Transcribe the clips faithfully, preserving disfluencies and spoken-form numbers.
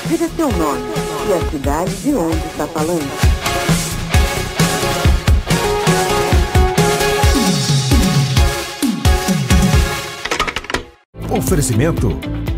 Diga seu nome e a cidade de onde está falando. Oferecimento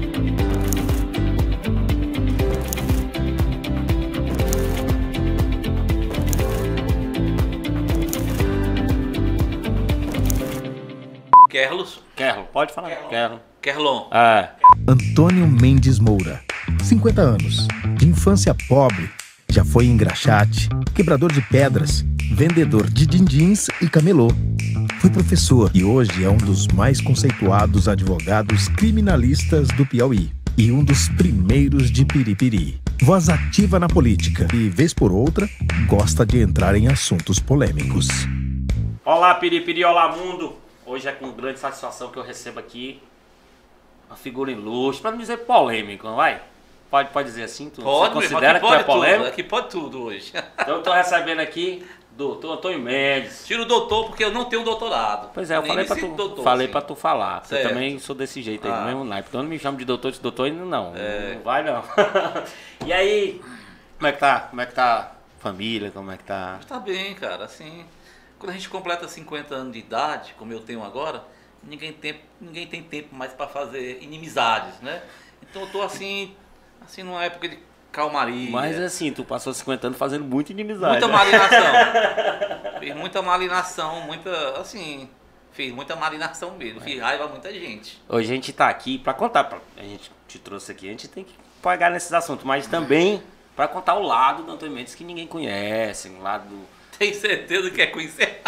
Kerlos. Kerlon, pode falar. Kerlon. Kerlon. É. Antônio Mendes Moura, cinquenta anos, de infância pobre, já foi engraxate, quebrador de pedras, vendedor de dindins e camelô. Foi professor e hoje é um dos mais conceituados advogados criminalistas do Piauí e um dos primeiros de Piripiri. Voz ativa na política e, vez por outra, gosta de entrar em assuntos polêmicos. Olá, Piripiri, olá, mundo. Hoje é com grande satisfação que eu recebo aqui uma figura ilustre, para não dizer polêmico, não vai? Pode, pode dizer assim? Tu, Pode, você considera aqui que é pode polêmico? tudo, aqui pode tudo hoje. Então eu tô recebendo aqui doutor Antônio Mendes. Tira o doutor porque eu não tenho doutorado. Pois é, eu Nem falei me pra sinto tu, doutor, falei assim. pra tu falar. Porque eu Certo. também sou desse jeito aí, Ah. do mesmo naipe. Então não me chama de doutor, de doutor ainda não. É. Não vai não. E aí, como é que tá? Como é que tá a família? Como é que tá? Tá bem, cara, assim, quando a gente completa cinquenta anos de idade, como eu tenho agora, ninguém tem, ninguém tem tempo mais para fazer inimizades, né? Então eu tô assim, assim numa época de calmaria. Mas assim, tu passou cinquenta anos fazendo muita inimizade. Muita né? malinação. Fiz muita malinação, muita, assim, fiz muita malinação mesmo, fiz raiva a muita gente. Hoje a gente tá aqui pra contar, pra, a gente te trouxe aqui, a gente tem que pagar nesses assuntos, mas também pra contar o lado do Antônio Mendes que ninguém conhece, o lado do... Tem certeza que é conhecer?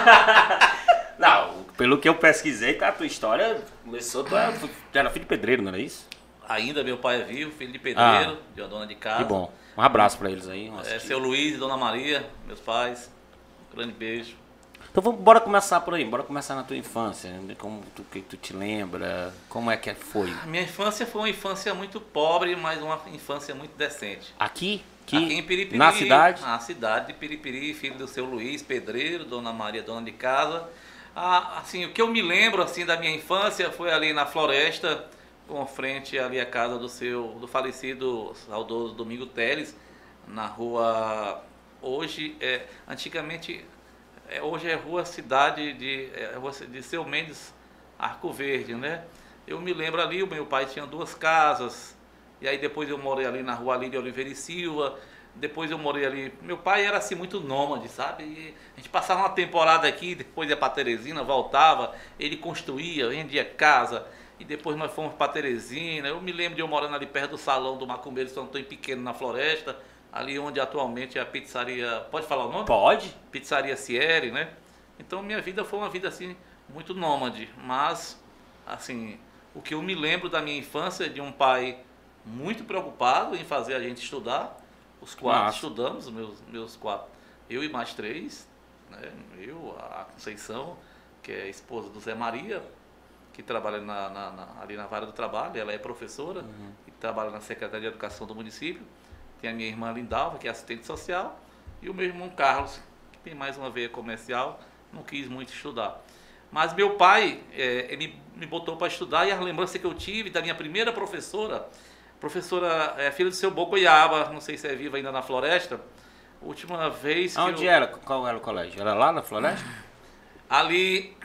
Não, pelo que eu pesquisei, tá, a tua história começou, tu era, tu era filho de pedreiro, não era isso? Ainda meu pai é vivo, filho de pedreiro, Ah. de uma dona de casa. Que bom. Um abraço pra eles aí. um É, assistir. seu Luiz e Dona Maria, meus pais. Um grande beijo. Então vamos, bora começar por aí, bora começar na tua infância, né? Como tu, que tu te lembra, como é que foi? A minha infância foi uma infância muito pobre, mas uma infância muito decente. Aqui? Que, Aqui em Piripiri. na cidade? Na cidade de Piripiri, filho do seu Luiz, pedreiro, Dona Maria, dona de casa. Ah, assim, o que eu me lembro assim da minha infância foi ali na floresta, com frente ali à casa do seu, do falecido saudoso Domingo Teles, na rua, hoje, é, antigamente, é, hoje é rua Cidade de, é, rua de Seu Mendes Arco Verde, né? Eu me lembro ali, o meu pai tinha duas casas, e aí depois eu morei ali na rua Lídia Oliveira e Silva, depois eu morei ali, meu pai era assim muito nômade, sabe? E a gente passava uma temporada aqui, depois ia para Teresina, voltava, ele construía, vendia casa, e depois nós fomos para Teresina. Eu me lembro de eu morando ali perto do salão do Macumbeiro São Antônio Pequeno, na floresta, ali onde atualmente é a pizzaria, pode falar o nome? Pode. Pizzaria Sieri, né? Então minha vida foi uma vida assim, muito nômade, mas assim, o que eu me lembro da minha infância é de um pai muito preocupado em fazer a gente estudar. Os quatro Nossa. estudamos, meus, meus quatro, eu e mais três, né? Eu, a Conceição, que é esposa do Zé Maria, que trabalha na, na, na, ali na vara do trabalho, ela é professora Uhum. e trabalha na Secretaria de Educação do município. Tem a minha irmã Lindalva, que é assistente social, e o meu irmão Carlos, que tem mais uma veia comercial, não quis muito estudar. Mas meu pai é, ele me, me botou para estudar, e a lembrança que eu tive da minha primeira professora, professora é, filha do seu Bogoiaba, não sei se é viva ainda na floresta, última vez que Onde eu, era? Qual era o colégio? Era lá na floresta? ali,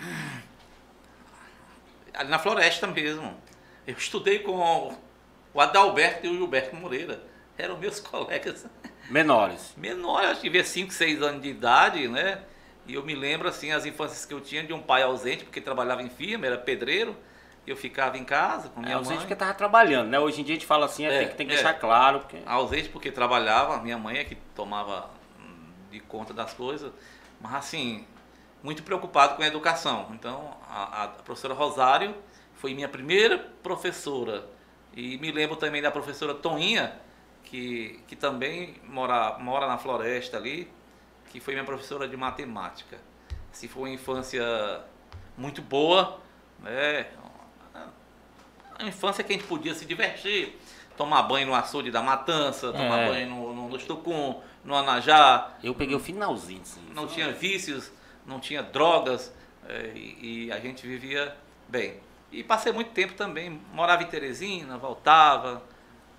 ali na floresta mesmo. Eu estudei com o Adalberto e o Gilberto Moreira, eram meus colegas Menores. menores, eu tive cinco, seis anos de idade, né? E eu me lembro assim as infâncias que eu tinha de um pai ausente, porque trabalhava em firma, era pedreiro, e eu ficava em casa com É, minha ausente mãe. porque tava trabalhando, né? Hoje em dia a gente fala assim, é, É, tem, que, tem que é. deixar claro. Porque... Ausente porque trabalhava, minha mãe é que tomava hum, de conta das coisas, mas assim, muito preocupado com a educação. Então, a, a professora Rosário foi minha primeira professora. E me lembro também da professora Toninha, que, que também mora, mora na floresta ali, que foi minha professora de matemática. Se foi uma infância muito boa, né? A infância que a gente podia se divertir, tomar banho no açude da Matança, tomar É. banho no, no, no Estucum, no Anajá. Eu peguei o finalzinho, assim. Não tinha vícios, não tinha drogas, é, e, e a gente vivia bem. E passei muito tempo também, morava em Teresina, voltava,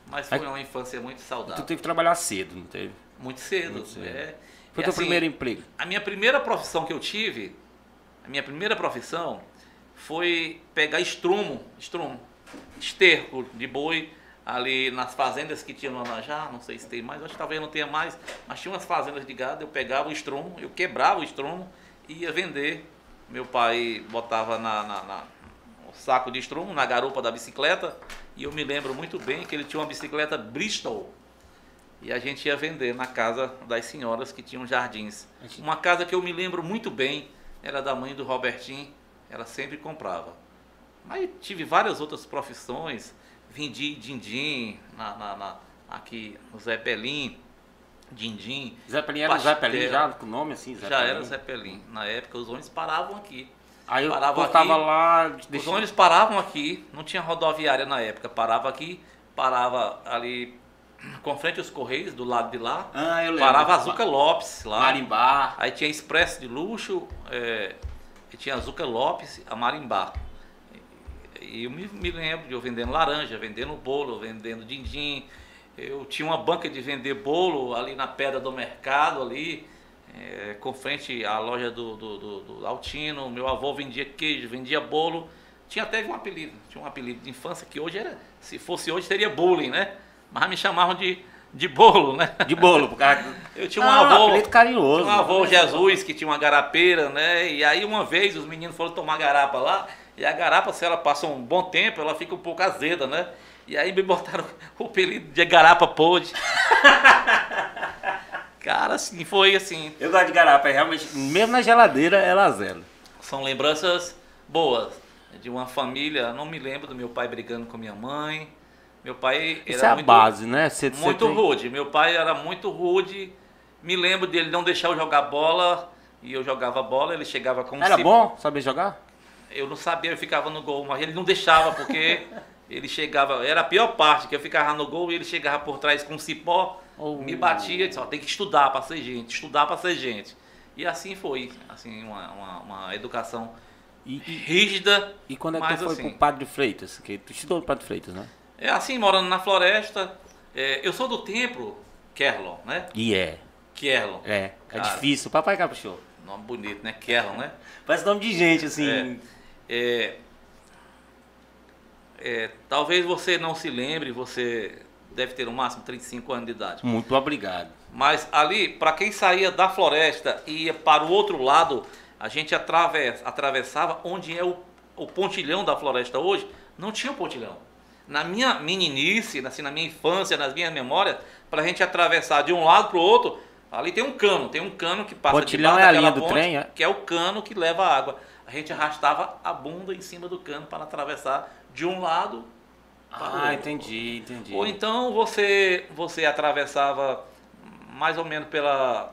Mas foi uma infância muito saudável. Tu teve que trabalhar cedo, não teve? Muito cedo. Muito cedo. É. Foi E, teu assim, primeiro emprego? A minha primeira profissão que eu tive, a minha primeira profissão foi pegar estrumo, estrumo, esterco de boi ali nas fazendas que tinha no Anajá, não sei se tem mais, acho que talvez não tenha mais, mas tinha umas fazendas de gado, eu pegava o estrumo, eu quebrava o estrumo e ia vender. Meu pai botava na, na, na um saco de estrumo, na garupa da bicicleta, e eu me lembro muito bem que ele tinha uma bicicleta Bristol, e a gente ia vender na casa das senhoras que tinham jardins. Uma casa que eu me lembro muito bem, era da mãe do Robertinho, ela sempre comprava. Mas tive várias outras profissões, vendi din-din, na, na, na, aqui no Zé Pelim, din-din. Zé Pelim era Zé Pelim já, com nome assim? Zé Já Pelim. era Zé Pelim. Na época os ônibus paravam aqui. Aí eu Paravam tava aqui, lá... Os Deixa... ônibus paravam aqui, não tinha rodoviária na época, parava aqui, parava ali com frente aos Correios, do lado de lá. Ah, eu lembro. Parava Azuca Lopes lá. Marimbá. Aí tinha Expresso de Luxo, é, e tinha Azuca Lopes, a Marimbá. E eu me, me lembro de eu vendendo laranja, vendendo bolo, vendendo din-din. Eu tinha uma banca de vender bolo ali na pedra do mercado, ali, é, com frente à loja do, do, do, do Altino. Meu avô vendia queijo, vendia bolo. Tinha até um apelido, tinha um apelido de infância que hoje era, se fosse hoje seria bullying, né? Mas me chamavam de, de bolo, né? De bolo, por causa do... Eu tinha um ah, avô, apelido carinhoso. tinha um avô Jesus que tinha uma garapeira, né? E aí uma vez os meninos foram tomar garapa lá, e a garapa, se ela passa um bom tempo, ela fica um pouco azeda, né? E aí me botaram o apelido de garapa podre. Cara, assim, foi assim. Eu gosto de garapa, é realmente, mesmo na geladeira, ela azeda. São lembranças boas de uma família. Não me lembro do meu pai brigando com minha mãe. Meu pai Isso era é a muito, base, né? Cê, muito cê tem... rude. Meu pai era muito rude. Me lembro dele não deixar eu jogar bola. E eu jogava bola, ele chegava com um Era cip- bom saber jogar? Eu não sabia, eu ficava no gol, mas ele não deixava, porque ele chegava, era a pior parte, que eu ficava no gol e ele chegava por trás com um cipó, Oh. me batia e disse, ó, tem que estudar para ser gente, estudar para ser gente. E assim foi, assim, uma, uma, uma educação E, e, rígida, e quando é que mas tu foi assim, pro Padre Freitas? Que tu estudou no Padre Freitas, né? é assim, morando na floresta, é, eu sou do templo Kerlon, né? E é. Kerlon, É. É Cara. difícil. O papai caprichou. nome bonito, né? Kerlon, né? Parece nome de gente, assim. É, é, talvez você não se lembre, você deve ter no máximo trinta e cinco anos de idade. Muito obrigado. Mas ali, para quem saía da floresta e ia para o outro lado, a gente atravessa, atravessava onde é o, o pontilhão da floresta hoje, não tinha pontilhão. Na minha meninice, assim, na minha infância, nas minhas memórias, para a gente atravessar de um lado para o outro, ali tem um cano, tem um cano que passa Pontilhão debaixo é a daquela linha do ponte, trem, é? que é o cano que leva a água. A gente arrastava a bunda em cima do cano para atravessar de um lado para o Ah, outro. entendi, entendi. Ou então você, você atravessava mais ou menos pela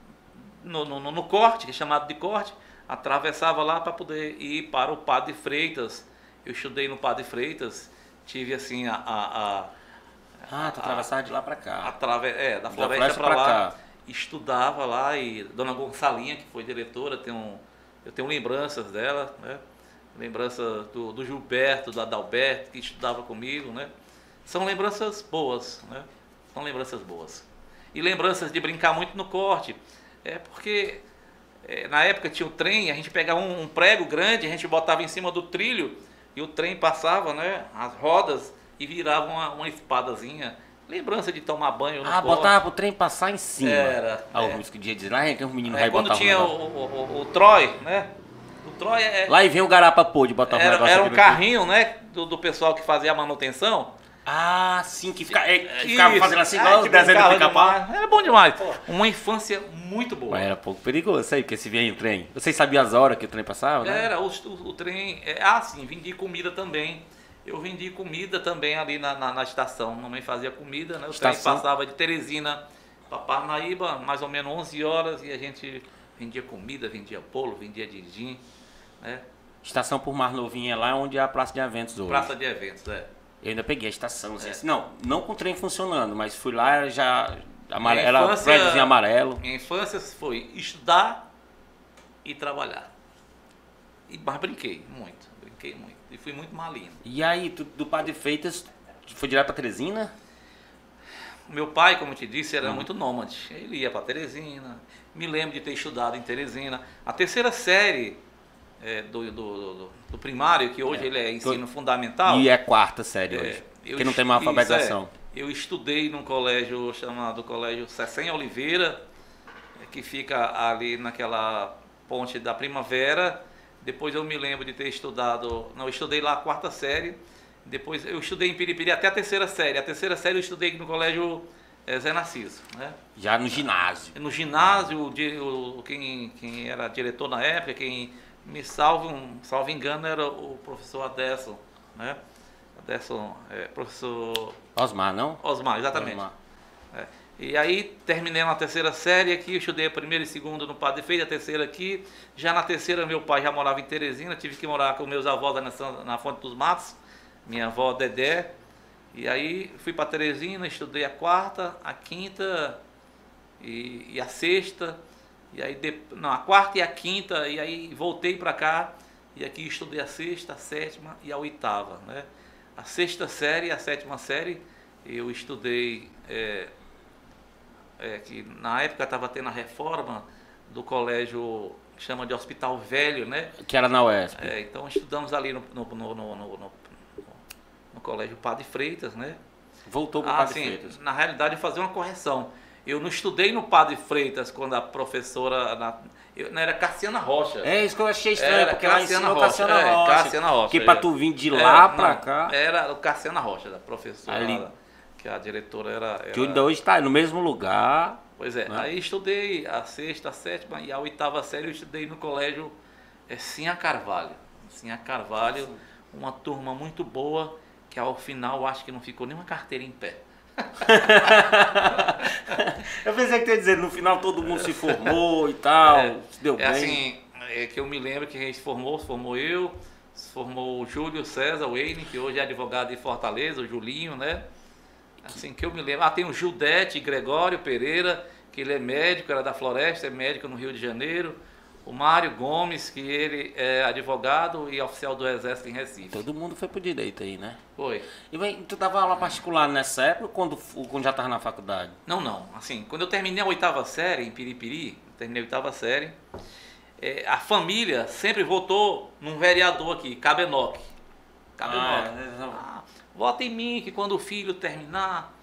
no, no, no corte, que é chamado de corte, atravessava lá para poder ir para o Padre Freitas. Eu estudei no Padre Freitas, tive assim a... a, a Ah, tu atravessava de lá pra cá. Atrave... É, da Da floresta floresta para pra lá. cá. Estudava lá e Dona Gonçalinha, que foi diretora, tem um, eu tenho lembranças dela, né? Lembranças do, do Gilberto, do Adalberto, que estudava comigo, né? São lembranças boas, né? São lembranças boas. E lembranças de brincar muito no corte. É porque é, na época tinha o trem, a gente pegava um, um prego grande, a gente botava em cima do trilho e o trem passava, né? As rodas e virava uma, uma espadazinha. Lembrança de tomar banho no Ah, corte. botava pro trem passar em cima. Era, Ah, é. o músico dia diz, lá é que os meninos É, vai quando botar tinha um o, negócio. o, o, o Troy, né? O Troy é, Lá e vem o garapa pô de botar um era, negócio era um aqui no aqui. carrinho, né? Do, do pessoal que fazia a manutenção. Ah, sim, que, fica, é, que Isso. ficava fazendo assim, Ah, igual que os desenhos do brincava pica-pau. demais. Era bom demais. Uma infância muito boa. Mas era pouco perigoso isso aí, porque se vinha o trem. Vocês sabiam as horas que o trem passava, né? Era, o, o, o trem... É, ah, sim, vendi comida também. Eu vendi comida também ali na, na, na estação. Mamãe fazia comida, né? O Estação. trem passava de Teresina para Parnaíba, mais ou menos onze horas, e a gente vendia comida, vendia bolo, vendia din-din, né? Estação por mais novinha lá, onde é a praça de eventos hoje. Praça de eventos, é. Eu ainda peguei a estação, É. assim, não, não com o trem funcionando, mas fui lá, era já amare... Minha era infância- prédiozinho amarelo. Minha infância foi estudar e trabalhar. E, mas brinquei muito, brinquei muito. E fui muito malinho. E aí, tu, do Padre Freitas, tu foi direto pra Teresina? meu pai, como eu te disse, era Uhum. muito nômade. Ele ia para Teresina. Me lembro de ter estudado em Teresina. A terceira série é, do, do, do, do primário, que hoje É. ele é ensino fundamental. E é quarta série É, hoje. eu Que não tem mais estu- alfabetização. isso, é. Eu estudei num colégio chamado Colégio Cecém Oliveira, que fica ali naquela ponte da Primavera. Depois eu me lembro de ter estudado, não, eu estudei lá a quarta série. Depois eu estudei em Piripiri até a terceira série. A terceira série eu estudei no colégio é, Zé Narciso, né? Já no ginásio. No ginásio, o, di- o- quem, quem era diretor na época, quem me salvo, um, salvo engano, era o professor Adesso, né? Adesso, é, professor Osmar, não? Osmar, exatamente. Osmar. É. E aí terminei na terceira série aqui, eu estudei a primeira e segunda no Padre Feio, a terceira aqui. Já na terceira meu pai já morava em Teresina, tive que morar com meus avós na, Santa- na Fonte dos Matos, minha avó Dedé. E aí fui para Teresina, estudei a quarta, a quinta e, e a sexta. E aí de, não, a quarta e a quinta, e aí voltei para cá e aqui estudei a sexta, a sétima e a oitava, né? A sexta série e a sétima série eu estudei é, é, que na época estava tendo a reforma do colégio que chama de Hospital Velho, né? Que era na U E S P. É, então estudamos ali no, no, no, no, no, no, no colégio Padre Freitas, né? Voltou para o Ah, Padre sim, Freitas. na realidade fazer uma correção. Eu não estudei no Padre Freitas quando a professora, na, eu, não era Cassiana Rocha. É isso que eu achei estranho, Era porque ela Cassiana ensinou Rocha, Cassiana é, Rocha. Cassiana Rocha, Que pra é. tu vir de Era- lá pra não, cá, Era o Cassiana Rocha, da professora, Ali. lá, que a diretora era... era que ainda hoje tá no mesmo lugar. Pois é, né? aí estudei a sexta, a sétima e a oitava série eu estudei no colégio é, Sinha Carvalho. Sinha Carvalho, uma turma muito boa, que ao final acho que não ficou nenhuma carteira em pé. Eu pensei que tu ia dizer, no final todo mundo se formou e tal, É, se deu é bem. assim, é que eu me lembro que a gente se formou, se formou eu, se formou o Júlio César Wayne, que hoje é advogado de Fortaleza, o Julinho, né? Assim que eu me lembro. Ah, tem o Gildete Gregório Pereira, que ele é médico, era da Floresta, é médico no Rio de Janeiro. O Mário Gomes, que ele é advogado e oficial do Exército em Recife. Todo mundo foi pro direito aí, né? Foi. E bem, tu dava aula particular nessa época ou quando, quando já tava na faculdade? Não, não. Assim, quando eu terminei a oitava série em Piripiri, terminei a oitava série, é, a família sempre votou num vereador aqui, Cabenoc. Cabenoc. Ah, Ah, vota em mim que quando o filho terminar...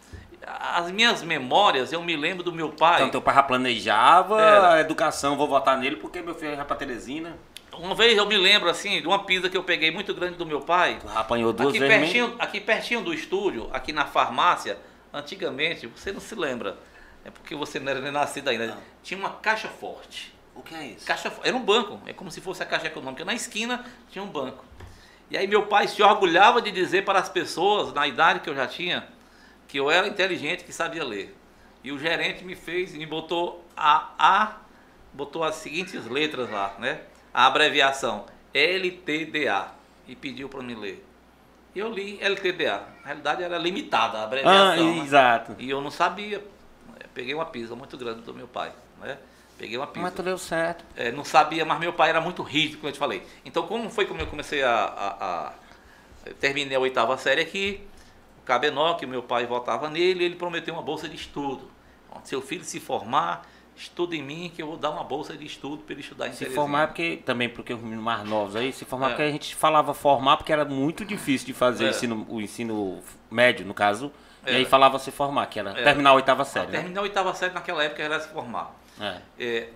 As minhas memórias, eu me lembro do meu pai... Então teu pai já planejava Era. a educação, vou votar nele porque meu filho já pra Teresina. Uma vez eu me lembro, assim, de uma pizza que eu peguei muito grande do meu pai. Tu já apanhou duas Aqui vezes pertinho, mesmo? aqui pertinho do estúdio, aqui na farmácia, antigamente, você não se lembra, é porque você não era nem nascido ainda, Não. tinha uma caixa forte. O que é isso? Caixa, Fo- era um banco, é como se fosse a Caixa Econômica. Na esquina tinha um banco. E aí meu pai se orgulhava de dizer para as pessoas, na idade que eu já tinha, que eu era inteligente, que sabia ler. E o gerente me fez, me botou a, a botou as seguintes letras lá, né? A abreviação L T D A e pediu para me ler. E eu li L T D A. Na realidade era limitada a Ah, abreviação. né? exato. E eu não sabia. Eu peguei uma pizza muito grande do meu pai, né? Peguei uma pizza. Mas tu deu certo. É, não sabia, mas meu pai era muito rígido, como eu te falei. Então, como foi como eu comecei a... a, a eu terminei a oitava série aqui, o Cabenoc, meu pai votava nele, ele prometeu uma bolsa de estudo. Então, seu filho se formar, estuda em mim, que eu vou dar uma bolsa de estudo para ele estudar em Se Teresina. formar porque, também porque os meninos mais novos aí, se formar É. porque a gente falava formar porque era muito difícil de fazer É. o, ensino, o ensino médio, no caso. E É. aí falava se formar, que era É. terminar a oitava Ah, série, né? terminei a oitava série naquela época era se formar. É. É,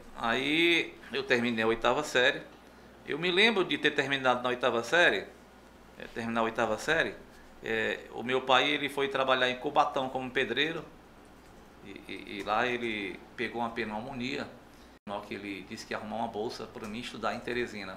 aí eu terminei a oitava série. Eu me lembro de ter terminado na oitava série, é, terminar a oitava série. É, o meu pai ele foi trabalhar em Cubatão como pedreiro e, e- e lá ele pegou uma pneumonia. Na hora que ele disse que ia arrumar uma bolsa para mim estudar em Teresina.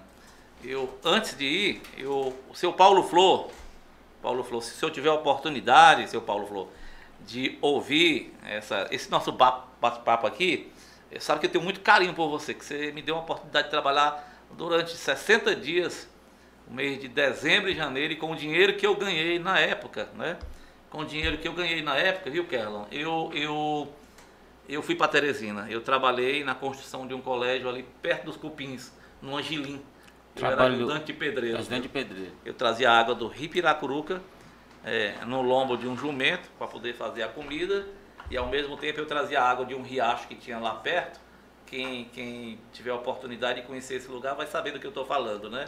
Eu antes de ir, eu, o seu Paulo Flor, Paulo Flor, se eu tiver a oportunidade, seu Paulo Flor, de ouvir essa, esse nosso ba- bate-papo aqui, eh, sabe que eu tenho muito carinho por você, que você me deu a oportunidade de trabalhar durante sessenta dias, o mês de dezembro e janeiro, e com o dinheiro que eu ganhei na época, né? Com o dinheiro que eu ganhei na época, viu, Kerlon? Eu, eu, eu fui para Teresina, eu trabalhei na construção de um colégio ali perto dos Cupins, no Angelim. Eu era Trabalhou- ajudante de pedreiro. Ajudante de pedreiro. Eu trazia água do Rio Piracuruca é, no lombo de um jumento para poder fazer a comida e ao mesmo tempo eu trazia água de um riacho que tinha lá perto. Quem, quem tiver a oportunidade de conhecer esse lugar vai saber do que eu estou falando, né?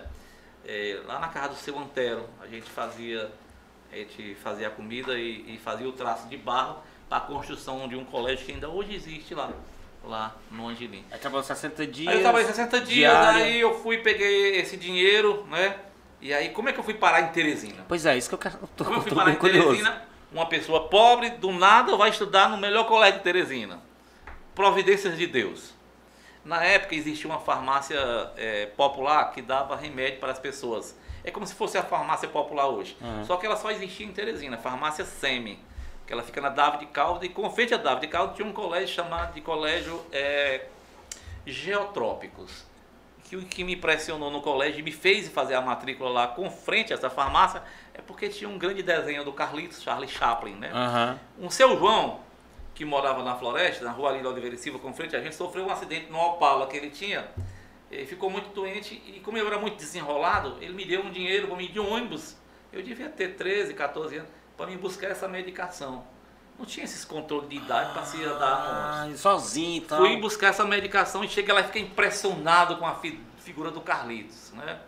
É, lá na casa do seu Antero, a gente fazia, a gente fazia a comida e, e fazia o traço de barro para a construção de um colégio que ainda hoje existe lá, lá no Angelim. Aí trabalhou sessenta dias. Aí eu trabalhei sessenta dias, diária. aí eu fui, peguei esse dinheiro, né? E aí, como é que eu fui parar em Teresina? Pois é, isso que eu quero. Eu tô, Como eu fui tô parar bem em curioso. Teresina, uma pessoa pobre, do nada, vai estudar no melhor colégio de Teresina. Providências de Deus. Na época existia uma farmácia é, popular que dava remédio para as pessoas. É como se fosse a farmácia popular hoje. Uhum. Só que ela só existia em Teresina, farmácia Semi. Que ela fica na David Caldo, e com frente a David Caldo tinha um colégio chamado de Colégio é, Geotrópicos. Que o que me impressionou no colégio e me fez fazer a matrícula lá com frente a essa farmácia é porque tinha um grande desenho do Carlitos, Charlie Chaplin, né? Uhum. Um seu João, que morava na Floresta, na rua Arildo Oliveira e Silva, com frente a gente, sofreu um acidente no Opala que ele tinha. Ele ficou muito doente e, como eu era muito desenrolado, ele me deu um dinheiro para mim de ônibus. Eu devia ter treze, quatorze anos, para me buscar essa medicação. Não tinha esses controles de idade para se andar no ônibus. Ah, sozinho e tal. Fui buscar essa medicação e cheguei lá e fiquei impressionado com a fi figura do Carlitos, né?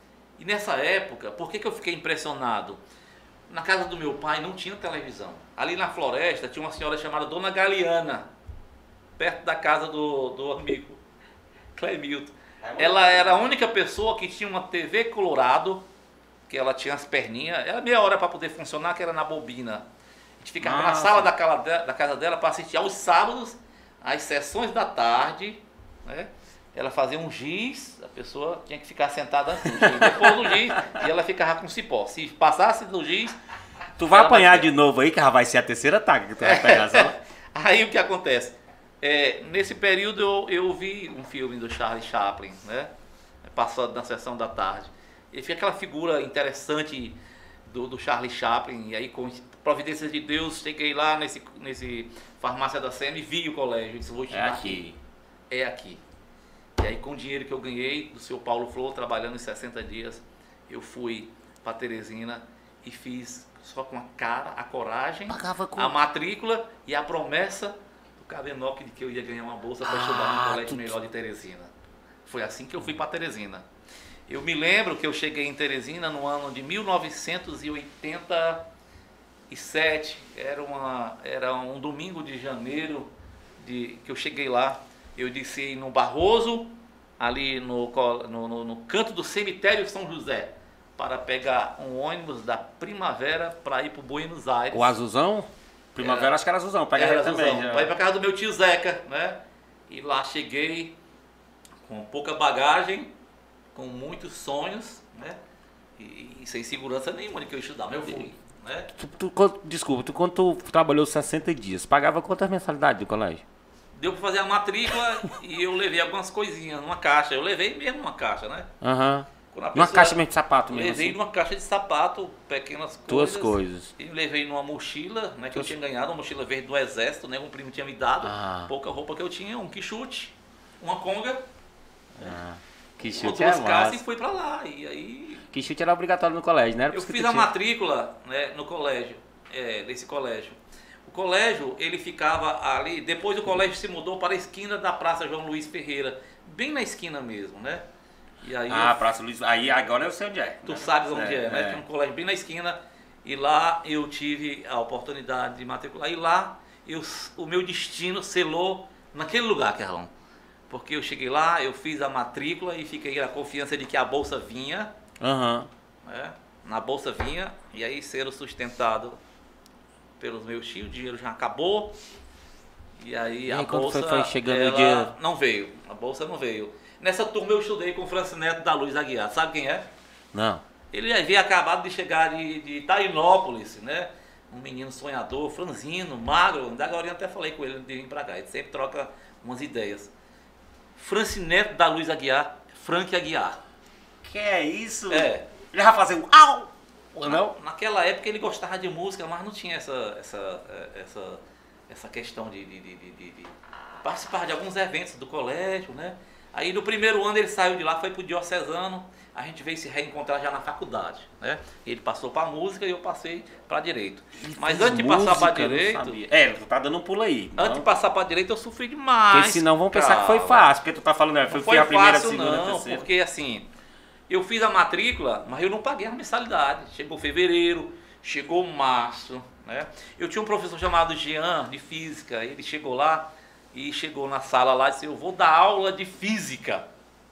E nessa época, por que, que eu fiquei impressionado? Na casa do meu pai não tinha televisão. Ali na Floresta tinha uma senhora chamada Dona Galiana, perto da casa do, do amigo Clemilton. Ela era a única pessoa que tinha uma T V Colorado, que ela tinha as perninhas, era meia hora para poder funcionar, que era na bobina. A gente ficava Nossa. na sala da, cala- da casa dela para assistir aos sábados, às sessões da tarde, né? Ela fazia um giz, a pessoa tinha que ficar sentada antes do giz. Depois do giz, e ela ficava com cipó. Se passasse do giz... Tu vai ela apanhar batia. de novo aí, que já vai ser a terceira taca que tu vai pegar, sabe? Aí o que acontece? É, nesse período eu, eu vi um filme do Charlie Chaplin, né? Passando na sessão da tarde. E fica aquela figura interessante do, do Charlie Chaplin. E aí, com providências de Deus, cheguei lá nesse, nesse farmácia da S E M e vi o colégio. Eu disse, vou É estudar aqui. É aqui. E aí, com o dinheiro que eu ganhei do seu Paulo Flor, trabalhando em sessenta dias, eu fui para Teresina e fiz só com a cara, a coragem, Pagava com- a matrícula e a promessa do Cabenoc de que eu ia ganhar uma bolsa para Ah, estudar no colégio tu- melhor de Teresina. Foi assim que eu fui para Teresina. Eu me lembro que eu cheguei em Teresina no ano de mil novecentos e oitenta e sete, era, uma, era um domingo de janeiro de, que eu cheguei lá. Eu desci no Barroso, ali no, co- no, no, no canto do cemitério São José, para pegar um ônibus da Primavera para ir para Buenos Aires. O azulzão? Primavera, Era- acho que era azulzão. Pega Era ele também. azulzão, já. para ir para casa do meu tio Zeca, né? E lá cheguei com pouca bagagem, com muitos sonhos, né? E, e sem segurança nenhuma de que eu estudava. Eu fui, né? Tu, tu, quando- desculpa, tu, quando tu trabalhou sessenta dias, pagava quantas mensalidades do colégio? Deu para fazer a matrícula e eu levei algumas coisinhas numa caixa. Eu levei mesmo uma caixa, né? Aham. Quando a Uma pessoa- caixa mesmo de sapato mesmo Levei assim? numa caixa de sapato, pequenas Tuas coisas. coisas. E levei numa mochila, né, que eu Tuas- tinha ganhado, uma mochila verde do exército, né, um primo tinha me dado. Ah. Pouca roupa que eu tinha, um quichute, uma conga, Ah, que uma chute é duas calças e massa. fui pra lá. E aí Que chute era obrigatório no colégio, né? Era por eu isso que fiz tu a tinha- matrícula, né, no colégio, é, desse colégio. O colégio, ele ficava ali, depois o colégio se mudou para a esquina da Praça João Luiz Ferreira, bem na esquina mesmo, né? E aí Ah, eu- Praça Luiz. Aí agora eu sei onde é. Tu né? sabes onde é, É, né? é. Tinha um colégio bem na esquina e lá eu tive a oportunidade de matricular. E lá eu, o meu destino selou naquele lugar, Carlão. Porque eu cheguei lá, eu fiz a matrícula e fiquei na confiança de que a bolsa vinha, Aham. né? Na bolsa vinha, e aí ser sustentado pelos meus tios, o dinheiro já acabou. E aí E a aí, quando bolsa foi- foi chegando o ela dia- não veio, a bolsa não veio. Nessa turma eu estudei com o Francineto da Luz Aguiar, sabe quem é? Não. Ele havia acabado de chegar de, de Tainópolis, né? Um menino sonhador, franzino, magro. Da agora eu até falei com ele de vir pra cá. Ele sempre troca umas ideias. Francineto da Luz Aguiar, Frank Aguiar. Que é isso? É. Ele vai fazer um au! Ou não? Na- naquela época ele gostava de música, mas não tinha essa, essa, essa, essa questão de, de, de, de, de- de participar de alguns eventos do colégio, né? Aí no primeiro ano ele saiu de lá, foi pro Diocesano, a gente veio se reencontrar já na faculdade, né? Ele passou para música e eu passei para direito. Mas antes de passar para direito... É, tu tá dando um pulo aí. Antes não? de passar para direito eu sofri demais. Porque senão vão pensar cara. que foi fácil, porque tu tá falando, né? Foi, Não foi a primeira, fácil, segunda, não, terceira. porque assim, eu fiz a matrícula, mas eu não paguei a mensalidade. Chegou fevereiro, chegou março, né? Eu tinha um professor chamado Jean, de física, ele chegou lá e chegou na sala lá e disse, eu vou dar aula de física.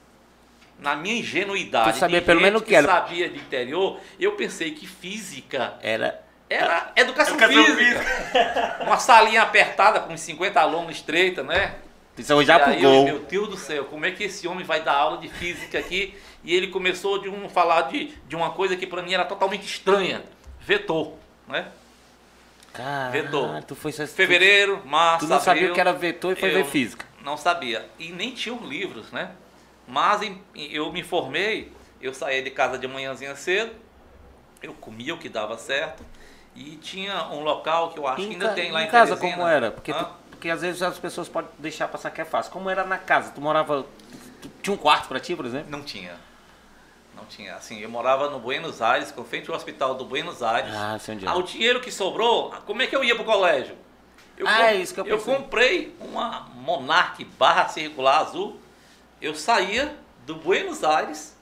Na minha ingenuidade, tu sabia de pelo gente menos o que que era. sabia de interior, eu pensei que física Era... era educação, Educação física. Uma salinha apertada com uns cinquenta alunos estreita, né? Isso já E pro aí eu, gol. meu Deus do céu, como é que esse homem vai dar aula de física aqui? E ele começou de um falar de, de uma coisa que para mim era totalmente estranha. Vetor, né? Caralho, Vetor. tu foi... Fevereiro, março, Tu não sabia abril, o que era vetor e foi eu ver física. Não sabia. E nem tinha os livros, né? Mas em- eu me formei, eu saía de casa de manhãzinha cedo, eu comia o que dava certo, e tinha um local que eu acho que ainda ca- tem lá em, em casa Teresina. como era? Porque, Hã? tu- porque às vezes as pessoas podem deixar passar que é fácil. Como era na casa? Tu morava... Tu, tu tinha um quarto pra ti, por exemplo? Não tinha. Não tinha. Assim, eu morava no Buenos Aires, com frente ao hospital do Buenos Aires. Ah, sei onde é. Ah, o dinheiro que sobrou, como é que eu ia pro colégio? Eu Ah, com- é isso que eu pensei. comprei uma Monarch barra circular azul. Eu saía do Buenos Aires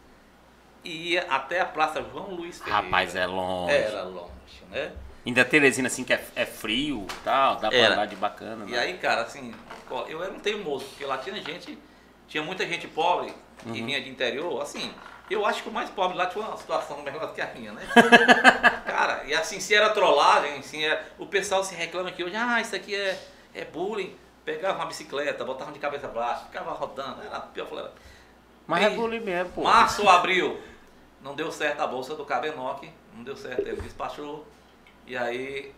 e ia até a Praça João Luiz Ferreira. Rapaz, é longe. Era longe, né? Ainda Teresina, assim, que é, é frio e tal, dá pra Era. andar de bacana. E né? aí, cara, assim, ó, eu era um teimoso, porque lá tinha gente, tinha muita gente pobre que Uhum. vinha de interior, assim, eu acho que o mais pobre lá tinha uma situação melhor do que a minha, né? Cara, e assim, se era trollagem, assim, era, o pessoal se reclama que hoje, ah, isso aqui é, é bullying, pegava uma bicicleta, botava de cabeça baixa, ficava rodando, era pior, eu falei, Mas Ei, é bullying mesmo, pô. março ou abril, não deu certo a bolsa do Cabenoc, não deu certo, ele despachou, e aí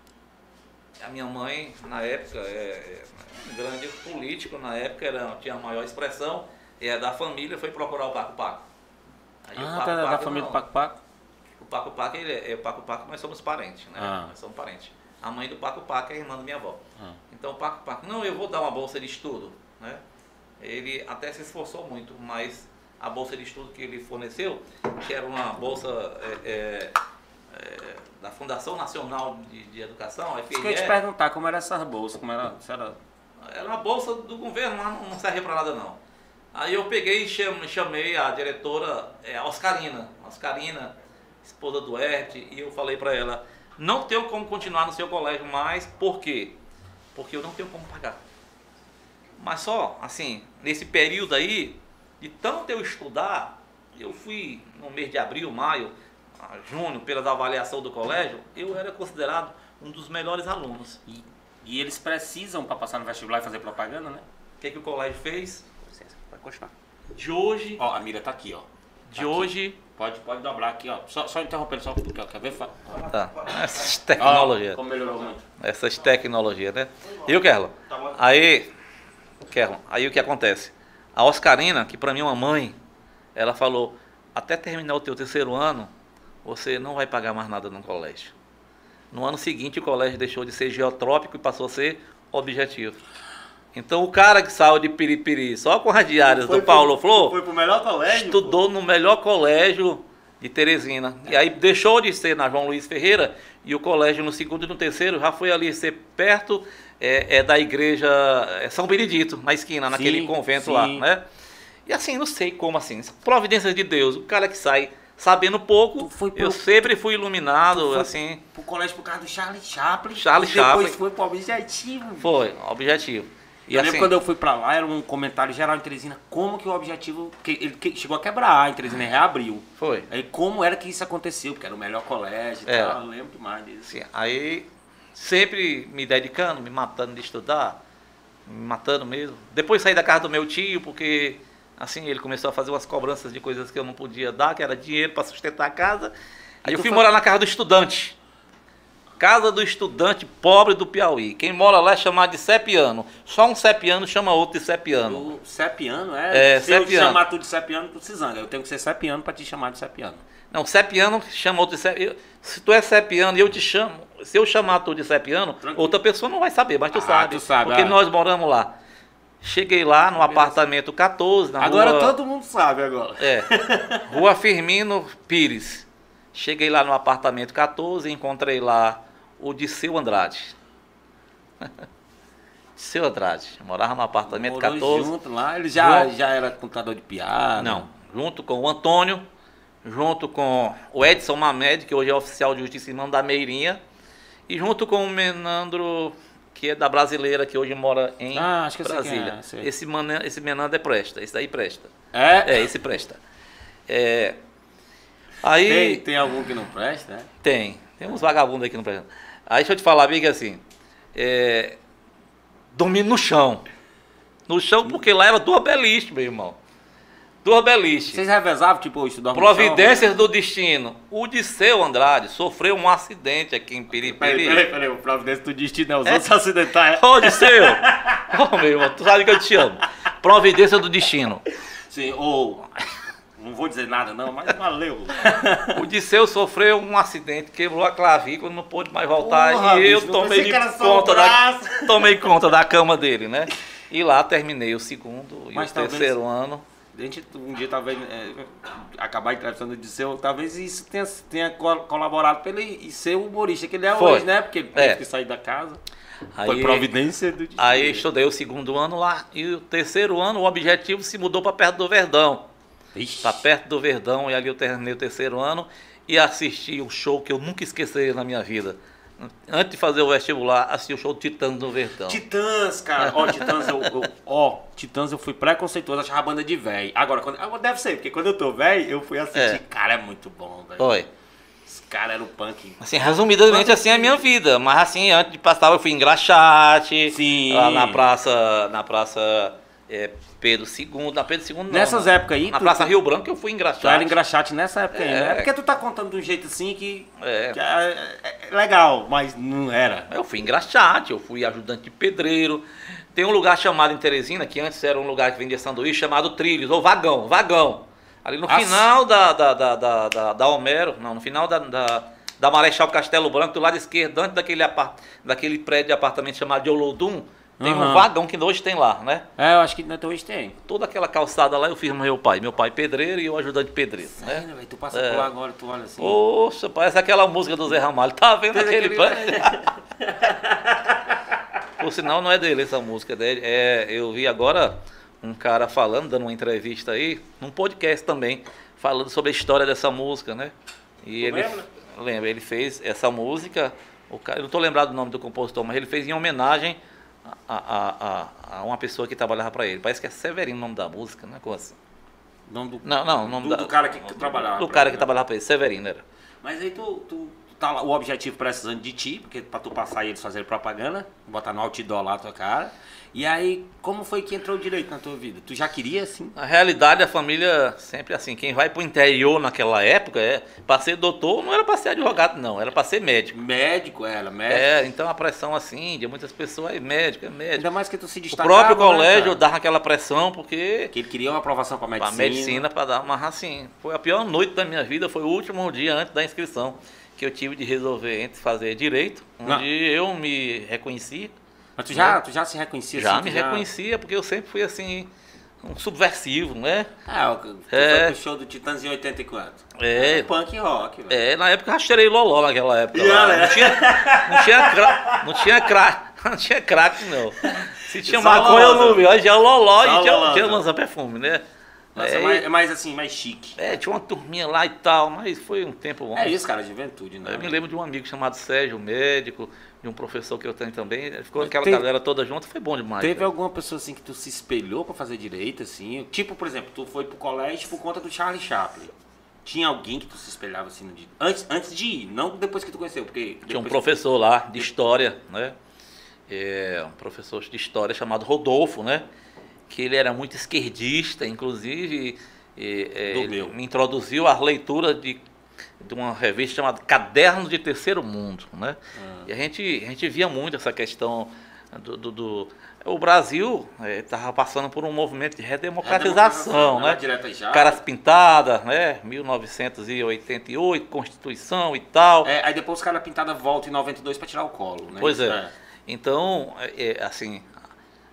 a minha mãe, na época, é, é um grande político, na época era, tinha a maior expressão, é da família, foi procurar o Paco Paco. Aí o Ah, Paco tá da Paco, família não. do Paco Paco? O Paco Paco, ele é, é o Paco Paco, nós somos parentes, né? Ah. Nós somos parentes. A mãe do Paco Paco é a irmã da minha avó. Ah. Então o Paco Paco, não, eu vou dar uma bolsa de estudo, né? Ele até se esforçou muito, mas a bolsa de estudo que ele forneceu, que era uma bolsa é, é, é, da Fundação Nacional de, de Educação, a Isso que eu ia te F R E, perguntar, como era essas bolsas, como era... Se era... era uma bolsa do governo, mas não, não serve para nada não. Aí eu peguei e cham- chamei a diretora, é, a Oscarina, Oscarina, esposa do Ert, e eu falei para ela, não tenho como continuar no seu colégio mais, por quê? Porque eu não tenho como pagar. Mas só, assim, nesse período aí, de tanto eu estudar, eu fui no mês de abril, maio, a junho, pela avaliação do colégio, eu era considerado um dos melhores alunos. E, e eles precisam para passar no vestibular e fazer propaganda, né? O que, que o colégio fez? Licença, pode continuar. De hoje, Ó, a mira tá aqui, ó. Tá de aqui. hoje... Pode, pode dobrar aqui, ó. Só, só interrompendo, só porque ó, quer ver? Fa- Tá, essas Ó, tecnologias. como melhorou muito. Essas tecnologias, né? E o Kerlon? Aí, Kerlon, aí o que acontece? A Oscarina, que pra mim é uma mãe, ela falou, até terminar o teu terceiro ano, você não vai pagar mais nada no colégio. No ano seguinte, o colégio deixou de ser geotrópico e passou a ser objetivo. Então, o cara que saiu de Piripiri, só com as diárias do Paulo Flor, Foi pro melhor colégio? estudou no melhor colégio de Teresina. E aí deixou de ser na João Luiz Ferreira e o colégio no segundo e no terceiro já foi ali ser perto é, é, da igreja é, São Benedito, na esquina, naquele Sim, convento sim. lá, né? E assim, não sei como assim, providências de Deus, o cara que sai sabendo pouco, Tu foi pro- eu sempre fui iluminado, Foi assim, Pro colégio por causa do Charlie Chaplin. Charlie e depois Chaplin. foi pro objetivo. foi, objetivo. E eu assim, lembro quando eu fui pra lá, era um comentário geral em Teresina, como que o objetivo, que ele que- chegou a quebrar em Teresina, reabriu. foi. Aí como era que isso aconteceu, porque era o melhor colégio e Era. tal, eu lembro demais disso. Assim, aí, sempre me dedicando, me matando de estudar, me matando mesmo. Depois saí da casa do meu tio, porque assim, ele começou a fazer umas cobranças de coisas que eu não podia dar, que era dinheiro para sustentar a casa. Aí eu tu fui foi- morar na casa do estudante. Casa do estudante pobre do Piauí. Quem mora lá é chamado de sepiano. Só um sepiano chama outro de sepiano. O sepiano, é? É, Se eu te sepiano. chamar tu de sepiano, tu se zanga. Eu tenho que ser sepiano pra te chamar de sepiano. Não, sepiano chama outro de sepiano. Se tu é sepiano e eu te chamo, se eu chamar tu de sepiano, Tranquilo. outra pessoa não vai saber, mas tu Ah, sabe. tu sabe, Porque ah. nós moramos lá. Cheguei lá no apartamento quatorze, na Agora rua... todo mundo sabe agora. É, Rua Firmino Pires. Cheguei lá no apartamento quatorze e encontrei lá o Disseu Andrade. Disseu Andrade. Morava no apartamento Morou quatorze. junto lá, ele já, Junto. já era contador de piada. Não, junto com o Antônio, junto com o Edson Mamed, que hoje é oficial de justiça irmão da Meirinha, e junto com o Menandro, que é da Brasileira, que hoje mora em Ah, acho que eu sei Brasília. quem é, sei. Esse, man, esse Menandro é presta, esse daí presta. É? É, esse presta. É, aí Tem, tem algum que não presta, né? tem, tem uns vagabundos aí que não prestam. Aí deixa eu te falar, amiga, assim, é, dormindo no chão. No chão porque lá era duas beliches, meu irmão. Duas beliches. Vocês revezavam, tipo, estudar Providências do destino. O Disseu Andrade sofreu um acidente aqui em Peraí, Piripiri. peraí, peraí, o Providência do Destino é os É. outros acidentais. Ô, Disseu! Ô, meu irmão, tu sabe que eu te amo. Providência do destino. Sim, ou... Não vou dizer nada não, mas valeu. O Disseu sofreu um acidente, quebrou a clavícula, não pôde mais voltar. Porra, e eu bicho, não tomei pensei que era só o conta, da, braço. tomei conta da cama dele, né? E lá terminei o segundo e Mas o talvez- terceiro ano. A gente um dia talvez é, acabar entrevistando o Disseu, talvez isso tenha, tenha co- colaborado para ele ser o humorista que ele é Foi. hoje, né? Porque ele É. teve que sair da casa. Aí, Foi providência do Destino. Aí estudei o segundo ano lá e o terceiro ano o objetivo se mudou para perto do Verdão. Ixi. Para perto do Verdão e ali eu terminei o terceiro ano e assisti um show que eu nunca esqueci na minha vida. Antes de fazer o vestibular, assisti o show Titãs do Verdão. Titãs, cara. Ó, Titãs, eu, eu- ó, Titãs eu fui preconceituoso, achava a banda de velho. Agora, quando, ah, deve ser, porque quando eu tô velho, eu fui assistir. É. Cara, é muito bom, velho. Foi. Os caras eram punk. Assim, resumidamente, assim é a minha vida. Mas assim, antes de passar, eu fui em Graxate, Sim. lá na praça, na praça é, Pedro segundo, na Pedro segundo não. Nessas na, êpoas aí, Na tu- Praça Rio Branco eu fui em Tu era Graxate. engraxate nessa época aí, É. né? É porque tu tá contando de um jeito assim que, É. que é, é- é legal, mas não era. Eu fui em Graxate, eu fui ajudante de pedreiro. Tem um lugar chamado em Teresina, que antes era um lugar que vendia sanduíche, chamado Trilhos, ou Vagão, Vagão. Ali no Ah, final da, da, da, da, da, da Homero, não, no final da, da, da Marechal Castelo Branco, do lado esquerdo, antes daquele, apart, daquele prédio de apartamento chamado de Olodum, tem um Aham. vagão que hoje tem lá, né? É, eu acho que até hoje tem. Toda aquela calçada lá eu fiz com meu pai. Meu pai pedreiro e eu ajudante de pedreiro, né? Sério, velho, tu passa É. por lá agora, tu olha assim. Poxa, parece aquela música do Zé Ramalho. Tá vendo Fez aquele... aquele- Por sinal, não é dele essa música dele. É, eu vi agora um cara falando, dando uma entrevista aí, num podcast também, falando sobre a história dessa música, né? E Tu ele lembra? lembra, ele fez essa música, o cara, eu não estou lembrado do nome do compositor, mas ele fez em homenagem a, a, a, a uma pessoa que trabalhava para ele. Parece que é Severino o nome da música, né? Como assim? Não, do, Não, não, o nome do, da, do cara que, que trabalhava. do pra cara ele, que né? trabalhava para ele, Severino era. Mas aí tu, tu, tu tá lá, o objetivo precisando de ti, porque pra tu passar e eles fazerem propaganda, botar no outdoor lá a tua cara. E aí, como foi que entrou direito na tua vida? Tu já queria assim? Na realidade, a família sempre assim, quem vai pro interior naquela época, é, para ser doutor não era para ser advogado, não, era para ser médico. Médico, ela, médico. É, então a pressão assim, de muitas pessoas, é médico, é médico. Ainda mais que tu se O destacava, próprio né, colégio cara? dava aquela pressão, porque Que ele queria uma aprovação pra medicina. a medicina para dar uma assim, foi a pior noite da minha vida, foi o último dia antes da inscrição que eu tive de resolver entre fazer direito, onde Não. eu me reconheci, Mas tu já, tu já se reconhecia já assim? me tu reconhecia, porque eu sempre fui assim, um subversivo, né? Ah, tu É. foi pro show do Titãs em oitenta e quatro. É. Punk rock, velho. É, na época eu cheirei loló naquela época. E lá. olha. Não tinha, não tinha crack, não tinha crack, não tinha crack não. Se tinha Só maconha eu loló, não vi, hoje é o loló Só e tinha, loló, tinha né? lança-perfume, né? Nossa, é, é, mais, é mais assim, mais chique. é, tinha uma turminha lá e tal, mas foi um tempo bom. É isso, cara, juventude, né? Eu me lembro de um amigo chamado Sérgio, médico, de um professor que eu tenho também. Ficou Mas aquela teve- galera toda junto, foi bom demais. Teve cara. alguma pessoa assim que tu se espelhou pra fazer direito, assim? Tipo, por exemplo, tu foi pro colégio por conta do Charlie Chaplin. Tinha alguém que tu se espelhava assim no dia? Antes, antes de ir, não depois que tu conheceu, porque... Tinha um depois- professor lá de história, né? É, um professor de história chamado Rodolfo, né? Que ele era muito esquerdista, inclusive é, é, Do ele meu. me introduziu à leitura de, de uma revista chamada Cadernos de Terceiro Mundo, né? Ah. E a gente, a gente via muito essa questão do... do, do- o Brasil estava passando por um movimento de redemocratização, não é né? direta já. Caras pintadas, né? mil novecentos e oitenta e oito, Constituição e tal. É, aí depois os caras pintadas voltam em noventa e dois pra tirar o colo, né? Pois Isso é. Então, é, é, assim,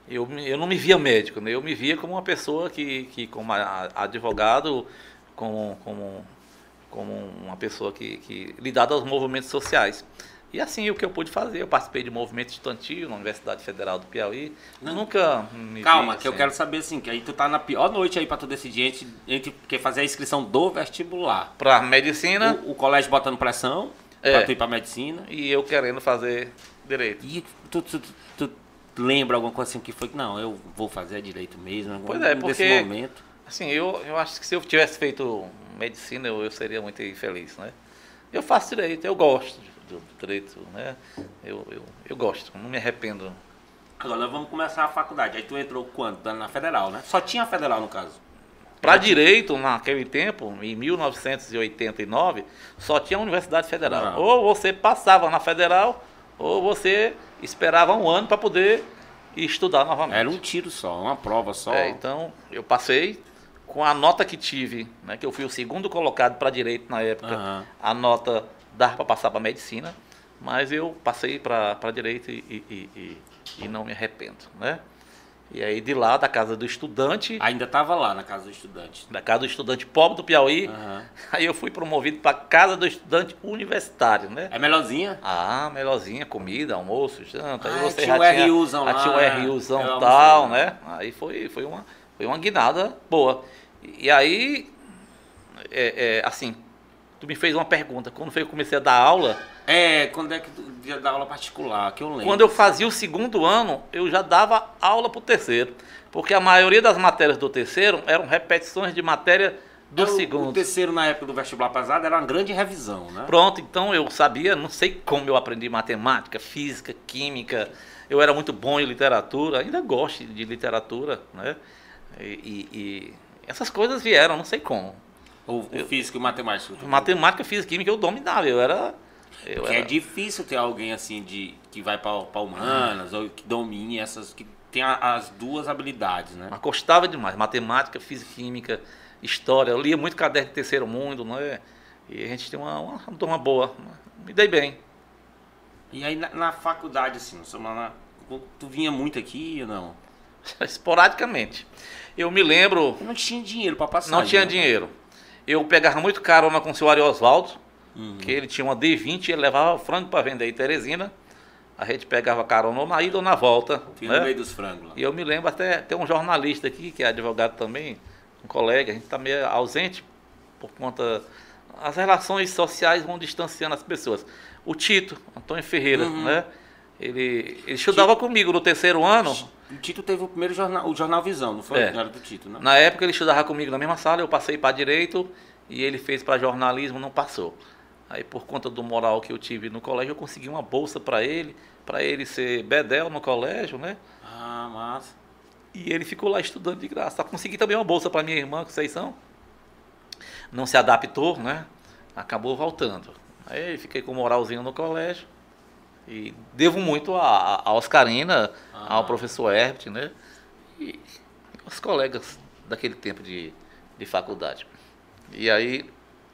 eu, me- eu não me via médico, né? Eu me via como uma pessoa que, que como a- advogado, como, como, como uma pessoa que, que lidada aos movimentos sociais. E assim, o que eu pude fazer, eu participei de movimento estudantil na Universidade Federal do Piauí. Não. Nunca me Calma, vi, que eu assim. quero saber assim, que aí tu tá na pior noite aí pra tu decidir entre, entre porque fazer a inscrição do vestibular. Para medicina O, o colégio botando pressão É. pra tu ir pra medicina. e eu querendo fazer direito. E tu, tu, tu, tu lembra alguma coisa assim que foi que não, eu vou fazer direito mesmo? algum Pois é, desse porque- momento. Assim, eu, eu acho que se eu tivesse feito medicina, eu, eu seria muito infeliz, né? Eu faço direito, eu gosto do, do direito, né? Eu, eu, eu gosto, não me arrependo. Agora nós vamos começar a faculdade. Aí tu entrou quando? Na federal, né? Só tinha a federal no caso. Para direito, naquele tempo, em mil novecentos e oitenta e nove, só tinha a Universidade Federal. Ah. Ou você passava na Federal, ou você esperava um ano para poder estudar novamente. Era um tiro só, uma prova só. É, então, eu passei com a nota que tive, né, que eu fui o segundo colocado para direito na época. Aham. A nota dava para passar para medicina, mas eu passei para direito e, e, e, e não me arrependo, né? E aí de lá, da casa do estudante, Ainda tava lá na casa do estudante. da casa do estudante pobre do Piauí, Aham. aí eu fui promovido para casa do estudante universitário, né? É melhorzinha? Ah, melhorzinha, comida, almoço, janta. Aí Ah, você tinha já o tinha, RUzão já lá, tinha o é. RUzão Eu tal, almocei, né? Aí foi, foi, uma, foi uma guinada boa. E aí, é, é, assim, tu me fez uma pergunta. Quando foi que eu comecei a dar aula, É, quando é que tu ia dar aula particular? Que eu lembro. quando eu fazia o segundo ano, eu já dava aula para o terceiro. Porque a maioria das matérias do terceiro eram repetições de matéria do É, o- segundo. O terceiro, na época do vestibular pesado, era uma grande revisão, né? Pronto, então eu sabia, não sei como eu aprendi matemática, física, química. Eu era muito bom em literatura, ainda gosto de literatura, né? E, e- e essas coisas vieram, não sei como. O, o físico e o matemático. Matemática, física, química eu dominava, eu era... Eu Porque é era difícil ter alguém assim de que vai para humanas ou que domine essas, que tem a- as duas habilidades, né? mas gostava demais, matemática, física, química, história. Eu lia muito caderno de terceiro mundo, né? E a gente tem uma, uma, uma turma boa. Me dei bem. E aí na, na faculdade, assim, no seu- na- tu vinha muito aqui ou não? Esporadicamente. Eu me lembro... Não tinha dinheiro para passar. Não tinha né? dinheiro. Eu pegava muito carona com o senhor Ari Oswaldo, Uhum. que ele tinha uma D vinte e ele levava frango para vender em Teresina. A gente pegava carona ou na ida ou na volta. Fica no Né? meio dos frangos lá. E eu me lembro até, tem um jornalista aqui, que é advogado também, um colega, a gente está meio ausente por conta... As relações sociais vão distanciando as pessoas. O Tito, Antônio Ferreira, Uhum. né? Ele, ele estudava comigo no terceiro ano. O Tito teve o primeiro jornal, o Jornal Visão, não foi? É. Não era do Tito, né? Na época ele estudava comigo na mesma sala, eu passei para direito e ele fez para jornalismo, não passou. Aí por conta do moral que eu tive no colégio, eu consegui uma bolsa para ele, para ele ser bedel no colégio, né? Ah, massa. E ele ficou lá estudando de graça. Consegui também uma bolsa para minha irmã, que vocês são. Não se adaptou, né? Acabou voltando. Aí fiquei com moralzinho no colégio. E devo muito a, a Oscarina, Ah. ao professor Herbert, né? E os colegas daquele tempo de, de faculdade. E aí,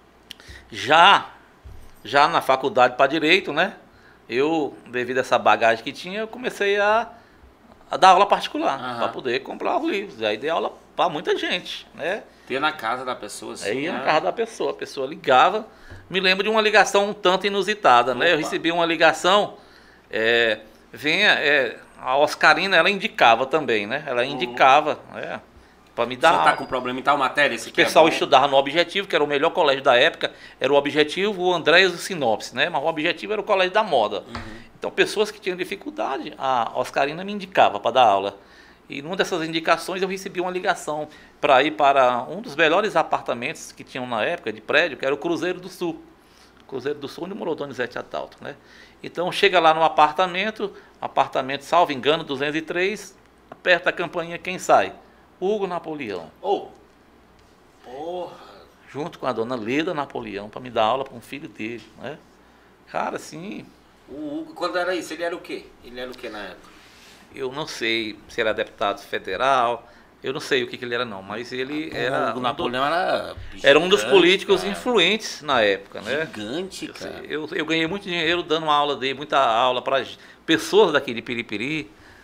já, já na faculdade para Direito, né? Eu, devido a essa bagagem que tinha, eu comecei a, a dar aula particular, Aham. para poder comprar os livros. Aí dei aula para muita gente, né? Ter na casa da pessoa, assim. Aí ia né? na casa da pessoa, a pessoa ligava. Me lembro de uma ligação um tanto inusitada, né? Eu Opa. recebi uma ligação, é, venha, é, a Oscarina, ela indicava também, né? Ela indicava, né? Para me Você dar tá aula. com problema em tal matéria? Esse O aqui é pessoal bom? estudava no Objetivo, que era o melhor colégio da época, era o Objetivo, o Andréas e o Sinopse, né? Mas o Objetivo era o colégio da moda. Então, pessoas que tinham dificuldade, a Oscarina me indicava para dar aula. E numa dessas indicações eu recebi uma ligação para ir para um dos melhores apartamentos que tinham na época, de prédio, que era o Cruzeiro do Sul. Cruzeiro do Sul, onde morou Donizete Atalto, né? Então, chega lá no apartamento, apartamento, salvo engano, duzentos e três, aperta a campainha, quem sai? Hugo Napoleão, Ô! Porra! junto com a dona Leda Napoleão, para me dar aula para um filho dele, né? Cara, assim, O Hugo, quando era isso, ele era o quê? Ele era o quê na época? eu não sei se era deputado federal, eu não sei o que, que ele era não, mas ele era, o um do- Napoleão era... era um dos gigante, políticos cara. influentes na época, né? Gigante, cara. Eu, eu ganhei muito dinheiro dando aula, dei muita aula para pessoas daqui de Piripiri,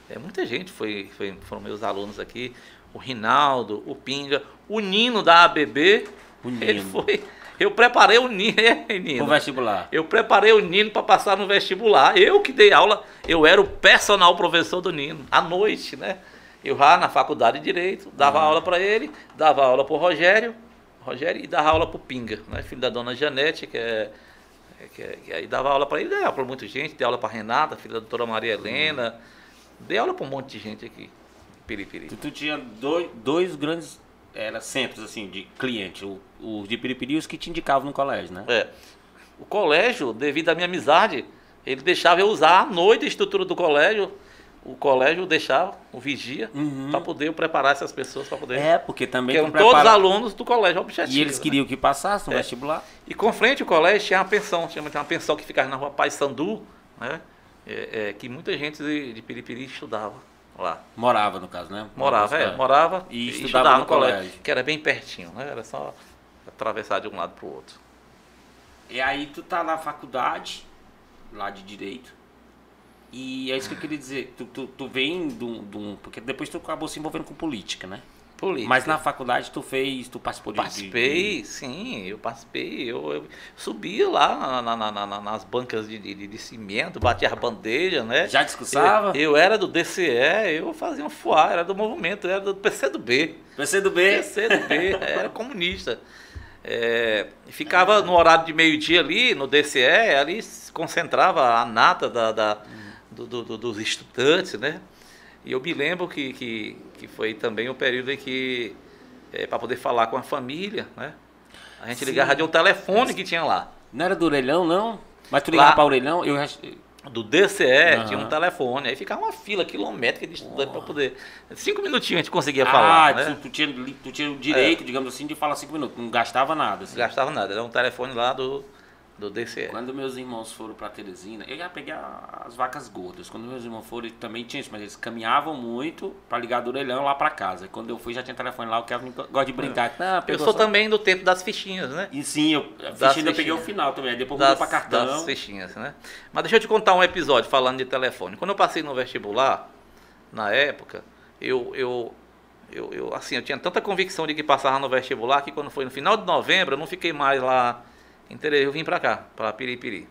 É, muita gente foi, foi, foram meus alunos aqui. O Rinaldo, o Pinga, o Nino da A B B. O Nino. Ele foi. Eu preparei o Nino, é, Nino. O vestibular. Eu preparei o Nino para passar no vestibular. Eu que dei aula, eu era o personal professor do Nino, à noite, né? Eu já na faculdade de Direito, dava Ah. aula para ele, dava aula para o Rogério, Rogério e dava aula para o Pinga, né? Filho da dona Janete, que é. Que, é, que aí dava aula para ele, dei aula para muita gente, dei aula para Renata, filha da doutora Maria Helena, dei aula para um monte de gente aqui, Piripiri. Tu, tu tinha dois, dois grandes era, centros assim, de cliente, o- os de Piripiri e os que te indicavam no colégio, né? É. O colégio, devido à minha amizade, ele deixava eu usar à noite a estrutura do colégio. O colégio deixava, o vigia, Uhum. para poder eu preparar essas pessoas para poder. É, porque também Porque tu eram todos prepara- alunos do colégio objetivo. E eles né? queriam que passasse no É. vestibular. E com frente ao colégio tinha uma pensão, tinha uma pensão que ficava na rua Paissandu, né? É, é, que muita gente de, de Piripiri estudava lá. Morava, no caso, né? Morava, é, É. morava E e, estudava estudava, no no colégio, colégio. que era bem pertinho, né? Era só atravessar de um lado para o outro. E aí tu tá na faculdade, lá de Direito. E é isso que eu queria dizer. Tu, tu, tu vem de um, de um- porque depois tu acabou se envolvendo com política, né? Política. Mas na faculdade tu fez, tu participou de... Participei, de- sim, eu participei. Eu, eu subia lá na- na- na- na- nas bancas de, de, de cimento, batia as bandejas, né? Já discursava? Eu, eu era do D C E, eu fazia um fuá, era do movimento, eu era do P C do B. P C do B. P C do B, era comunista. É, ficava no horário de meio-dia ali, no D C E, ali se concentrava a nata da, da- do- do- do- dos estudantes, né? E eu me lembro que, que, que foi também o período em que, para poder falar com a família, né? A gente Sim. ligava de um telefone que tinha lá. Não era do Orelhão, não? Mas tu ligava Lá- pra Orelhão, eu já... Do D C E Aham. tinha um telefone, aí ficava uma fila quilométrica de estudante para poder. Cinco minutinhos a gente conseguia Ah, falar, né? tu, tu tinha, li- tu tinha o direito, digamos assim, de falar cinco minutos. Não gastava nada. Assim. Não gastava nada, era um telefone lá do, do D C E. Quando meus irmãos foram pra Teresina, eu já peguei a- as vacas gordas. Quando meus irmãos foram, eles também tinha isso, mas eles caminhavam muito pra ligar do Orelhão lá pra casa. Quando eu fui, já tinha telefone lá, o Kevin gosta de brincar. Ah, Eu pegou sou só- também do tempo das fichinhas, né? E sim, eu, a Das fichinha eu peguei o fichinhas. final também, aí depois mudou Das, pra cartão. das fichinhas, né? Mas deixa eu te contar um episódio falando de telefone. Quando eu passei no vestibular, na época, eu, eu, eu, eu, assim, eu tinha tanta convicção de que passava no vestibular que quando foi no final de novembro, eu não fiquei mais lá em Teresina, eu vim pra cá, pra Piripiri.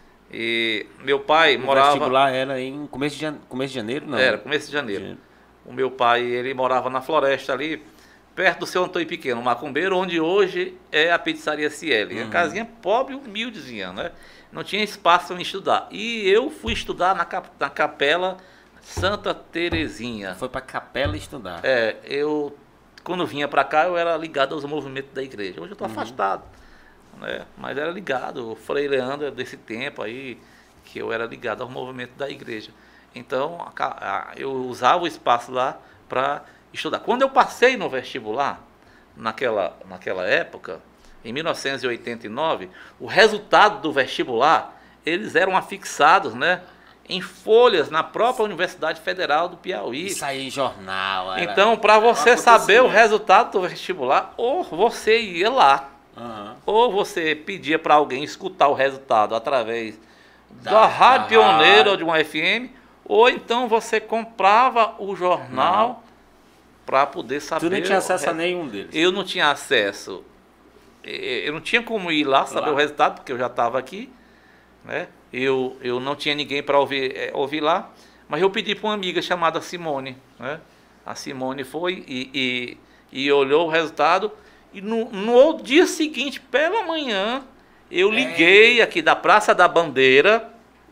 E meu pai O morava... vestibular era em começo de, jan- começo de janeiro, não? Era, começo de janeiro. O meu pai, ele morava na floresta ali, perto do seu Antônio Pequeno, Macumbeiro, onde hoje é a pizzaria Cielo. Uhum. Uma casinha pobre, humildezinha, né? Não tinha espaço para me estudar. E eu fui estudar na, cap- na capela Santa Terezinha. Foi pra capela estudar. É, eu, quando vinha para cá, eu era ligado aos movimentos da igreja. Hoje eu estou afastado, né? Mas era ligado. O Frei Leandro é desse tempo aí, que eu era ligado ao movimento da igreja. Então, a ca- a- eu usava o espaço lá para estudar. Quando eu passei no vestibular, naquela, naquela época, em mil novecentos e oitenta e nove, o resultado do vestibular, eles eram afixados, né, em folhas na própria Universidade Federal do Piauí. Isso aí em jornal. era- Então, para você era um saber o acontecimento. resultado do vestibular, ou você ia lá, Aham. ou você pedia para alguém escutar o resultado através da, Da- Rádio da Pioneira rádio. ou de uma F M, ou então você comprava o jornal para poder saber. Tu não tinha o acesso a re- nenhum deles. Eu não tinha acesso. Eh, Eu não tinha como ir lá saber Lá. o resultado, porque eu já estava aqui, né? Eu, eu não tinha ninguém para ouvir, eh, ouvir lá, mas eu pedi para uma amiga chamada Simone, né? A Simone foi e, e, e olhou o resultado, e no, no dia seguinte, pela manhã, eu liguei aqui da Praça da Bandeira.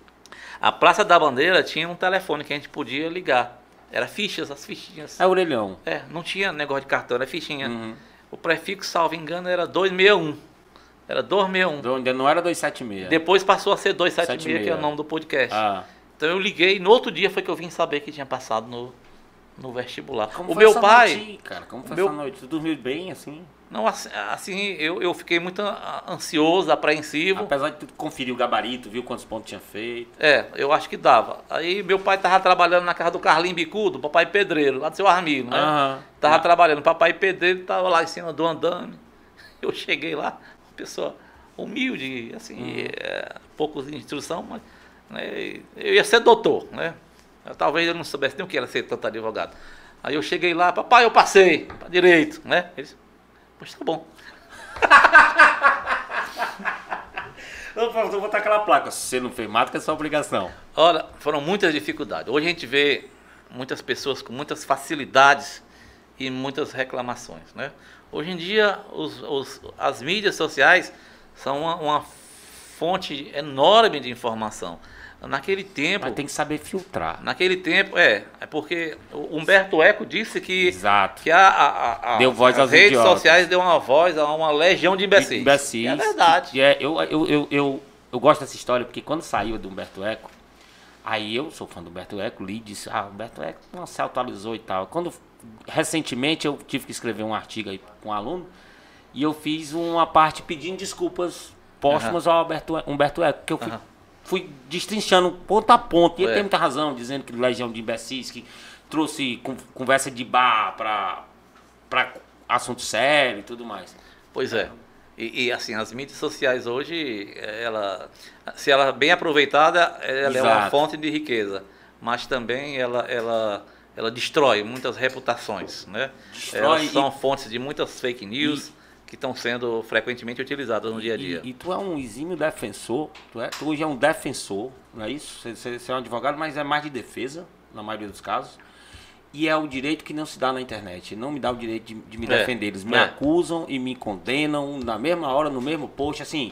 A Praça da Bandeira tinha um telefone que a gente podia ligar. Era fichas, as fichinhas. É Orelhão. É, não tinha negócio de cartão, era fichinha. Uhum. O prefixo, salvo engano, era duzentos e sessenta e um. Era duzentos e sessenta e um. Ainda não era duzentos e setenta e seis. Depois passou a ser duzentos e setenta e seis, que é o setenta e seis. nome do podcast. Ah. Então eu liguei, no outro dia foi que eu vim saber que tinha passado no, no vestibular. Como o foi meu essa pai... noite, cara? Como foi meu- essa noite? Tu dormiu bem, assim? Não, assim, assim, eu, eu fiquei muito a- ansioso, apreensivo. Apesar de tu conferir o gabarito, viu quantos pontos tinha feito. É, eu acho que dava. Aí meu pai tava trabalhando na casa do Carlinho Bicudo, papai pedreiro, lá do seu Armindo, né? Aham. Tava Ah. trabalhando, papai pedreiro tava lá em cima do andame. Eu cheguei lá, uma pessoa humilde, assim, Uhum. é, poucos de instrução, mas né, eu ia ser doutor, né? Talvez eu não soubesse nem o que era ser tanto advogado. Aí eu cheguei lá, papai, eu passei para direito, né? Ele disse, pois tá bom. Eu vou botar aquela placa, se você não fez mais, que é sua obrigação. Olha, foram muitas dificuldades. Hoje a gente vê muitas pessoas com muitas facilidades e muitas reclamações, né? Hoje em dia, os, os, as mídias sociais são uma, uma fonte enorme de informação. Naquele tempo... Mas tem que saber filtrar. Naquele tempo, é, é porque o Humberto Eco disse que, Exato. que a, a, a, deu voz as aos redes idiotas. sociais deu uma voz a uma legião de imbecis. Imbecis. É verdade. Que é, eu, eu, eu, eu, eu gosto dessa história, porque quando saiu do Humberto Eco, aí eu sou fã do Humberto Eco, li e disse, ah, Humberto Eco não se atualizou e tal. Quando, recentemente, eu tive que escrever um artigo aí com um aluno, e eu fiz uma parte pedindo desculpas póstumas uhum. ao Humberto, Humberto Eco, que eu fui... Uhum. Fui destrinchando ponto a ponto. E ele é. tem muita razão, dizendo que legião de imbecis, que trouxe conversa de bar para assunto sério e tudo mais. Pois é. E, e assim, as mídias sociais hoje, ela, se ela é bem aproveitada, ela Exato. é uma fonte de riqueza. Mas também ela, ela, ela destrói muitas reputações, né? Destrói Elas são e... fontes de muitas fake news. E... que estão sendo frequentemente utilizadas no dia a dia. E, e tu é um exímio defensor, tu, é, tu hoje é um defensor, não é isso? Você, você é um advogado, mas é mais de defesa, na maioria dos casos. E é o direito que não se dá na internet. Não me dá o direito de, de me é, defender. Eles me é. acusam e me condenam na mesma hora, no mesmo post. Assim,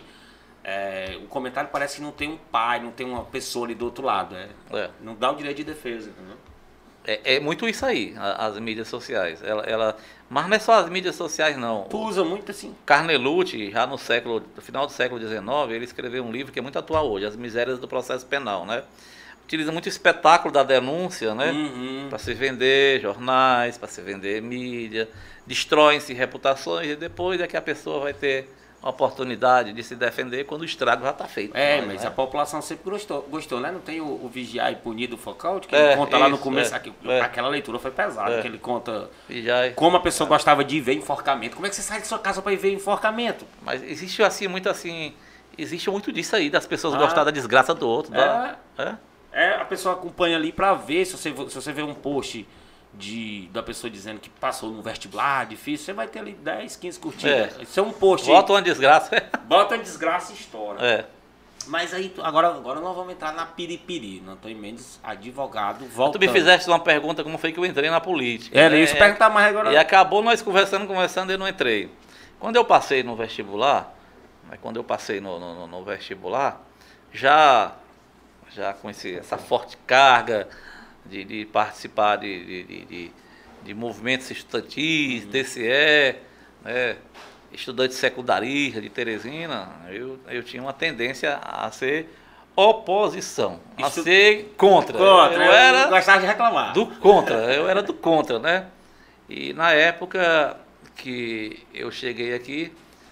é, o comentário parece que não tem um pai, não tem uma pessoa ali do outro lado. É, é. Não dá o direito de defesa, entendeu? É, é muito isso aí, as mídias sociais. Ela, ela, mas não é só as mídias sociais, não. Tu usa muito assim. Carnelucci, já no século, no final do século dezenove, ele escreveu um livro que é muito atual hoje, As Misérias do Processo Penal, né? Utiliza muito o espetáculo da denúncia, né? Uhum. Para se vender jornais, para se vender mídia. Destroem-se reputações e depois é que a pessoa vai ter a oportunidade de se defender quando o estrago já está feito. É, mas, mas né? a população sempre gostou, gostou, né? Não tem o, o Vigiar e Punir do Foucault, que é, ele conta lá no isso, começo, é, aqui, é. aquela leitura foi pesada, é. que ele conta Vigiar, como a pessoa é. gostava de ver enforcamento. Como é que você sai de sua casa para ir ver enforcamento? Mas existe assim, muito assim, existe muito disso aí, das pessoas ah, gostar da desgraça do outro. É, da, é? é, a pessoa acompanha ali para ver, se você, se você vê um post... De, da pessoa dizendo que passou no vestibular, difícil, você vai ter ali dez, quinze curtidas. É. Isso é um post. Bota uma desgraça. Bota uma desgraça e estoura. É. Mas aí, agora, agora nós vamos entrar na piripiri. Antônio Mendes, advogado, voltando. Tu me fizeste uma pergunta, como foi que eu entrei na política. É, né? isso perguntar mais agora. E acabou nós conversando, conversando e eu não entrei. Quando eu passei no vestibular, quando eu passei no, no, no vestibular, já, já com esse, essa forte carga... De, de participar de, de, de, de, de movimentos estudantis, uhum. T C E, né, estudante secundarista de Teresina, eu, eu tinha uma tendência a ser oposição, a Estu... ser contra. Contra, eu, eu era gostava de reclamar. Do contra, eu era do contra, né? E na época que eu cheguei aqui...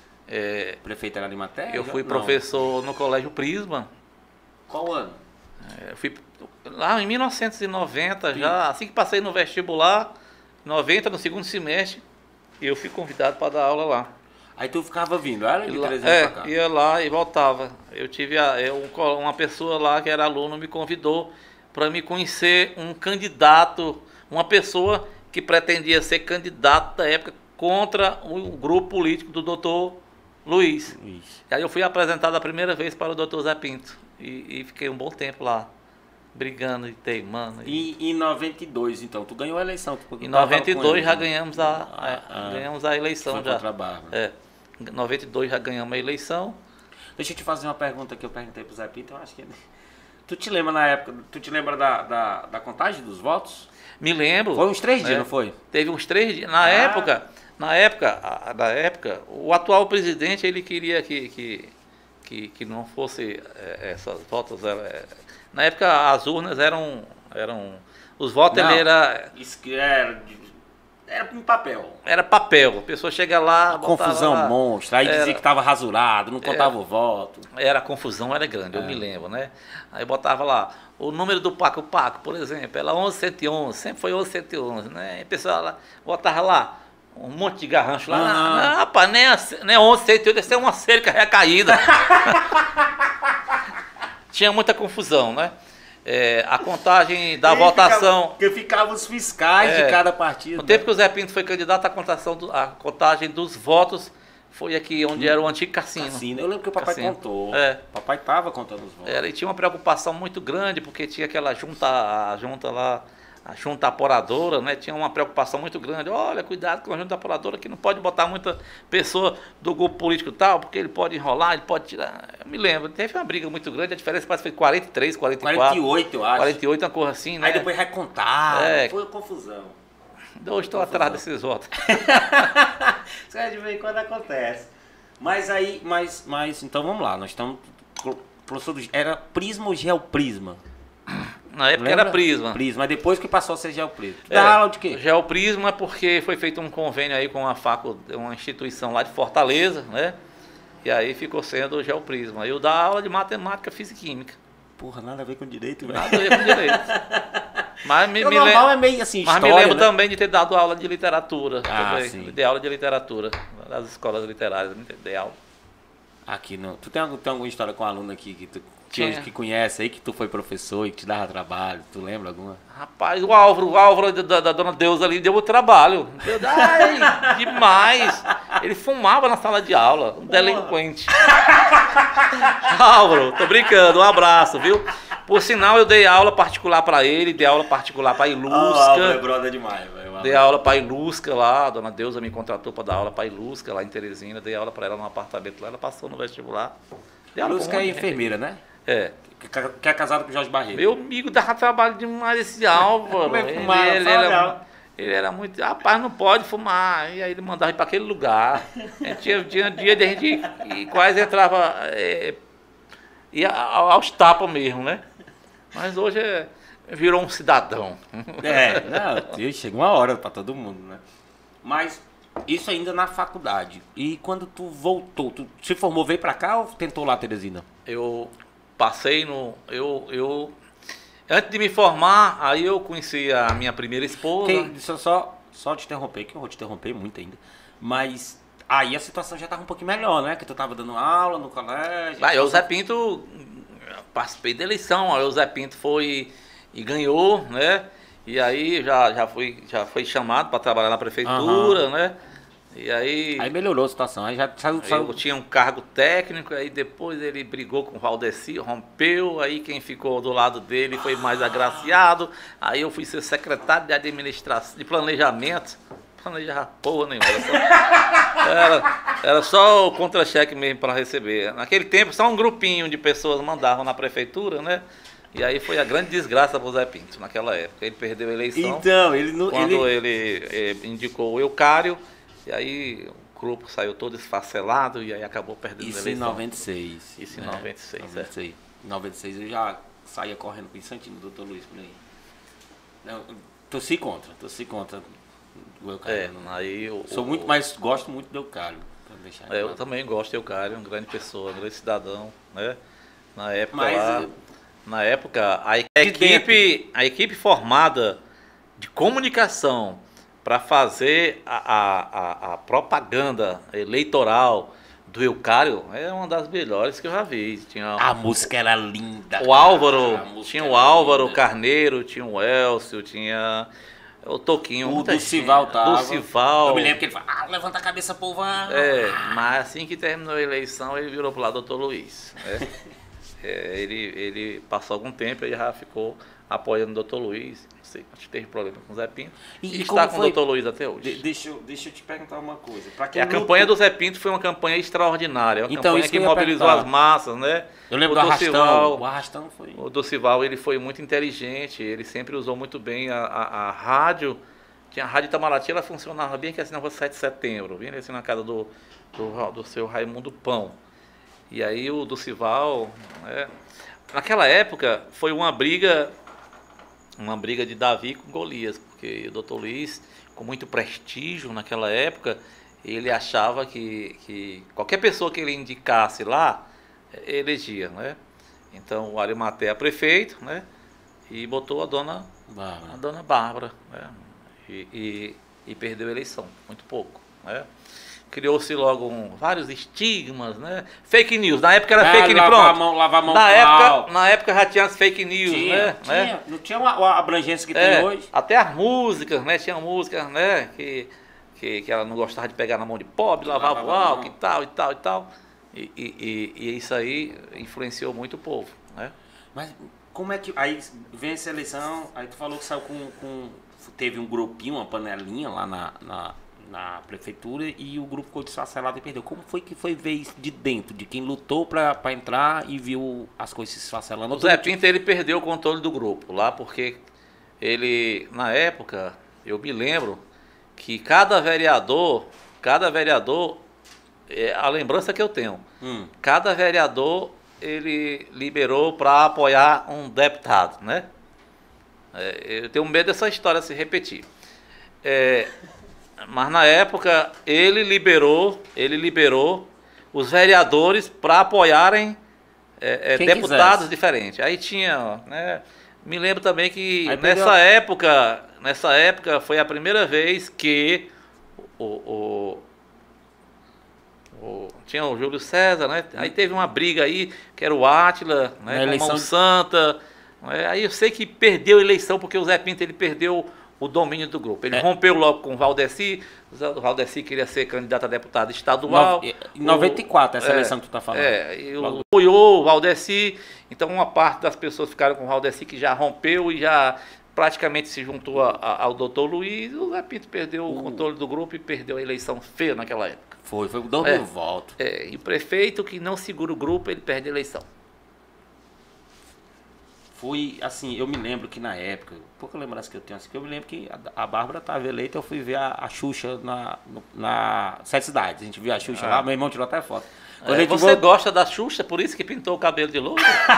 É, prefeito era de matéria? Eu fui Não. professor no Colégio Prisma. Qual ano? Eu fui lá em mil novecentos e noventa, já, assim que passei no vestibular, noventa, no segundo semestre, eu fui convidado para dar aula lá. Aí tu ficava vindo, era de Teresina é, pra cá? Ia lá e voltava. Eu tive a, eu, uma pessoa lá que era aluno me convidou para me conhecer um candidato, uma pessoa que pretendia ser candidato da época contra o grupo político do doutor Luiz. Luiz. E aí eu fui apresentado a primeira vez para o doutor Zé Pinto. E, e fiquei um bom tempo lá, brigando e teimando. E em noventa e dois, então, tu ganhou a eleição? Tu em noventa e dois ele, já né? ganhamos a, ah, a, ganhamos a eleição. Foi já. Contra a Barra. É, em noventa e dois já ganhamos a eleição. Deixa eu te fazer uma pergunta que eu perguntei pro Zé Pinto, eu acho que ele... Tu te lembra na época, tu te lembra da, da, da contagem dos votos? Me lembro. Foi uns três dias, é, não foi? Teve uns três dias. Na ah. época, na época, a, na época, o atual presidente, ele queria que... que Que, que não fosse é, essas votos. É, na época as urnas eram. eram os votos não, ele era. Isso que era. Era em papel. Era papel. A pessoa chega lá. Confusão lá, monstra. Aí era, dizia que estava rasurado, não contava era, o voto. Era a confusão, era grande, é. eu me lembro, né? Aí botava lá. O número do Paco Paco, por exemplo, era onze cento e onze, sempre foi onze cento e onze, né? E a pessoa lá, botava lá. Um monte de garrancho lá. Ah. Não, não, rapaz, nem, a, nem onze cento e oito, isso é uma cerca recaída. Tinha muita confusão, né? É, a contagem da E votação... Ficava, porque ficavam os fiscais É, de cada partido. No tempo né? que o Zé Pinto foi candidato, a, contação do- a contagem dos votos foi aqui onde era o antigo cassino. Cassino. Eu lembro que o papai Cassino. contou. É. O papai tava contando os votos. Era, e tinha uma preocupação muito grande, porque tinha aquela junta, a junta lá, a junta aporadora, né? Tinha uma preocupação muito grande. Olha, cuidado com a junta aporadora, que não pode botar muita pessoa do grupo político e tal, porque ele pode enrolar, ele pode tirar. Eu me lembro, teve uma briga muito grande, a diferença parece que foi quarenta e três, quarenta e quatro. quarenta e oito, eu acho. quarenta e oito, uma coisa assim, né? Aí depois recontaram. É. Foi uma confusão. Hoje estou atrás desses votos. Isso aí de vez em quando acontece. Mas aí, mas, mas, então vamos lá, nós estamos. Professor, era Prisma ou Geoprisma? Na época Lembra? era Prisma. Prisma, mas depois que passou a ser Geoprisma. Tu É, dá aula de quê? Geoprisma porque foi feito um convênio aí com a facu, uma instituição lá de Fortaleza, né? E aí ficou sendo o Geoprisma. Eu dava aula de matemática, física e química. Porra, nada a ver com direito, velho. Nada a ver com direito. Mas me, O me normal lembro, é meio assim, mas história, me lembro né? também de ter dado aula de literatura. Ah, também. sim. Dei aula de literatura das escolas literárias. Dei aula. Aqui não. Tu tem, algum- tem alguma história com um aluno aqui que tu que, Tinha. hoje que conhece aí, que tu foi professor e que te dava trabalho? Tu lembra alguma? Rapaz, o Álvaro, o Álvaro da, da Dona Deusa ali deu o trabalho. Deu, ai, demais. Ele fumava na sala de aula, um delinquente. Álvaro, tô brincando, um abraço, viu? Por sinal, eu dei aula particular pra ele, dei aula particular pra Ilusca. brother demais, velho. Dei aula pra Ilusca lá, a Dona Deusa me contratou pra dar aula pra Ilusca lá em Teresina. Dei aula pra ela num apartamento lá, ela passou no vestibular. Dei aula pra um Ilusca é monte de gente. enfermeira, né? É. Que, que é casado com o Jorge Barreto. Meu amigo dava trabalho demais esse Álvaro. Como é que ele, fumava? ele Fala era, dela. ele era muito. Rapaz, não pode fumar. E aí ele mandava ir para aquele lugar. A gente tinha, tinha dia de a gente e quase entrava. É, ia aos tapas mesmo, né? Mas hoje é, virou um cidadão. É, não, chega uma hora pra todo mundo, né? Mas isso ainda na faculdade. E quando tu voltou, tu se formou, veio pra cá ou tentou lá, Teresina? Eu passei no. Eu, eu, antes de me formar, aí eu conheci a minha primeira esposa. Que, deixa eu só, só te interromper, que eu vou te interromper muito ainda. Mas aí a situação já tava um pouquinho melhor, né? Que tu tava dando aula no colégio. Vai, o Zé Pinto, participei da eleição, aí o Zé Pinto foi e ganhou, né? E aí já, já, fui, já foi chamado para trabalhar na prefeitura, né? E aí, Aí melhorou a situação, aí já saiu. eu saiu... tinha um cargo técnico, aí depois ele brigou com o Valdeci, rompeu, aí quem ficou do lado dele foi mais agraciado, aí eu fui ser secretário de administração, de planejamento, planejar porra nenhuma, era só, era, era só o contra-cheque mesmo para receber. Naquele tempo só um grupinho de pessoas mandavam na prefeitura, né? E aí foi a grande desgraça para o Zé Pinto naquela época. Ele perdeu a eleição Então, ele não. quando ele... ele, eh, indicou o Eucário, e aí o grupo saiu todo esfacelado e aí acabou perdendo a Isso em eleição. noventa e seis. Isso em né? noventa e seis, noventa e seis. Em noventa e seis eu já saía correndo com o Santino, doutor Luiz, por aí. Não, torci contra, torci contra o Eucário. É, aí o, Sou o- muito, mas gosto muito do Eucário. pra deixar é, eu claro. também gosto do Eucário, uma grande pessoa, um grande cidadão, né? Na época Mas, lá, eh, na época a equipe, a equipe formada de comunicação para fazer a, a, a, a propaganda eleitoral do Eucário é uma das melhores que eu já vi. Tinha A música era linda. o Álvaro, cara, a música tinha o era Álvaro linda. Carneiro, tinha o Elcio, tinha o Toquinho. O muita Dulcival gente. tava. Dulcival. Eu me lembro que ele falou, ah, levanta a cabeça, povo. ah." É, mas assim que terminou a eleição, ele virou pro lado do doutor Luiz. Né? É, ele, ele passou algum tempo e já ficou apoiando o doutor Luiz. Não sei, acho que teve problema com o Zé Pinto. E- E, e está como com foi? o doutor Luiz até hoje. De- deixa, eu, deixa eu te perguntar uma coisa. Pra E quem a lutou- campanha do Zé Pinto foi uma campanha extraordinária. Uma Então, campanha isso que que eu ia mobilizou perguntar. as massas, né? Eu lembro o do Arrastão. Dulcival- O Arrastão foi... O Dulcival, ele foi muito inteligente, ele sempre usou muito bem a, a, a rádio. Tinha a Rádio Itamaraty, ela funcionava bem que assim na rua sete de setembro, bem assim na casa do, do, do seu Raimundo Pão. E aí o Dulcival, né? Naquela época foi uma briga, uma briga de Davi com Golias, porque o doutor Luiz, com muito prestígio naquela época, ele achava que, que qualquer pessoa que ele indicasse lá, elegia, né? Então o Arimatea prefeito, né? E botou a dona, Bárbara. a dona Bárbara, né? E, e, e perdeu a eleição, muito pouco, né? criou-se logo um, vários estigmas, né? Fake news, na época era É, fake news, lavar pronto. a mão, lavar a mão na, com época, álcool. na época já tinha as fake news, Tinha, né? tinha. né? Não tinha uma, uma abrangência que É, tem hoje. até as músicas, né? Tinha músicas, né? Que, que, que ela não gostava de pegar na mão de pobre, lavava o lavava a álcool e mão. tal, e tal, e tal. E, e, e, e isso aí influenciou muito o povo, né? Mas como é que. Aí vem essa eleição, aí tu falou que saiu com. com teve um grupinho, uma panelinha lá na, na, na prefeitura e o grupo ficou desfacelado e perdeu. Como foi que foi ver isso de dentro? De quem lutou pra, pra entrar e viu as coisas se desfacelando? O Zé Pinto, ele perdeu o controle do grupo lá, porque ele, na época, eu me lembro que cada vereador, cada vereador, é a lembrança que eu tenho, Hum. cada vereador, ele liberou para apoiar um deputado, né? É, eu tenho medo dessa história se repetir. É, mas na época, ele liberou, ele liberou os vereadores para apoiarem é, é, Quem deputados quisesse. diferentes. Aí tinha, né? Me lembro também que Aí perdeu nessa a- época, nessa época foi a primeira vez que o, o, o- tinha o Júlio César, né? Aí teve uma briga aí, que era o Átila, Na né? Com eleição Mão de- Santa. né? Aí eu sei que perdeu a eleição porque o Zé Pinto ele perdeu o domínio do grupo. Ele É. rompeu logo com o Valdeci. O Valdeci queria ser candidato a deputado estadual. No- Em noventa e quatro, essa O- eleição que tu tá falando. É, e o- Logo- apoiou o Valdeci. Então uma parte das pessoas ficaram com o Valdeci que já rompeu e já praticamente se juntou a- a- ao doutor Luiz. O Zé Pinto perdeu o Uh. controle do grupo e perdeu a eleição feia naquela época. Foi, foi dando É. voto. É, e o prefeito que não segura o grupo, ele perde a eleição. Foi assim, eu me lembro que na época, pouca lembrança que eu tenho assim, que eu me lembro que a, a Bárbara estava eleita, eu fui ver a, a Xuxa na, no- na Sete Cidades. A gente viu a Xuxa Ah. lá, meu irmão tirou até foto. Quando É, a gente você voltou- gosta da Xuxa, por isso que pintou o cabelo de louro?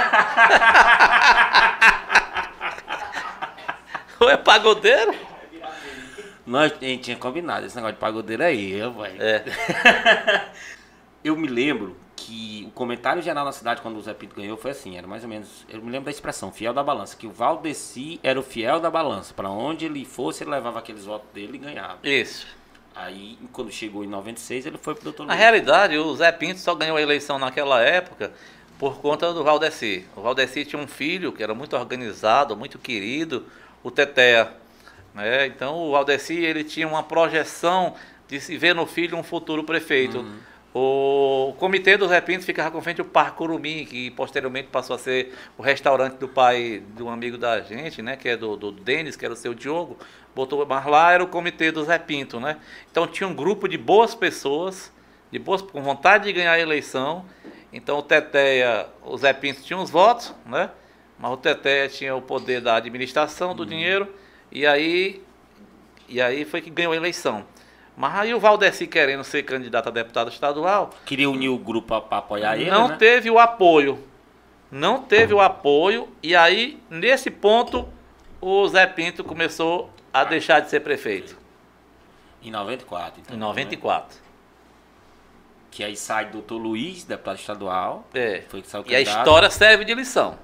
Ou é pagodeiro? Nós, a gente tinha combinado esse negócio de pagodeiro aí, eu, velho. É. Eu me lembro que o comentário geral na cidade quando o Zé Pinto ganhou foi assim, era mais ou menos, eu me lembro da expressão, fiel da balança, que o Valdeci era o fiel da balança, para onde ele fosse ele levava aqueles votos dele e ganhava. Isso. Aí, quando chegou em noventa e seis, ele foi pro doutor Na Luiz. realidade, o Zé Pinto só ganhou a eleição naquela época por conta do Valdeci. O Valdeci tinha um filho que era muito organizado, muito querido, o Tetea. Né? Então, o Valdeci ele tinha uma projeção de se ver no filho um futuro prefeito. Uhum. O comitê do Zé Pinto ficava com frente ao Parque Curumim, que posteriormente passou a ser o restaurante do pai de um amigo da gente, né? Que é do, do Denis, que era o seu Diogo. Botou, mas lá era o comitê do Zé Pinto, né? Então tinha um grupo de boas pessoas, de boas, com vontade de ganhar a eleição. Então o Teteia, o Zé Pinto tinha os votos, né? Mas o Teteia tinha o poder da administração do dinheiro. E aí, e aí foi que ganhou a eleição. Mas aí o Valdeci querendo ser candidato a deputado estadual, Queria unir o grupo para apoiar ele, não né? teve o apoio. Não teve o apoio. E aí, nesse ponto, o Zé Pinto começou a deixar de ser prefeito. Em noventa e quatro. Então, Em noventa e né? quatro. Que aí sai doutor Luiz, deputado estadual. É. Foi que saiu E a candidato. história serve de lição.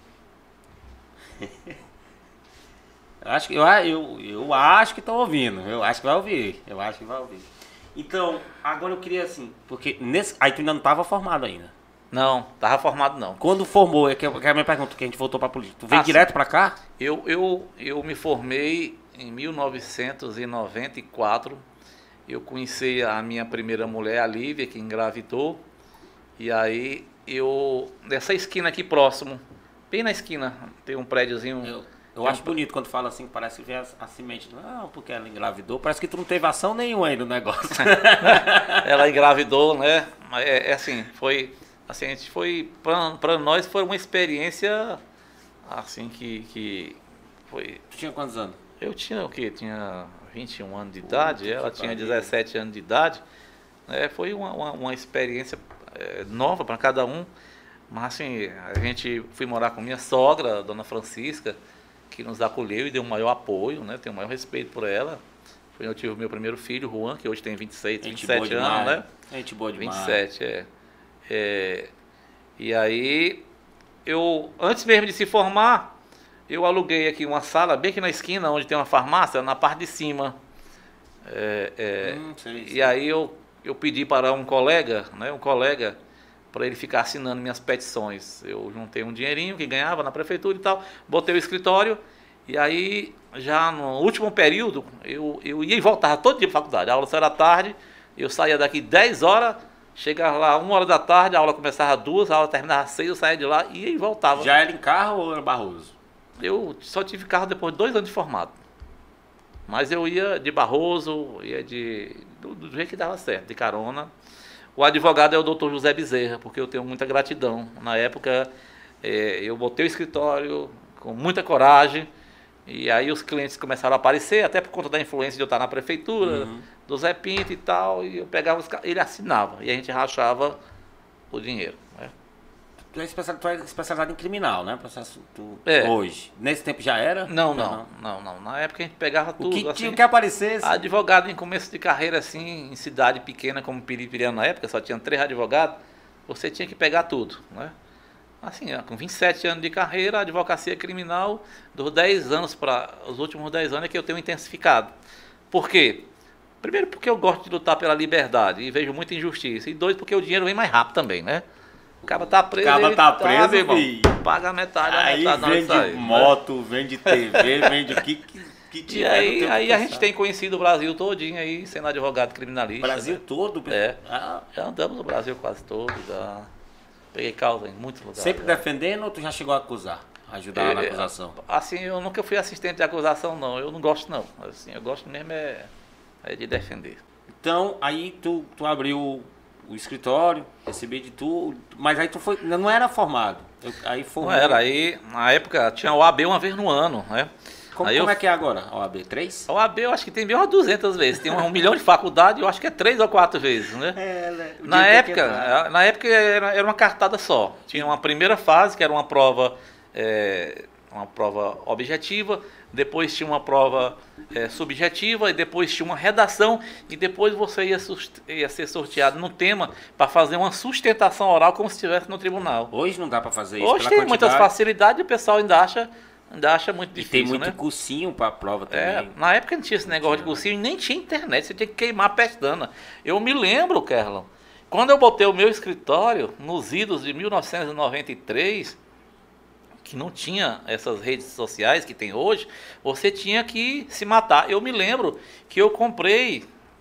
Eu acho que, eu, eu, eu acho que estão ouvindo. Eu acho que vai ouvir. Eu acho que vai ouvir. Então, agora eu queria assim, porque nesse, aí tu ainda não estava formado ainda. Não, tava formado não. Quando formou, é que, que é a minha pergunta, que a gente voltou pra política. Tu veio Ah, direto pra cá? Eu, eu, eu me formei em mil novecentos e noventa e quatro. Eu conheci a minha primeira mulher, a Lívia, que engravidou. E aí eu, nessa esquina aqui próximo, bem na esquina, tem um prédiozinho. Eu, eu acho bonito quando fala assim, parece que vem a, a semente. Não, porque ela engravidou. Parece que tu não teve ação nenhuma aí no negócio. Ela engravidou, né? É, é assim, foi. Assim, a gente foi. Para nós foi uma experiência assim que, que foi. Tu tinha quantos anos? Eu tinha o quê? Tinha vinte e um anos de idade, que ela tinha pariu. dezessete anos de idade. É, foi uma, uma, uma experiência é, nova para cada um. Mas assim, a gente fui morar com minha sogra, a dona Francisca, que nos acolheu e deu o maior apoio, né? Tenho o maior respeito por ela. Foi onde eu tive o meu primeiro filho, Juan, que hoje tem vinte e seis, vinte e sete anos, né? Gente boa demais. vinte e sete, é. É, e aí, eu, antes mesmo de se formar, eu aluguei aqui uma sala, bem aqui na esquina, onde tem uma farmácia, na parte de cima. É, é, Hum, sei, sei. e aí eu, eu pedi para um colega, né, um colega, para ele ficar assinando minhas petições. Eu juntei um dinheirinho que ganhava na prefeitura e tal, botei o escritório, e aí, já no último período, eu, eu ia e voltava todo dia para a faculdade. A aula só era tarde, eu saía daqui dez horas, chegava lá uma hora da tarde, a aula começava às duas, a aula terminava às seis, eu saía de lá e ia e voltava. Já era em carro ou era Barroso? Eu só tive carro depois de dois anos de formado. Mas eu ia de Barroso, ia de do, do jeito que dava certo, de carona. O advogado é o doutor José Bezerra, porque eu tenho muita gratidão. Na época, é, eu botei o escritório com muita coragem, e aí os clientes começaram a aparecer, até por conta da influência de eu estar na prefeitura, uhum. do Zé Pinto e tal, e eu pegava os ele assinava, e a gente rachava o dinheiro. Né? Tu é especializado, especializado em criminal, né? Processo tu, é. Hoje. Nesse tempo já era? Não, não, não, não, não. Na época a gente pegava tudo. O que, assim, o que aparecesse? Advogado em começo de carreira, assim, em cidade pequena como Piripiriana na época, só tinha três advogados, você tinha que pegar tudo, né? Assim, com vinte e sete anos de carreira, a advocacia criminal, dos dez anos para os últimos dez anos é que eu tenho intensificado. Por quê? Primeiro porque eu gosto de lutar pela liberdade e vejo muita injustiça. E dois, porque o dinheiro vem mais rápido também, né? O cara tá preso, o cara tá preso, tá, irmão, e... paga metade, a aí metade na hora de sair, vende moto, né? Vende T V, vende o que, que, que te E aí, aí a gente tem conhecido o Brasil todinho aí, sendo advogado criminalista. Brasil né? todo? É, ah. já andamos no Brasil quase todo, já peguei causa em muitos lugares. Sempre já. defendendo ou tu já chegou a acusar? Ajudar é, na acusação? Assim, eu nunca fui assistente de acusação não, eu não gosto não. Assim, eu gosto mesmo é, é de defender. Então, aí tu, tu abriu o escritório, recebi de tu, mas aí tu foi, não era formado. Eu, aí formou. Não era, aí na época tinha o A B uma vez no ano, né? Como, aí como eu, é que é agora? O A B três? O A B eu acho que tem bem umas duzentas vezes, tem um, um milhão de faculdades, eu acho que é três ou quatro vezes, né? É, né? Na época, na época era, era uma cartada só, tinha uma primeira fase que era uma prova, é, uma prova objetiva, depois tinha uma prova é, subjetiva, e depois tinha uma redação, e depois você ia, ia ser sorteado no tema para fazer uma sustentação oral como se estivesse no tribunal. Hoje não dá para fazer isso. Hoje tem quantidade. Muitas facilidades e o pessoal ainda acha, ainda acha muito difícil. E tem muito né? cursinho para a prova também. É, na época não tinha esse negócio de cursinho, nem tinha internet, você tinha que queimar a pestana. Eu me lembro, Kerlon, quando eu botei o meu escritório nos idos de mil novecentos e noventa e três, que não tinha essas redes sociais que tem hoje, você tinha que se matar. Eu me lembro que eu comprei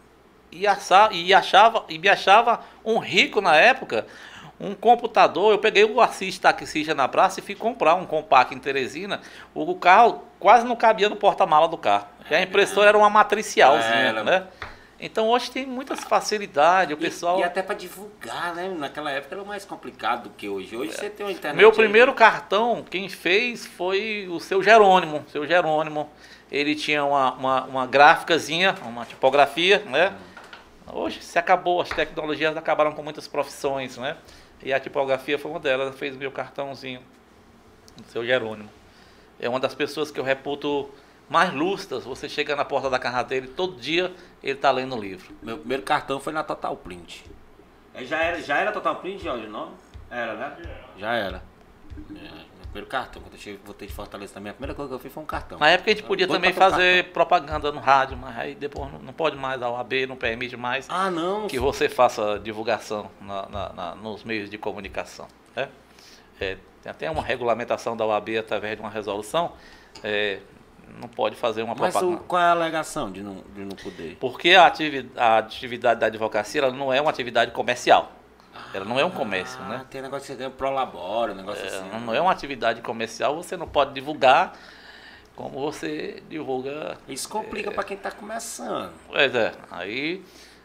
e, achava, e, achava, e me achava um rico na época, um computador. Eu peguei o Assis taxista na praça e fui comprar um compact em Teresina. O carro quase não cabia no porta-mala do carro. E a impressora era uma matricialzinha, né? Então hoje tem muitas facilidades, o pessoal... E, e até para divulgar, né? Naquela época era mais complicado do que hoje. Hoje é. Você tem uma internet... Meu primeiro aí. Cartão, quem fez foi o seu Jerônimo. Seu Jerônimo, ele tinha uma, uma, uma gráficazinha, uma tipografia, né? Hum. Hoje se acabou, as tecnologias acabaram com muitas profissões, né? E a tipografia foi uma delas, fez meu cartãozinho, o seu Jerônimo. É uma das pessoas que eu reputo... mais lustras, você chega na porta da casa dele, todo dia ele está lendo o livro. Meu primeiro cartão foi na Total Print. Já era, já era Total Print, Jorge, não? Era, né? Já era. É, meu primeiro cartão, quando eu cheguei, voltei de Fortaleza também, a primeira coisa que eu fiz foi um cartão. Na época a gente podia também fazer propaganda no rádio, mas aí depois não, não pode mais, a O A B não permite mais ah, não. que você faça divulgação na, na, na, nos meios de comunicação. Né? É, tem até uma regulamentação da O A B através de uma resolução, é, não pode fazer uma Mas propaganda. Mas qual é a alegação de não, de não poder? Porque a atividade, a atividade da advocacia ela não é uma atividade comercial. Ela não é um comércio, ah, né? Tem negócio que você ganha pro labora, um negócio é, assim. Não é uma atividade comercial, você não pode divulgar como você divulga... Isso complica é, para quem está começando. Pois é, aí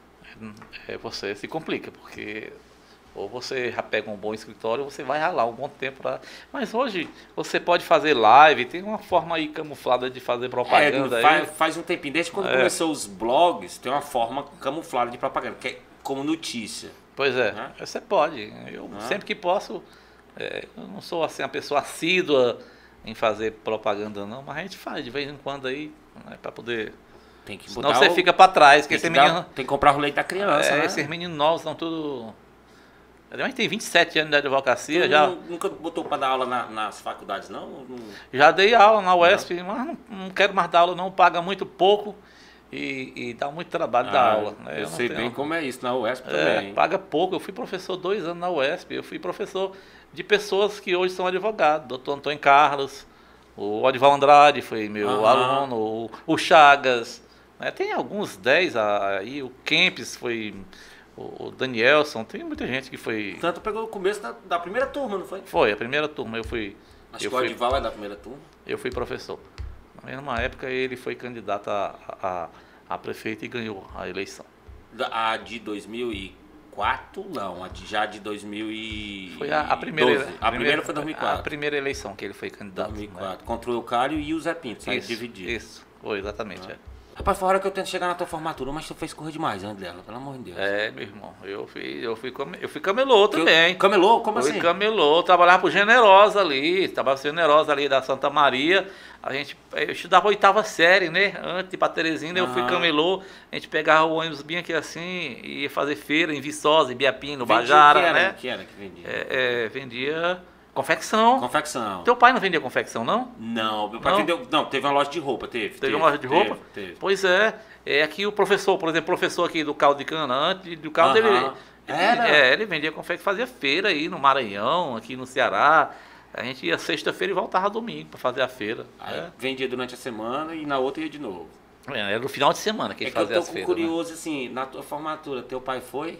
é, você se complica, porque... Ou você já pega um bom escritório, você vai ralar um bom tempo para... Mas hoje você pode fazer live, tem uma forma aí camuflada de fazer propaganda. É, faz, faz um tempinho, desde quando é. começou os blogs, tem uma forma camuflada de propaganda, que é como notícia. Pois é, né? Você pode. Eu ah. sempre que posso, é, eu não sou assim uma pessoa assídua em fazer propaganda não, mas a gente faz de vez em quando aí, né, para poder... Tem que Senão você o... fica para trás. Tem, que que esse menino... dar, tem que comprar o leite da criança, é, né? Esses meninos novos estão tudo... A gente tem vinte e sete anos de advocacia. Tu já nunca botou para dar aula na, nas faculdades, não? não? Já dei aula na U E S P, não. mas não, não quero mais dar aula, não. Paga muito pouco. e, e dá muito trabalho Ah, dar aula. Né? Eu, Eu não sei tenho- bem como é isso, na U E S P É, também. paga pouco. Eu fui professor dois anos na U E S P. Eu fui professor de pessoas que hoje são advogados. Doutor Antônio Carlos, o Odival Andrade foi meu Aham. aluno, o, o Chagas. Né? Tem alguns dez aí. O Kempis foi, o, o Danielson. Tem muita gente que foi. Tanto pegou o começo da, da primeira turma, não foi? Foi a primeira turma. Eu fui, Acho eu que o fui, Odival é da primeira turma. eu fui professor. Na mesma época ele foi candidato a, a, a prefeito e ganhou a eleição. Da- A de dois mil e quatro, não. A de, já de dois mil e Foi a, a primeira. doze. A primeira foi dois mil e A quatro. primeira eleição que ele foi candidato. dois mil e né? quatro. Contra o Eucário e o Zé Pinto. Saiu Isso, dividido. isso. Foi, exatamente. É. Rapaz, foi a hora que eu tento chegar na tua formatura, mas tu fez correr demais antes dela, pelo amor de Deus. É, meu irmão, eu fui, eu fui, come- eu fui camelô também. Camelô? Como Fui assim? camelô, trabalhava por Generosa ali, trabalhava por Generosa ali da Santa Maria. A gente, eu estudava a oitava série, né? Antes de ir pra Teresina, eu fui Aham. camelô. A gente pegava o ônibus bem aqui assim e ia fazer feira em Viçosa, em Biapim, no Vendia, Bajara, que era, né? Que era que vendia? É, é, vendia confecção. Confecção. Teu pai não vendia confecção, não? Não, meu pai Não? vendeu. Não, teve uma loja de roupa, teve. Teve uma loja de roupa? Teve, teve. Pois é. É aqui o professor, por exemplo, o professor aqui do caldo de cana, antes do caldo Aham. ele, ele, Era? é, ele vendia confecção, fazia feira aí no Maranhão, aqui no Ceará. A gente ia sexta-feira e voltava domingo para fazer a feira. Aí vendia durante a semana e na outra ia de novo. É. Era no final de semana que a É gente que eu fazia tô as feiras. Né? curioso, assim, na tua formatura, teu pai foi?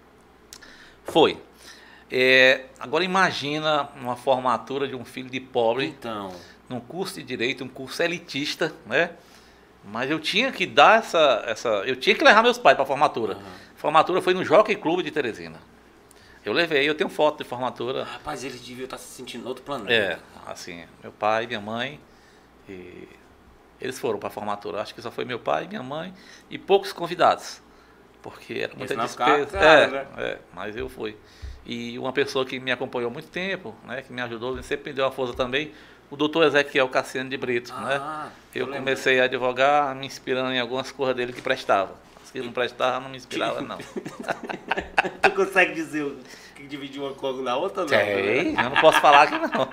Foi. É, agora imagina uma formatura de um filho de pobre Então. num curso de direito, um curso elitista, né? Mas eu tinha que dar essa, essa eu tinha que levar meus pais para a formatura. Aham. A formatura foi no Jockey Clube de Teresina. Eu levei, eu tenho foto de formatura. Rapaz, eles deviam estar se sentindo em outro planeta. É, assim, meu pai, minha mãe, e eles foram para a formatura. Acho que só foi meu pai, minha mãe e poucos convidados, porque era muita Senão ficava despesa. caro, É, né? é, mas eu fui. E uma pessoa que me acompanhou há muito tempo, né, que me ajudou, sempre me deu uma força também, o doutor Ezequiel Cassiano de Brito, Ah, né? Eu lembro. comecei a advogar me inspirando em algumas coisas dele que prestavam. As que não prestavam, não me inspirava, não. Tu consegue dizer o que dividiu uma coisa na outra? Não? Tem, eu não posso falar que não.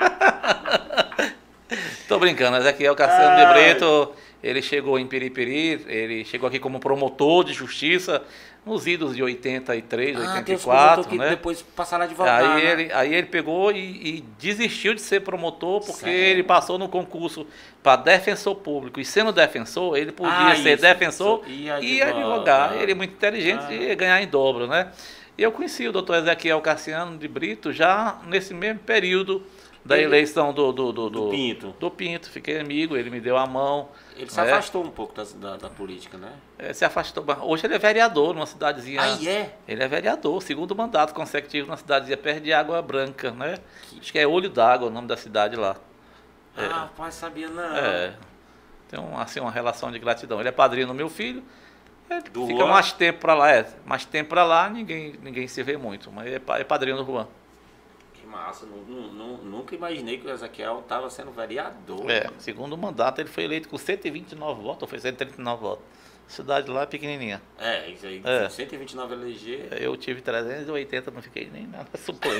Tô brincando, Ezequiel Cassiano de Ai. Brito, ele chegou em Piripiri, ele chegou aqui como promotor de justiça nos idos de oitenta e três, Ah, tem oitenta e os promotores quatro, que né? depois passaram a advogar, Aí né? ele, aí ele pegou e, e desistiu de ser promotor porque Sério? ele passou no concurso para defensor público. E sendo defensor, ele podia Ah, ser isso, defensor isso. E e advogar. advogar. Ele é muito inteligente Ah. e ia ganhar em dobro, né? E eu conheci o doutor Ezequiel Cassiano de Brito já nesse mesmo período da Ele- eleição do, do, do, Do Pinto. do Pinto. Fiquei amigo, ele me deu a mão. Ele se né? afastou um pouco das- da, da política, né? É, se afastou. Hoje ele é vereador numa cidadezinha. Aí é? Ele é vereador, segundo mandato consecutivo na cidadezinha perto de Água Branca, né? Acho que é Olho d'Água o nome da cidade lá. Ah, pai, sabia não. É. Tem um, assim, uma relação de gratidão. Ele é padrinho do meu filho. Ele Do fica Juan? mais tempo pra lá, é. Mais tempo pra lá, ninguém, ninguém se vê muito. Mas é, pa- é padrinho do Juan. Que massa. Nu- nu- nu- nunca imaginei que o Ezequiel estava sendo vereador. É, segundo mandato, ele foi eleito com cento e vinte e nove votos, ou foi cento e trinta e nove votos. Cidade lá é pequenininha. É, isso aí. É. cento e vinte e nove eleger. Eu tive trezentos e oitenta, não fiquei nem nada suplente.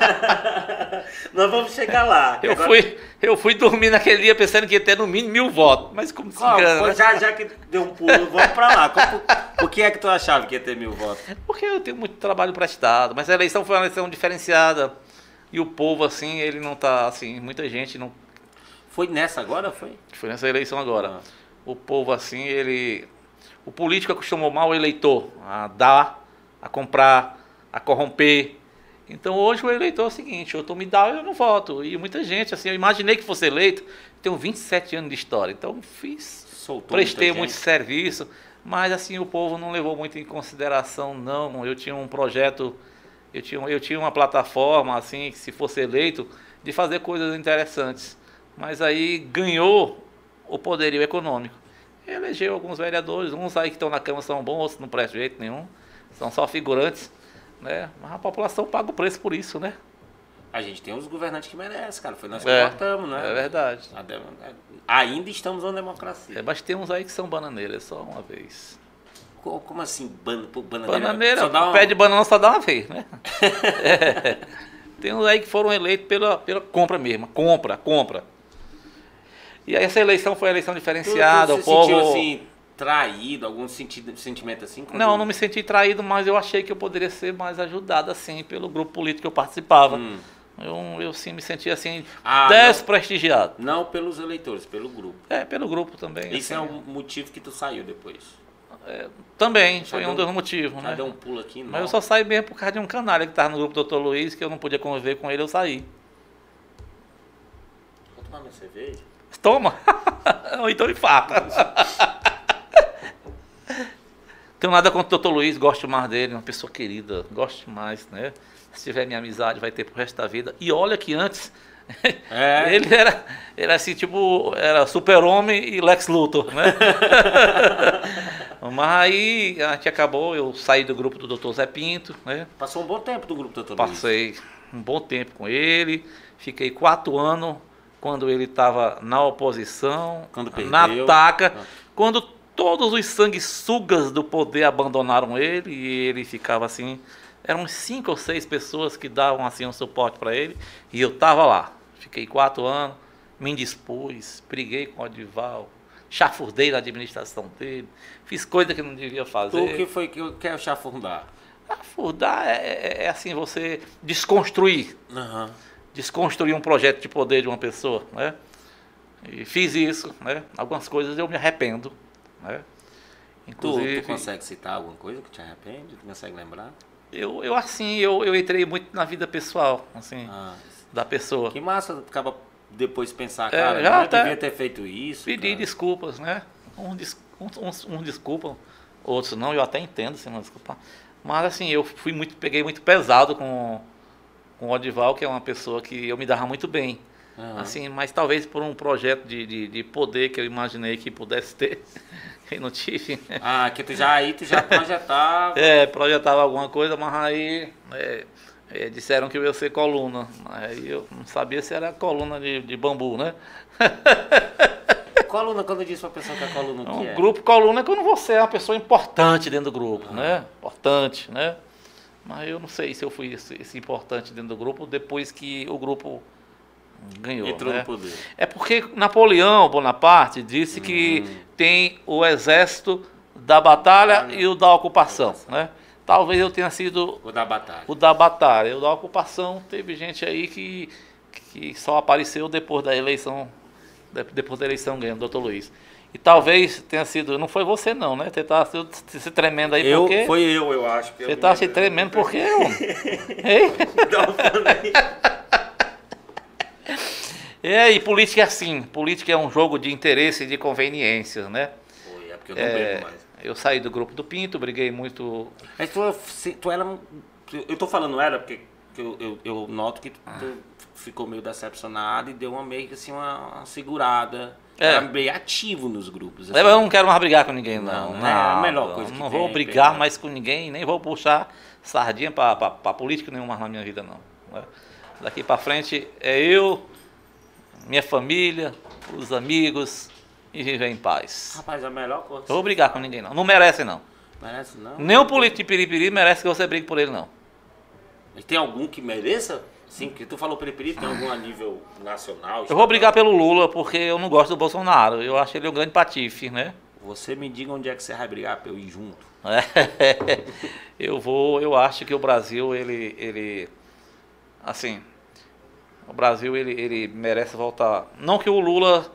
Nós vamos chegar lá. Eu Agora- fui, eu fui dormir naquele dia pensando que ia ter no mínimo mil votos. Mas como se Ó, engana, pô, né? já, já que deu um pulo, vamos pra lá. Como- Por que é que tu achava que ia ter mil votos? Porque eu tenho muito trabalho prestado. Mas a eleição foi uma eleição diferenciada. E o povo, assim, ele não tá, assim, muita gente não... Foi nessa agora, foi? Foi nessa eleição agora. Ah. O povo, assim, ele... O político acostumou mal o eleitor a dar, a comprar, a corromper. Então hoje o eleitor é o seguinte, ou tu me dá ou eu não voto. E muita gente, assim, eu imaginei que fosse eleito, tenho vinte e sete anos de história, então fiz, Soltou prestei muita muito gente. serviço, mas assim o povo não levou muito em consideração, não. Eu tinha um projeto, eu tinha, eu tinha uma plataforma, assim, que se fosse eleito, de fazer coisas interessantes. Mas aí ganhou o poderio econômico. Elegeu alguns vereadores, uns aí que estão na Câmara são bons, outros não prestam jeito nenhum, são só figurantes, né? Mas a população paga o preço por isso, né? A gente tem uns governantes que merecem, cara. Foi nós que É, votamos, né? é verdade. A dem- Ainda estamos numa democracia. É, mas tem uns aí que são bananeiras, só uma vez. Co- Como assim, ban pô, bananeira? Bananeira, Só dá uma- pé de banana só dá uma vez, né? É. Tem uns aí que foram eleitos pela, pela compra mesmo, compra, compra. E aí essa eleição foi a eleição Tu- tu diferenciada, se o povo... sentiu assim, traído, algum sentido, sentimento assim? Quando... Não, não me senti traído, mas eu achei que eu poderia ser mais ajudado assim pelo grupo político que eu participava. Hum. Eu, eu sim me sentia assim, ah, desprestigiado. Não, não pelos eleitores, pelo grupo. É, pelo grupo também. Isso assim, é um motivo que tu saiu depois? É, também, já foi deu, um dos motivos, já né? deu um pulo aqui, não. Mas eu só saí mesmo por causa de um canalha que estava no grupo do doutor Luiz, que eu não podia conviver com ele, eu saí. Vou tomar minha cerveja? Toma! Ou então infarta. Tenho nada contra o doutor Luiz, gosto mais dele, uma pessoa querida, gosto mais, né? Se tiver minha amizade, vai ter pro resto da vida. E olha que antes, é. ele era, era assim, tipo, era Super-Homem e Lex Luthor, né? Mas aí a gente acabou, eu saí do grupo do doutor Zé Pinto, né? Passou um bom tempo do grupo do doutor Luiz. Passei um bom tempo com ele, fiquei quatro anos quando ele estava na oposição, quando perdeu. na taca, ah. quando todos os sanguessugas do poder abandonaram ele e ele ficava assim... Eram cinco ou seis pessoas que davam assim um suporte para ele e eu estava lá. Fiquei quatro anos, me indispus, briguei com o Odival, chafurdei na administração dele, fiz coisa que não devia fazer. O que foi que eu quero chafurdar? Chafurdar é, é, é assim, você desconstruir. Uhum. Desconstruir um projeto de poder de uma pessoa, né? E fiz isso, né? Algumas coisas eu me arrependo, né? Inclusive, tu, tu consegue citar alguma coisa que te arrepende? Tu consegue lembrar? Eu, eu assim, eu, eu entrei muito na vida pessoal, assim, ah, da pessoa. Que massa, acaba depois pensar, é, cara, já eu devia ter feito isso. Pedi cara. desculpas, né? Uns, uns, uns, uns desculpam, outros não, eu até entendo se não desculpar. Mas assim, eu fui muito, peguei muito pesado com, com o Odival, que é uma pessoa que eu me dava muito bem. Uhum. Assim, mas talvez por um projeto de, de, de poder que eu imaginei que pudesse ter. Eu não tive. Ah, que tu já aí tu já projetava. É, projetava alguma coisa, mas aí é, é, disseram que eu ia ser coluna. Aí eu não sabia se era coluna de, de bambu, né? Coluna, quando diz pra pessoa que é coluna, o que um é? Grupo coluna é quando você é uma pessoa importante dentro do grupo, ah. né? Importante, né? Mas eu não sei se eu fui esse, esse importante dentro do grupo depois que o grupo ganhou, entrou né? no poder. É porque Napoleão Bonaparte disse uhum. que tem o exército da batalha ah, e o da ocupação, né? Talvez eu tenha sido o da batalha. O da batalha, o da ocupação teve gente aí que, que só apareceu depois da eleição, depois da eleição ganhando, doutor Luiz. E talvez tenha sido, não foi você não, né? Você tá se, se tremendo aí eu, porque... Foi eu, eu acho. Que você eu tá se tremendo porque eu... Ei? É, e política é assim, política é um jogo de interesse e de conveniência, né? Foi, é porque eu não é, brigo mais. Eu saí do grupo do Pinto, briguei muito... Mas tu, tu era... Eu tô falando era porque eu, eu, eu noto que tu, ah. tu ficou meio decepcionado e deu uma meio que assim, uma, uma segurada. É. Era meio ativo nos grupos. Assim. Eu não quero mais brigar com ninguém, não. Não, não é a melhor coisa que Não tem, vou brigar pegar. mais com ninguém, nem vou puxar sardinha pra, pra, pra política nenhuma na minha vida, não. Daqui pra frente é eu, minha família, os amigos e viver em paz. Rapaz, é a melhor coisa. Não vou brigar com ninguém, não. Não merece, não. Merece, não? Nem o político de Piripiri merece que você brigue por ele, não. Mas tem algum que mereça? Sim, que tu falou Piripiri, tem algum a nível nacional? Eu vou brigar pelo Lula, porque eu não gosto do Bolsonaro. Eu acho ele um grande patife, né? Você me diga onde é que você vai brigar pra eu ir junto. É, eu vou, eu acho que o Brasil, ele, ele assim, o Brasil, ele, ele merece voltar. Não que o Lula,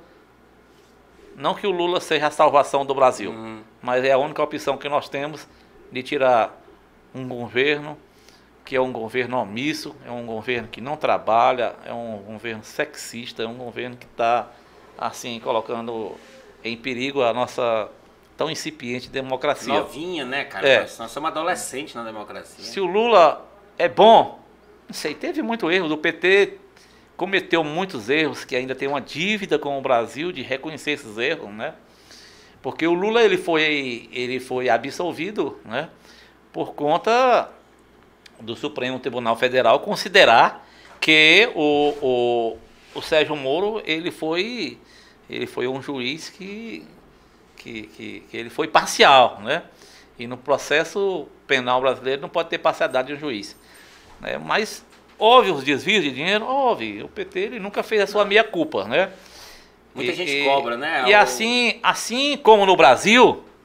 não que o Lula seja a salvação do Brasil, uhum. mas é a única opção que nós temos de tirar um governo que é um governo omisso, é um governo que não trabalha, é um governo sexista, é um governo que está, assim, colocando em perigo a nossa tão incipiente democracia. Novinha, né, cara? É. Nós somos adolescentes na democracia. Se o Lula é bom, não sei, teve muito erro, o P T cometeu muitos erros, que ainda tem uma dívida com o Brasil de reconhecer esses erros, né? Porque o Lula, ele foi, ele foi absolvido, né, por conta do Supremo Tribunal Federal considerar que o, o, o Sérgio Moro, ele foi, ele foi um juiz que, que, que, que ele foi parcial, né? E no processo penal brasileiro não pode ter parcialidade de um juiz, né? Mas houve os desvios de dinheiro? Houve. O P T, ele nunca fez a sua meia-culpa, né? Muita e, gente e, cobra, né? E assim, assim como no Brasil,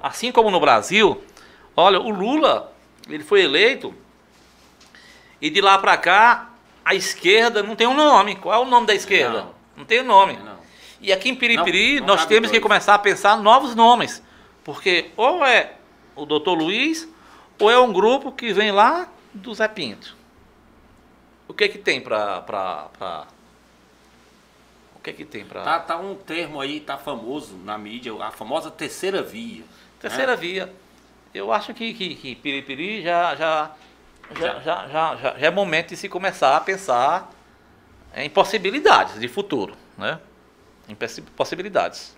assim como no Brasil, olha, o Lula, ele foi eleito e de lá para cá, a esquerda não tem um nome. Qual é o nome da esquerda? Não, não tem um nome. Não. E aqui em Piripiri, não, não nós temos que começar a pensar novos nomes. Porque ou é o doutor Luiz, ou é um grupo que vem lá do Zé Pinto. O que é que tem para... Pra, pra... O que é que tem para... Tá, tá um termo aí, tá famoso na mídia, a famosa terceira via. Terceira né? via. Eu acho que, que, que Piripiri já, já, já, já, já, já, já é momento de se começar a pensar em possibilidades de futuro, né? Em possibilidades.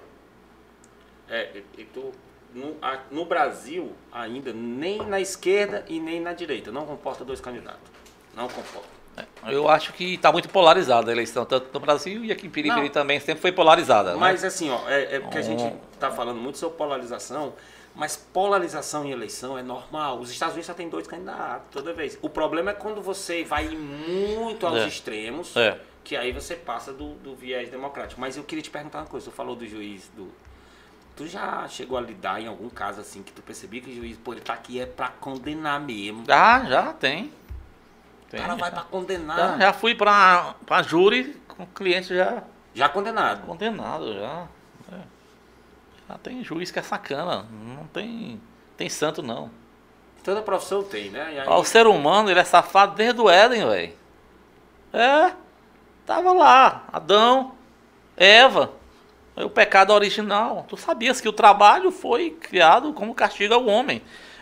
É, eu tô, no, a, no Brasil, ainda, nem na esquerda e nem na direita, não comporta dois candidatos. Não comporta. Eu acho que está muito polarizada a eleição, tanto no Brasil e aqui em Piripiri também sempre foi polarizada. Mas né? assim, ó, é, é porque a gente está falando muito sobre polarização, mas polarização em eleição é normal. Os Estados Unidos só tem dois candidatos toda vez. O problema é quando você vai muito aos é. extremos, é. que aí você passa do, do viés democrático. Mas eu queria te perguntar uma coisa, tu falou do juiz, do... Tu já chegou a lidar em algum caso assim que tu percebia que o juiz, pô, ele tá aqui é pra condenar mesmo? Ah, já tem. tem o cara vai já. pra condenar. Já, já fui pra, pra júri com cliente já... Já condenado? Condenado, já. É. Já tem juiz que é sacana. Não tem, tem santo, não. Toda profissão tem, né? E aí... O ser humano, ele é safado desde o Éden, velho. É. Tava lá. Adão, Eva. O pecado original. Tu sabias que o trabalho foi criado como castigo ao homem.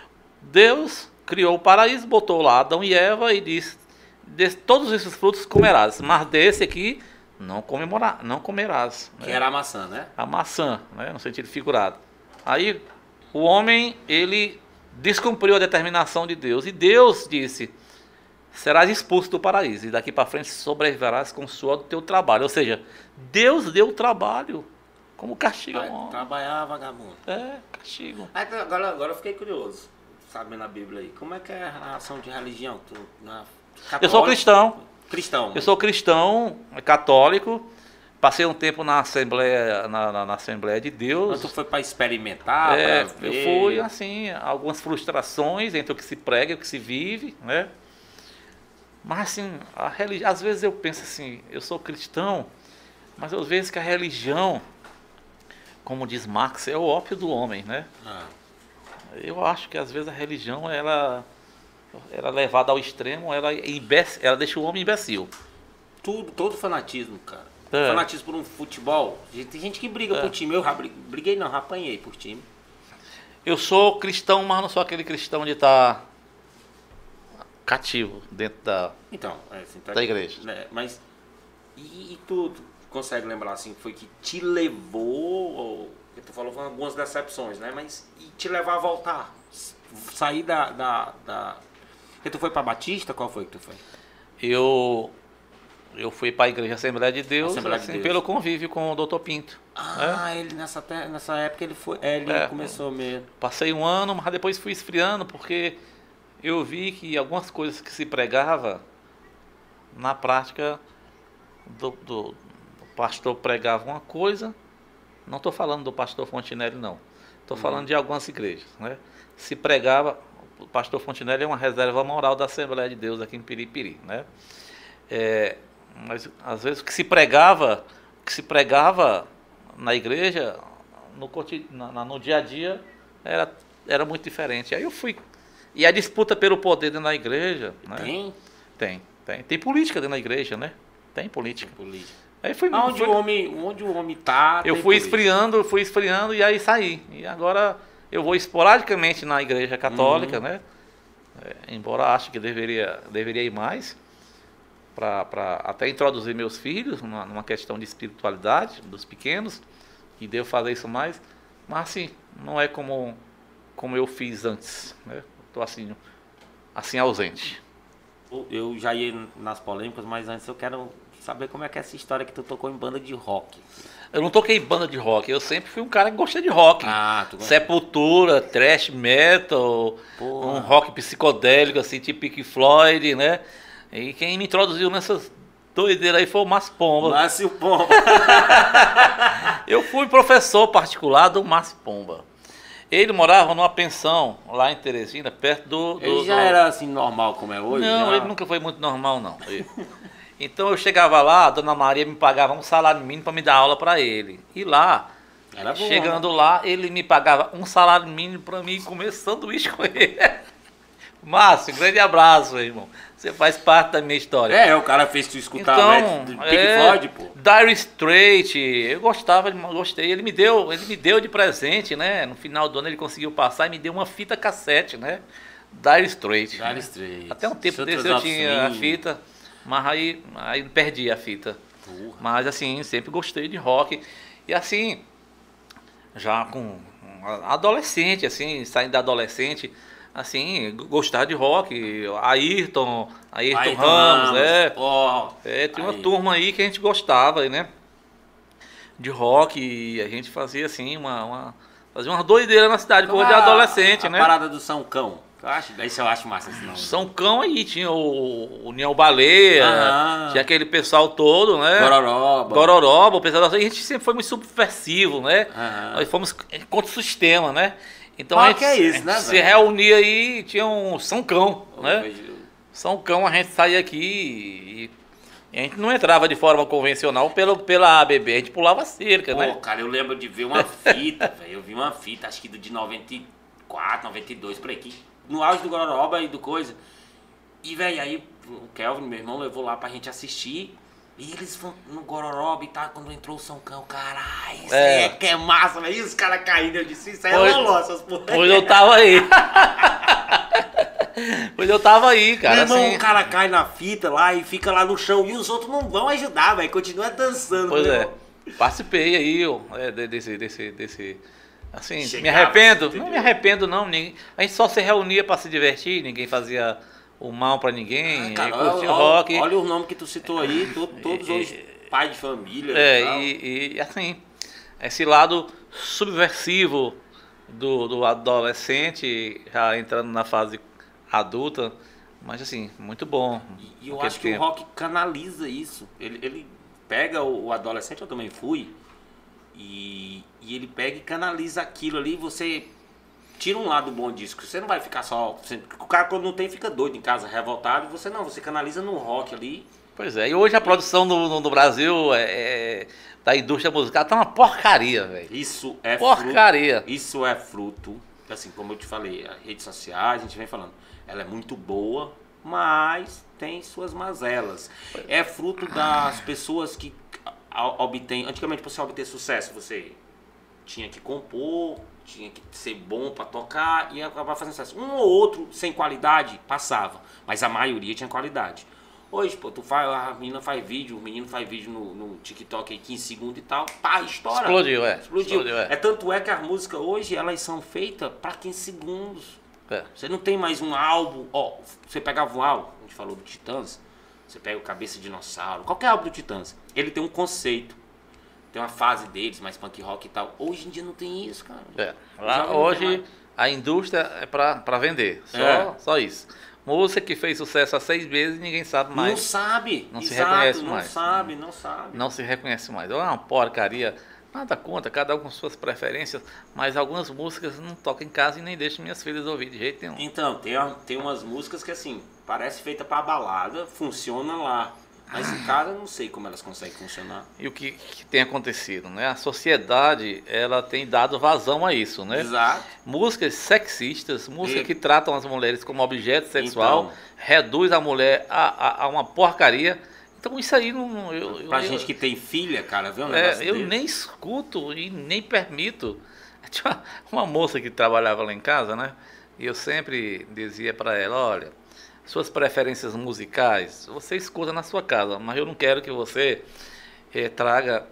Deus criou o paraíso, botou lá Adão e Eva e disse: de todos esses frutos comerás, mas desse aqui não, comemora, não comerás. Que né? era a maçã, né? A maçã, né? No sentido figurado. Aí o homem, ele descumpriu a determinação de Deus. E Deus disse: serás expulso do paraíso. E daqui para frente sobreviverás com o suor do teu trabalho. Ou seja, Deus deu o trabalho como castigo ao homem. Trabalhar, vagabundo. É, castigo. Agora, agora eu fiquei curioso, sabendo a Bíblia aí. Como é que é a relação de religião? Tu, na, eu sou cristão. Cristão. Eu sou cristão, católico. Passei um tempo na Assembleia, na, na, na Assembleia de Deus. Mas tu foi para experimentar? É, pra eu ver. fui, assim, algumas frustrações entre o que se prega e o que se vive, né? Mas, assim, a religi... às vezes eu penso assim, eu sou cristão, mas às vezes que a religião, como diz Marx, é o ópio do homem, né? Ah. Eu acho que às vezes a religião, ela, ela é levada ao extremo, ela, imbece, ela deixa o homem imbecil. Tudo, todo fanatismo, cara. É. Fanatismo por um futebol. Tem gente que briga É. por time. Eu já briguei, não, já apanhei por time. Eu sou cristão, mas não sou aquele cristão de estar cativo dentro da, Então, é, assim, tá, da igreja. Né, mas, e, e tu, tu consegue lembrar assim, foi que te levou, ou, que tu falou, foram algumas decepções, né? Mas e te levar a voltar? Sair da... da, da... E tu foi pra Batista? Qual foi que tu foi? Eu, eu fui para a Igreja Assembleia de Deus, Assembleia de assim, Deus. pelo convívio com o doutor Pinto. Ah, ele nessa, te- nessa época ele foi. É, ele É. começou mesmo. Passei um ano, mas depois fui esfriando, porque eu vi que algumas coisas que se pregava, na prática, do, do, o pastor pregava uma coisa, não estou falando do pastor Fontinelli, não. Estou Uhum. falando de algumas igrejas. Né? Se pregava, o pastor Fontinelli é uma reserva moral da Assembleia de Deus aqui em Piripiri. Né? É, mas, às vezes, o que se pregava, o que se pregava na igreja, no, coti- na- na- no dia a dia, era, era muito diferente. Aí eu fui. E a disputa pelo poder dentro da igreja. Né? Tem? Tem, tem. Tem política dentro da igreja, né? Tem política. Política. Aí fui, Onde, fui- o homem, onde o homem tá. eu tem fui política. esfriando, fui esfriando e aí saí. E agora eu vou esporadicamente na igreja católica, Uhum. né? É, embora ache que deveria, deveria ir mais, para até introduzir meus filhos numa, numa questão de espiritualidade dos pequenos, e devo fazer isso mais, mas assim, não é como, como eu fiz antes, né? Estou assim, assim ausente. Eu- Eu já ia nas polêmicas, mas antes eu quero saber como é que é essa história que tu tocou em banda de rock. Eu não toquei banda de rock, eu sempre fui um cara que gostei de rock. Ah, tu gosta? Sepultura, thrash metal, Porra. um rock psicodélico, assim, tipo Pink Floyd, né? E quem me introduziu nessas doideiras aí foi o Márcio Pomba. Márcio Pomba. Eu fui professor particular do Márcio Pomba. Ele morava numa pensão lá em Teresina, perto do... do Ele já do... era assim normal como é hoje? Não, já... ele nunca foi muito normal, não. Ele. Então eu chegava lá, a dona Maria me pagava um salário mínimo para me dar aula para ele. E lá, Era bom, chegando né? lá, ele me pagava um salário mínimo para mim comer sanduíche com ele. Márcio, grande abraço, meu irmão. Você faz parte da minha história. É, o cara fez tu escutar Então, o do Pink é, Floyd, pô. Dire Straits, eu gostava, gostei. Ele me deu, ele me deu de presente, né? No final do ano ele conseguiu passar e me deu uma fita cassete, né? Dire Straits. Dire Straits. Até um tempo Sutras desse eu of tinha a Swing. fita, mas aí, aí perdi a fita. Porra. Mas assim, sempre gostei de rock. E assim, já com adolescente, assim, saindo da adolescente, assim, gostar de rock, Ayrton, Ayrton, Ayrton Ramos, Ramos, é. pô. É, tinha uma Aí. turma aí que a gente gostava, né? De rock, e a gente fazia assim, uma, uma fazia uma doideira na cidade, coisa de A- adolescente, a né? parada do São Cão. Eu acho, isso eu acho massa. Assim, não. São Cão aí, tinha o União Baleia, Aham. tinha aquele pessoal todo, né? Gororoba. Gororoba, o pessoal, a gente sempre foi muito subversivo, né? Aham. Nós fomos contra o sistema, né? Então Mas a gente, que é isso, a gente né, se velho? reunia aí, tinha um São Cão, Eu né? vejo- São Cão, a gente saía aqui e a gente não entrava de forma convencional pelo, pela A B B, a gente pulava a cerca, Pô, né? cara, eu lembro de ver uma fita, velho. Eu vi uma fita, acho que do de noventa e quatro, noventa e dois, por aqui. No auge do Gororoba e do coisa. E, velho, aí o Kelvin, meu irmão, levou lá pra gente assistir. E eles vão no Gororoba e tal, quando entrou o São Cão, caralho, isso É. aí é que é massa, velho. E os caras caíram, eu disse, isso aí Pois- é loló, essas porra. Pois eu tava aí. Pois eu tava aí, cara. Meu irmão, assim, o cara cai na fita lá e fica lá no chão. E os outros não vão ajudar, velho. Continua dançando. Pois meu é. irmão. Participei aí, ó, é, de- desse, desse, desse. Assim, me Chegava, arrependo? entendeu? Não me arrependo, não. ninguém- A gente só se reunia pra se divertir, ninguém fazia o mal pra ninguém, Ah, cara, curtia olha, o rock. olha os nomes que tu citou aí, to- todos hoje pai de família. É, e tal. e, e assim, esse lado subversivo do, do adolescente, já entrando na fase adulta, mas assim, muito bom. E eu naquele acho que o tempo. rock canaliza isso. Ele, ele pega o, o adolescente, eu também fui, e, e ele pega e canaliza aquilo ali. Você tira um lado bom disso, que você não vai ficar só. Você, o cara, quando não tem, fica doido em casa, revoltado. Você não, você canaliza no rock ali. Pois é, e hoje a produção no, no, no Brasil é, é, da indústria musical tá uma porcaria, velho. Isso é Porcaria. fruto. Isso é fruto. Assim, como eu te falei, a rede social, a gente vem falando, ela é muito boa, mas tem suas mazelas. É fruto das pessoas que a- obtêm. Antigamente, para você obter sucesso, você tinha que compor, tinha que ser bom para tocar e acabar fazendo sucesso. Um ou outro sem qualidade passava, mas a maioria tinha qualidade. Hoje, pô, tu faz, a menina faz vídeo, o menino faz vídeo no, no TikTok aí, quinze segundos e tal, pá, estoura. Explodiu, é. Explodiu. Explodiu, é. É tanto é que as músicas hoje, elas são feitas para quinze segundos. É. Você não tem mais um álbum, ó, você pegava um álbum, a gente falou do Titãs, você pega o Cabeça de Dinossauro, qualquer álbum do Titãs, ele tem um conceito, tem uma fase deles, mais punk rock e tal. Hoje em dia não tem isso, cara. É. Os Lá, jovens não tem hoje mais. a indústria é pra, pra vender, só, É. só isso. Música que fez sucesso há seis meses e ninguém sabe mais. Não sabe. Não se Exato, reconhece não mais. sabe, não sabe. Não se reconhece mais. É uma porcaria. Nada contra, cada um com suas preferências, mas algumas músicas não tocam em casa e nem deixam minhas filhas ouvir de jeito nenhum. Então, tem, a- tem umas músicas que assim, parece feita pra balada, funciona lá. Mas em casa eu não sei como elas conseguem funcionar. E o que, que tem acontecido, né? A sociedade, ela tem dado vazão a isso, né? Exato. Músicas sexistas, músicas E- que tratam as mulheres como objeto sexual, Então. reduz a mulher a, a, a uma porcaria. Então isso aí não... Eu, eu, Pra eu, gente que tem filha, cara, vê um é, negócio eu desse? nem escuto e nem permito. Tinha uma, uma moça que trabalhava lá em casa, né? E eu sempre dizia para ela, olha, suas preferências musicais, você escuta na sua casa, mas eu não quero que você eh, traga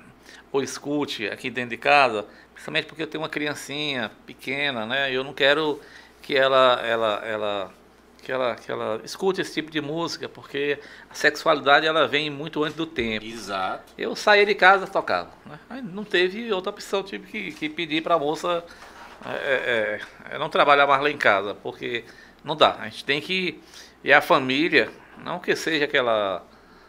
ou escute aqui dentro de casa, principalmente porque eu tenho uma criancinha pequena, né? E eu não quero que ela, ela, ela, que ela, que ela escute esse tipo de música, porque a sexualidade ela vem muito antes do tempo. Exato. Eu saía de casa, tocava, né? Aí não teve outra opção, tive que, que pedir para a moça é, é, é, não trabalhar mais lá em casa, porque não dá. A gente tem que... E a família, não que seja aquela...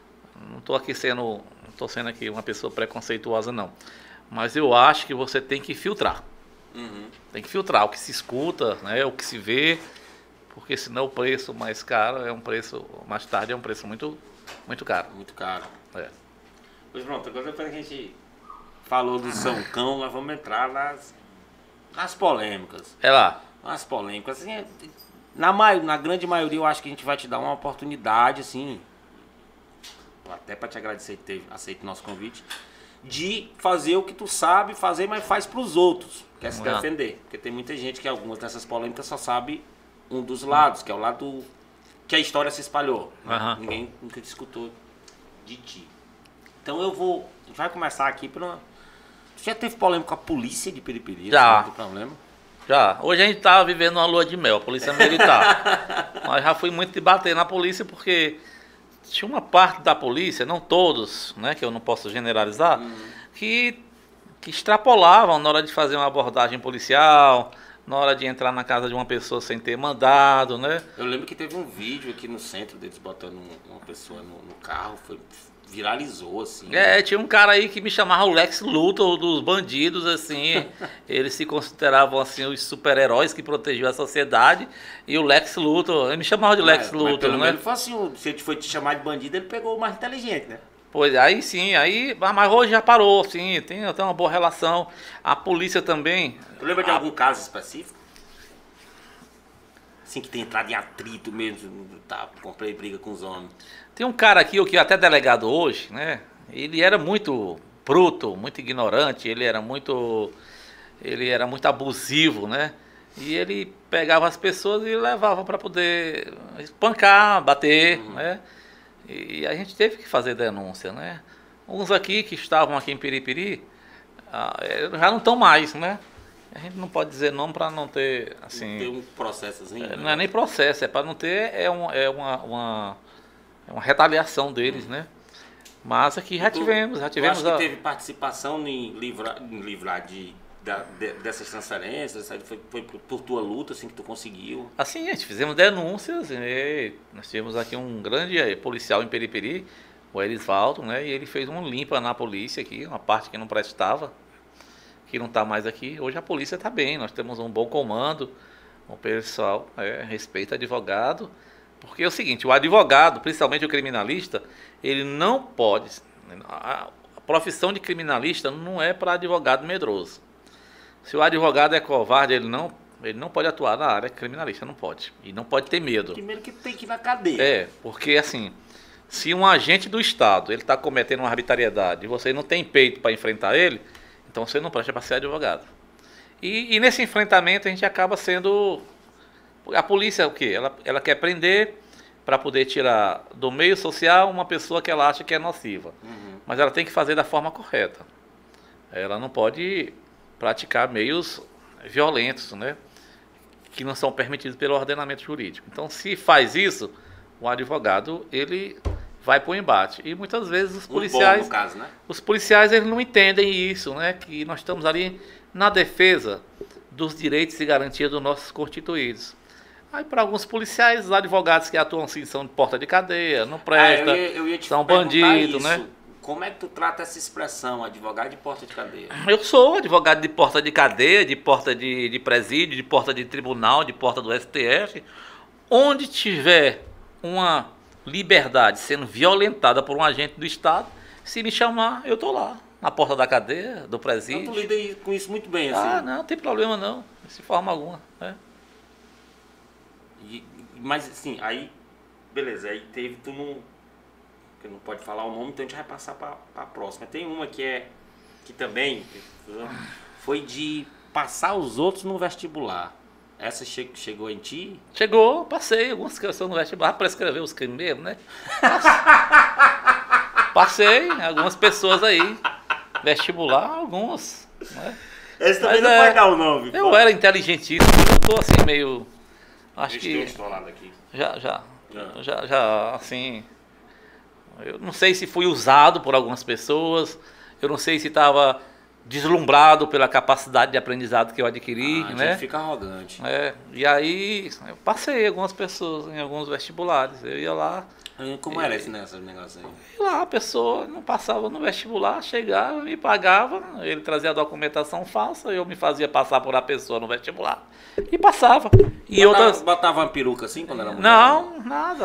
Não estou aqui sendo... Não estou sendo aqui uma pessoa preconceituosa, não. Mas eu acho que você tem que filtrar. Uhum. Tem que filtrar o que se escuta, né, o que se vê, porque senão o preço mais caro é um preço, mais tarde é um preço muito, muito caro. Muito caro. É. Pois pronto, agora depois que a gente falou do São Cão, nós vamos entrar nas, nas polêmicas. É lá. Nas polêmicas, assim, na, mai- na grande maioria eu acho que a gente vai te dar uma oportunidade, assim, até para te agradecer que ter aceito o nosso convite, de fazer o que tu sabe fazer, mas faz pros outros, que é se É. defender. Porque tem muita gente que algumas dessas polêmicas só sabe um dos lados, que é o lado que a história se espalhou. né? Aham. Ninguém nunca escutou de ti. Então eu vou, a gente vai começar aqui por uma... Tu já teve polêmica com a polícia de Piripiri? Já. Não tem problema? Já. Hoje a gente tá vivendo uma lua de mel, a polícia militar. Mas já fui muito de bater na polícia porque tinha uma parte da polícia, não todos, né, que eu não posso generalizar, que, que extrapolavam na hora de fazer uma abordagem policial, na hora de entrar na casa de uma pessoa sem ter mandado, né? Eu lembro que teve um vídeo aqui no centro deles botando um- uma pessoa no, no carro, foi, viralizou assim. É, tinha um cara aí que me chamava o Lex Luthor dos bandidos, assim. Eles se consideravam, assim, os super-heróis que protegiam a sociedade. E o Lex Luthor, ele me chamava de Lex Mas- mas Luthor, pelo né? menos foi assim, se ele foi te chamar de bandido, ele pegou o mais inteligente, né? Pois, aí sim, aí, mas mas hoje já parou, sim, tem até uma boa relação. A polícia também. Tu lembra de a- algum caso específico? Assim, que tem entrado em atrito mesmo, tá, comprei briga com os homens. Tem um cara aqui, o que é até delegado hoje, né? Ele era muito bruto, muito ignorante, ele era muito, ele era muito abusivo, né? E ele pegava as pessoas e levava para poder espancar, bater, né? E a gente teve que fazer denúncia, né? Uns aqui que estavam aqui em Piripiri ah, eh, já não estão mais, né? A gente não pode dizer nome para não ter, assim... Tem um processozinho. É, né? não é nem processo, é para não ter é, um, é uma, uma, é uma retaliação deles, né? Mas aqui já Tu- tivemos, já tu tivemos acha que a- teve participação em livrar, em livrar de, da- de- dessas transferências? Sabe? Foi, foi por, por tua luta assim que tu conseguiu? Assim, a gente fizemos denúncias, e nós tivemos aqui um grande eh, policial em Periperi, o Elisvaldo, né? E ele fez uma limpa na polícia aqui, uma parte que não prestava, que não está mais aqui. Hoje a polícia está bem, nós temos um bom comando, o pessoal é, respeita advogado, porque é o seguinte, o advogado, principalmente o criminalista, ele não pode, a, a profissão de criminalista não é para advogado medroso. Se o advogado é covarde, ele não, ele não pode atuar na área criminalista, não pode, e não pode ter medo. Primeiro que tem que ir na cadeia. É, porque assim, se um agente do Estado ele está cometendo uma arbitrariedade e você não tem peito para enfrentar ele, então você não presta para ser advogado. E, e nesse enfrentamento a gente acaba sendo... A polícia o quê? Ela, ela quer prender para poder tirar do meio social uma pessoa que ela acha que é nociva. Uhum. Mas ela tem que fazer da forma correta. Ela não pode praticar meios violentos, né? Que não são permitidos pelo ordenamento jurídico. Então, se faz isso, o advogado ele vai para o embate. E muitas vezes os Um bom, policiais, no caso, né? os policiais eles não entendem isso, né? Que nós estamos ali na defesa dos direitos e garantias dos nossos constituídos. Aí para alguns policiais, os advogados que atuam assim são de porta de cadeia, não Ah, presta, eu ia, eu ia te são perguntar bandidos, isso. né? Como é que tu trata essa expressão, advogado de porta de cadeia? Eu sou advogado de porta de cadeia, de porta de, de presídio, de porta de tribunal, de porta do S T F. Onde tiver uma liberdade sendo violentada por um agente do Estado, se me chamar, eu estou lá, na porta da cadeia, do Então presídio. tu lida aí com isso muito bem, assim. Ah, não, não tem problema não, de forma alguma. Né? E- mas assim, aí, beleza, aí teve, tu não, que não pode falar o nome, então a gente vai passar pra, pra próxima. Tem uma que é, que também foi de passar os outros no vestibular. Essa che, chegou em ti? Chegou, passei algumas questões no vestibular para escrever os crimes mesmo, né? Passei, algumas pessoas aí, vestibular, algumas, né? Esse também Mas não é- vai dar o nome. Eu era inteligentíssimo, eu tô assim meio, acho que aqui. já, já, Já. já, já, assim, eu não sei se fui usado por algumas pessoas, eu não sei se estava deslumbrado pela capacidade de aprendizado que eu adquiri, Ah, a né? gente fica arrogante. É, e aí eu passei algumas pessoas em alguns vestibulares. Eu ia lá, Como era esse negócio aí? e lá a pessoa não passava no vestibular, chegava, me pagava, ele trazia a documentação falsa, eu me fazia passar por a pessoa no vestibular e passava. E Botava, outras... botava uma peruca assim quando era mulher? Não, nada.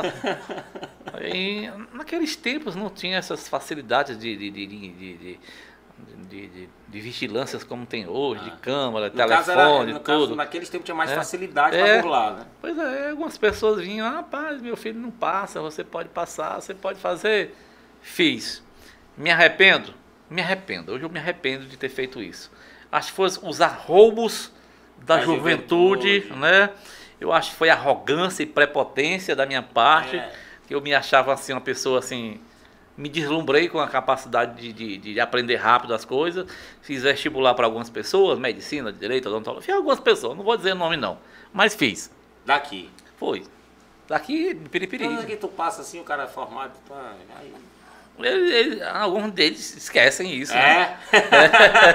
E, naqueles tempos não tinha essas facilidades de, de, de, de, de, de, de, de, de vigilâncias como tem hoje, Ah. de câmera, No telefone, caso era, no tudo. caso, naqueles tempos tinha mais É. facilidade É. pra burlar, né? Pois é, algumas pessoas vinham, ah, rapaz, meu filho não passa, você pode passar, você pode fazer. Fiz. Me arrependo? Me arrependo. Hoje eu me arrependo de ter feito isso. Acho que foi os arroubos da, Da juventude, juventude. né? Eu acho que foi arrogância e prepotência da minha parte, É. que eu me achava assim, uma pessoa assim, me deslumbrei com a capacidade de, de, de aprender rápido as coisas, fiz vestibular para algumas pessoas, medicina, direito, odontologia, fiz algumas pessoas, não vou dizer nome não, mas fiz. Daqui. Foi. Daqui, de Piripiri. Então que tu passa assim, o cara é formado, tu, aí... Ele, ele, alguns deles esquecem isso. É? Né?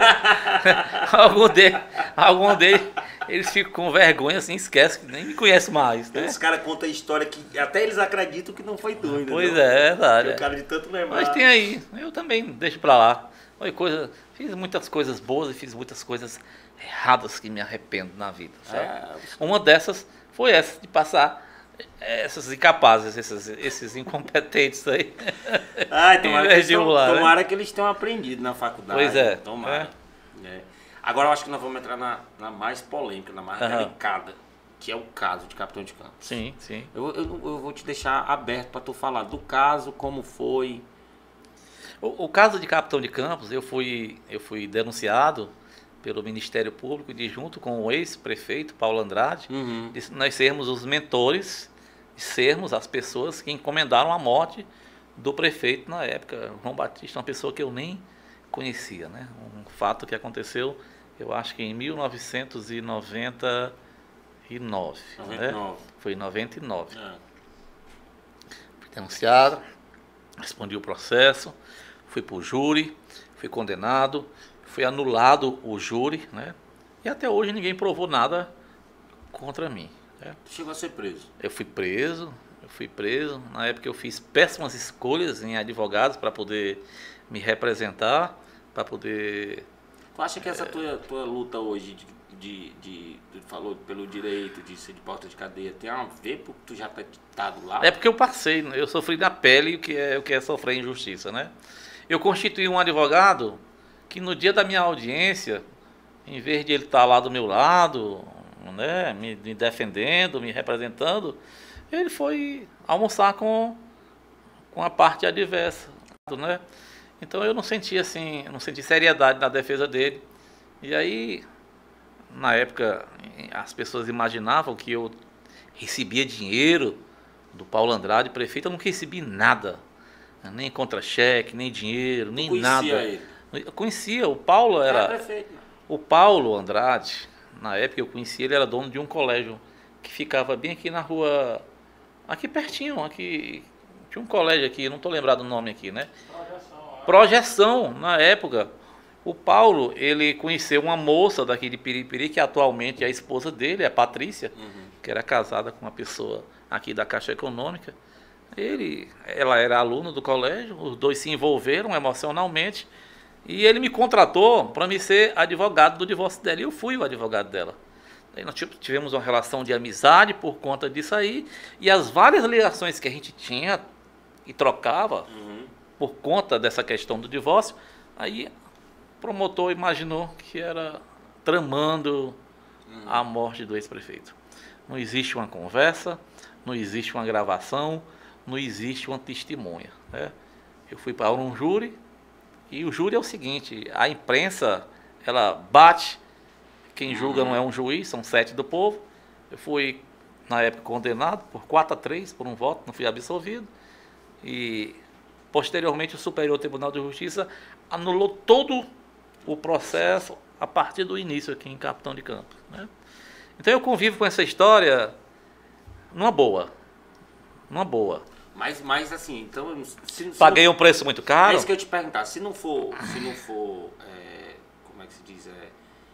alguns deles, algum deles, eles ficam com vergonha, assim, esquecem, que nem me conhecem mais. Né? Os caras contam a história que até eles acreditam que não foi tu, entendeu? Pois é, é verdade. O cara de tanto lembrar. Mas tem aí, eu também deixo pra lá. Foi coisa, fiz muitas coisas boas e fiz muitas coisas erradas que me arrependo na vida. Sabe? É, Uma dessas foi essa de passar essas incapazes, esses, esses incompetentes aí. Ai, tomara, Em que eles tenham- vestibular, né? tomara que eles tenham aprendido na faculdade. Pois é, Tomara. É. Agora eu acho que nós vamos entrar na, na mais polêmica, na mais Aham. delicada, que é o caso de Capitão de Campos. Sim, sim. Eu, eu, eu vou te deixar aberto para tu falar do caso, como foi. O, o caso de Capitão de Campos, eu fui, eu fui denunciado pelo Ministério Público de junto com o ex-prefeito Paulo Andrade, Uhum. de nós sermos os mentores, de sermos as pessoas que encomendaram a morte do prefeito na época, João Batista, uma pessoa que eu nem conhecia, né? Um fato que aconteceu, eu acho que em mil novecentos e noventa e nove, noventa e né? nove. Foi em noventa e nove. É. Fui denunciado, respondi o processo, fui para o júri, fui condenado, foi anulado o júri, né? E até hoje ninguém provou nada contra mim. Né? Tu chegou a ser preso. Eu fui preso, eu fui preso. Na época eu fiz péssimas escolhas em advogados para poder me representar, para poder... Tu acha que essa tua, tua luta hoje de, de, de, tu falou pelo direito de ser de porta de cadeia tem a ver porque tu já tá, tá do lado? É porque eu passei, eu sofri na pele o que é, o que é sofrer injustiça, né? Eu constituí um advogado que no dia da minha audiência, em vez de ele estar lá do meu lado, né, me, me defendendo, me representando, ele foi almoçar com, com a parte adversa, né? Então eu não senti assim, não senti seriedade na defesa dele. E aí, na época, as pessoas imaginavam que eu recebia dinheiro do Paulo Andrade, prefeito. Eu não recebi nada, nem contra-cheque, nem dinheiro, nem Conhecia nada. ele? Eu conhecia, o Paulo Era era... prefeito, né? O Paulo Andrade, na época eu conheci ele, era dono de um colégio que ficava bem aqui na rua, aqui pertinho, aqui, tinha um colégio aqui, eu não estou lembrado do nome aqui, né? Projeção. Projeção, na época. O Paulo, ele conheceu uma moça daqui de Piripiri, que atualmente é a esposa dele, é a Patrícia, Uhum. que era casada com uma pessoa aqui da Caixa Econômica. Ele, ela era aluna do colégio, os dois se envolveram emocionalmente, e ele me contratou para me ser advogado do divórcio dela. E eu fui o advogado dela. Aí nós tivemos uma relação de amizade por conta disso aí. E as várias ligações que a gente tinha e trocava Uhum. por conta dessa questão do divórcio, aí o promotor imaginou que era tramando a morte do ex-prefeito. Não existe uma conversa, não existe uma gravação, não existe uma testemunha. Né? Eu fui para um júri. E o júri é o seguinte, a imprensa, ela bate, quem julga não é um juiz, são sete do povo. Eu fui, na época, condenado por quatro a três, por um voto, não fui absolvido. E, posteriormente, o Superior Tribunal de Justiça anulou todo o processo a partir do início aqui em Capitão de Campos. Né? Então, eu convivo com essa história numa boa, numa boa. Mas, mas assim, então... Se, se Paguei não, um preço muito é caro. isso que eu te perguntar. Se não for... Se não for é, como que se diz, é,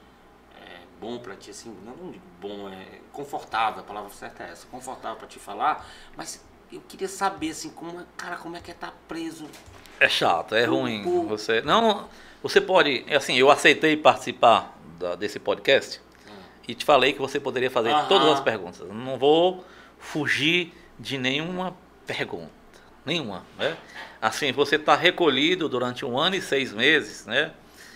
é bom pra ti, assim, não, não digo bom, é confortável, a palavra certa é essa, confortável pra te falar, mas eu queria saber, assim, como, é- cara, como é que é estar preso? É chato, é Por- ruim. por- Você não, você pode, assim, eu aceitei participar da- desse podcast e te falei que você poderia fazer Aham. todas as perguntas. Eu não vou fugir de nenhuma pergunta, nenhuma, né? Assim, você está recolhido durante um ano e seis meses, né?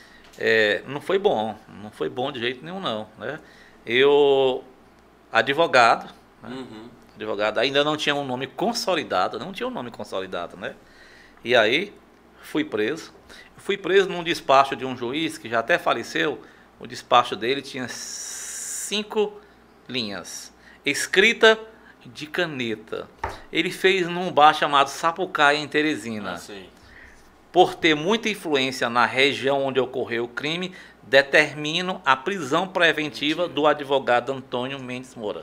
É, não foi bom, não foi bom de jeito nenhum, não, né? Eu, advogado, né? Uhum. Advogado, ainda não tinha um nome consolidado, não tinha um nome consolidado, né? E aí, fui preso. Fui preso num despacho de um juiz que já até faleceu. O despacho dele tinha cinco linhas, escrita de caneta. Ele fez num bar chamado Sapucaia, em Teresina. Ah, sim. Por ter muita influência na região onde ocorreu o crime, determino a prisão preventiva do advogado Antônio Mendes Moura.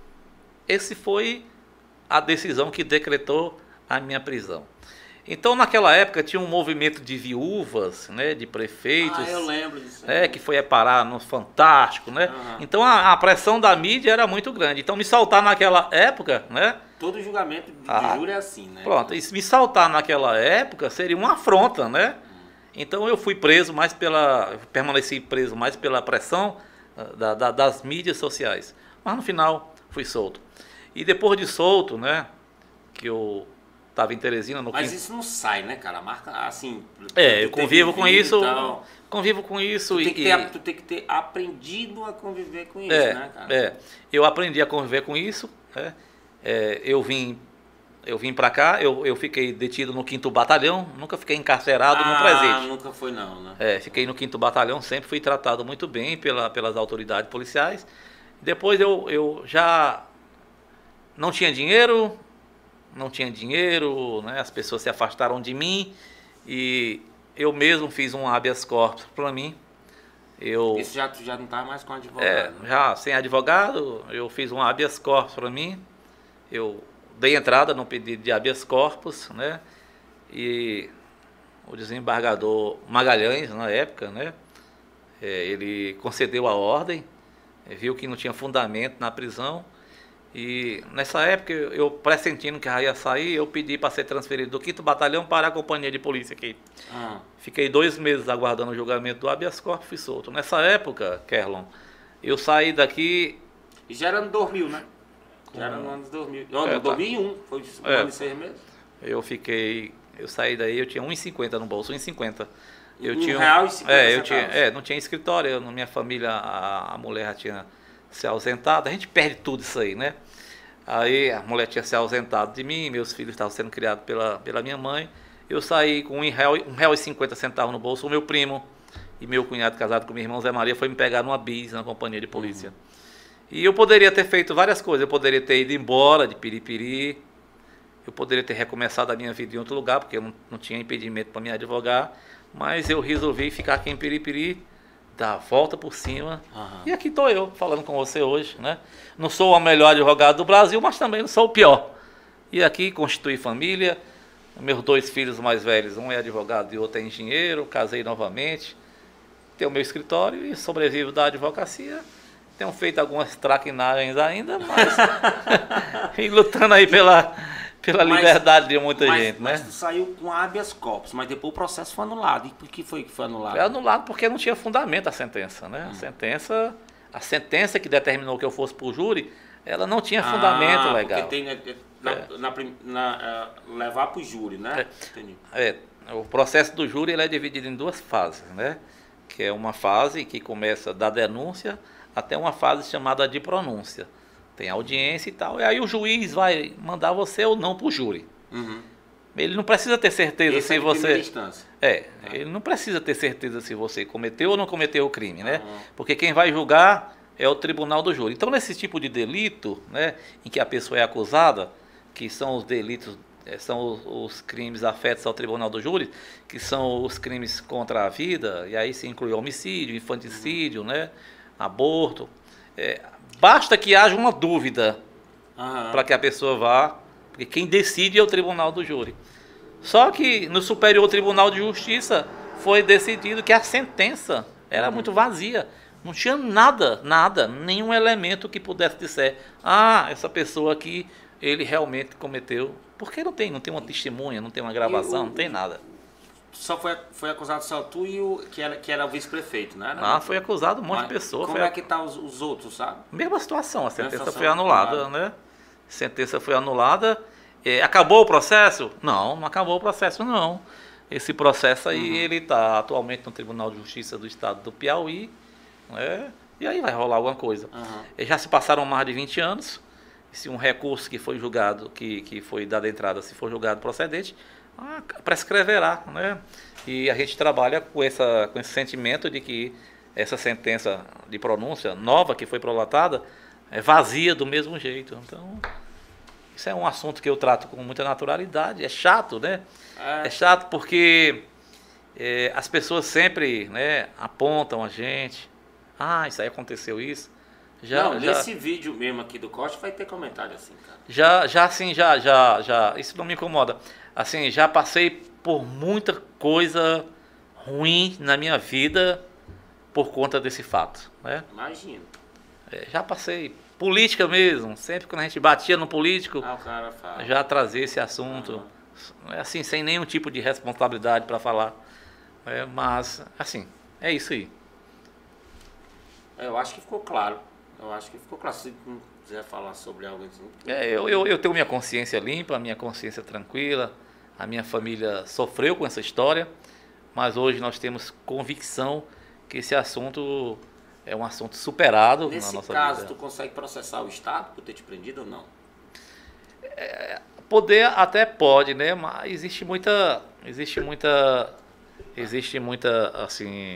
Esse foi a decisão que decretou a minha prisão. Então, naquela época, tinha um movimento de viúvas, né, de prefeitos, Ah, eu lembro disso. é, que foi parar no Fantástico, né? Aham. Então, a, a pressão da mídia era muito grande. Então, me saltar naquela época, né? Todo julgamento de Ah, júri é assim, né? Pronto, e se me saltar naquela época seria uma afronta, né? Então eu fui preso mais pela. Permaneci preso mais pela pressão da, da- das mídias sociais. Mas no final fui solto. E depois de solto, né? Que eu estava em Teresina no Mas quinto- isso não sai, né, cara? A marca, assim... É, eu tu ter convivo com vivido isso. e tal. Convivo com isso Tu e. tem, que e- ter, tu tem que ter aprendido a conviver com isso, É, né, cara? é. Eu aprendi a conviver com isso. Né? É, eu vim, eu vim para cá, eu, eu fiquei detido no quinto Batalhão, nunca fiquei encarcerado no Ah, presídio. nunca foi não, né? É, fiquei no quinto Batalhão, sempre fui tratado muito bem pela, pelas autoridades policiais. Depois eu, eu já não tinha dinheiro, não tinha dinheiro, né? As pessoas se afastaram de mim e eu mesmo fiz um habeas corpus para mim. Eu, Isso já, tu já não tá mais com advogado. é, né? já sem advogado, eu fiz um habeas corpus para mim. Eu dei entrada no pedido de habeas corpus, né? E o desembargador Magalhães, na época, né? é, ele concedeu a ordem, é, viu que não tinha fundamento na prisão. E nessa época, eu eu pressentindo que já ia sair, eu pedi para ser transferido do quinto Batalhão para a companhia de polícia aqui. Ah, Fiquei dois meses aguardando o julgamento do habeas corpus e fui solto. Nessa época, Kerlon, eu saí daqui. e já era no dois mil, né? Já era no ano de dois mil. Não, É, no tá. dois mil e um, foi um É. ano e seis meses. Eu fiquei. Eu saí daí, eu tinha um e cinquenta no bolso, um e cinquenta. Eu Um tinha, real e cinquenta é, eu tinha, centavos. é, não tinha escritório, eu, na minha família a, a mulher já tinha se ausentado, a gente perde tudo isso aí, né? Aí a mulher tinha se ausentado de mim, meus filhos estavam sendo criados pela, pela minha mãe. Eu saí com um real, um real e cinquenta centavos no bolso. O meu primo e meu cunhado casado com meu irmão Zé Maria foi me pegar numa bis na companhia de polícia. Uhum. E eu poderia ter feito várias coisas. Eu poderia ter ido embora de Piripiri. Eu poderia ter recomeçado a minha vida em outro lugar, porque eu não, não tinha impedimento para me advogar. Mas eu resolvi ficar aqui em Piripiri, dar a volta por cima. Aham. E aqui estou eu, falando com você hoje, né? Não sou o melhor advogado do Brasil, mas também não sou o pior. E aqui constitui família. Meus dois filhos mais velhos, um é advogado e outro é engenheiro. Casei novamente. Tenho meu escritório e sobrevivo da advocacia. Tenho feito algumas traquinagens ainda, mas e lutando aí pela, pela Mas- liberdade de muita mas, gente, mas né? tu saiu com habeas corpus, mas depois o processo foi anulado. E por que foi que foi anulado? Foi anulado porque não tinha fundamento a sentença, né? A sentença, a sentença que determinou que eu fosse pro júri, ela não tinha fundamento Ah, legal. Porque tem, né, na, na prim- na, eh, levar pro júri, né? Entendi. É, o processo do júri ele é dividido em duas fases, né? Que é uma fase que começa da denúncia até uma fase chamada de pronúncia. Tem audiência e tal, e aí o juiz vai mandar você ou não pro júri. Uhum. Ele não precisa ter certeza Esse se é de primeira você... instância. É, ele não precisa ter certeza se você cometeu ou não cometeu o crime, né? Uhum. Porque quem vai julgar é o tribunal do júri. Então, nesse tipo de delito, né, em que a pessoa é acusada, que são os delitos, eh, são os, os crimes afetos ao tribunal do júri, que são os crimes contra a vida, e aí se inclui homicídio, infanticídio, né, aborto. É, basta que haja uma dúvida Aham. para que a pessoa vá, porque quem decide é o tribunal do júri. Só que no Superior Tribunal de Justiça foi decidido que a sentença Era Uhum. muito vazia. Não tinha nada, nada, nenhum elemento que pudesse dizer, ah, essa pessoa aqui, ele realmente cometeu. Porque não tem, não tem uma testemunha, não tem uma gravação, o- não tem nada. Só foi, foi acusado só tu e o que era, que era o vice-prefeito, né? Ah, foi acusado um monte Mas de pessoas. Como foi é que tá os, os outros, sabe? Mesma situação, a sentença situação, foi anulada, claro. né? A sentença foi anulada. É, acabou o processo? Não, não acabou o processo, não. Esse processo aí, Uhum. ele está atualmente no Tribunal de Justiça do Estado do Piauí, né? E aí vai rolar alguma coisa. Uhum. E já se passaram mais de vinte anos. E se um recurso que foi julgado, que, que foi dado entrada, se for julgado procedente, ah, prescreverá, né? E a gente trabalha com, essa, com esse sentimento de que essa sentença de pronúncia nova que foi prolatada é vazia do mesmo jeito. Então, isso é um assunto que eu trato com muita naturalidade. É chato, né? É, É chato porque é, as pessoas sempre, né, apontam a gente. Ah, isso aí aconteceu isso. Já, não, já, nesse vídeo mesmo aqui do corte vai ter comentário assim, cara. já, já assim, já, já, já, isso não me incomoda. Assim, já passei por muita coisa ruim na minha vida por conta desse fato, né? Imagina. É, já passei política mesmo, sempre quando a gente batia no político, Ah, o cara fala. já trazia esse assunto, assim, sem nenhum tipo de responsabilidade para falar. É, mas, assim, é isso aí. Eu acho que ficou claro. Eu acho que ficou claro. Se não quiser falar sobre algo assim. É, eu, eu, eu tenho minha consciência limpa, minha consciência tranquila. A minha família sofreu com essa história, mas hoje nós temos convicção que esse assunto é um assunto superado na Nesse nossa caso, vida. tu consegue processar o Estado por ter te prendido ou não? Poder até pode, né? Mas existe muita, existe muita, existe muita, assim,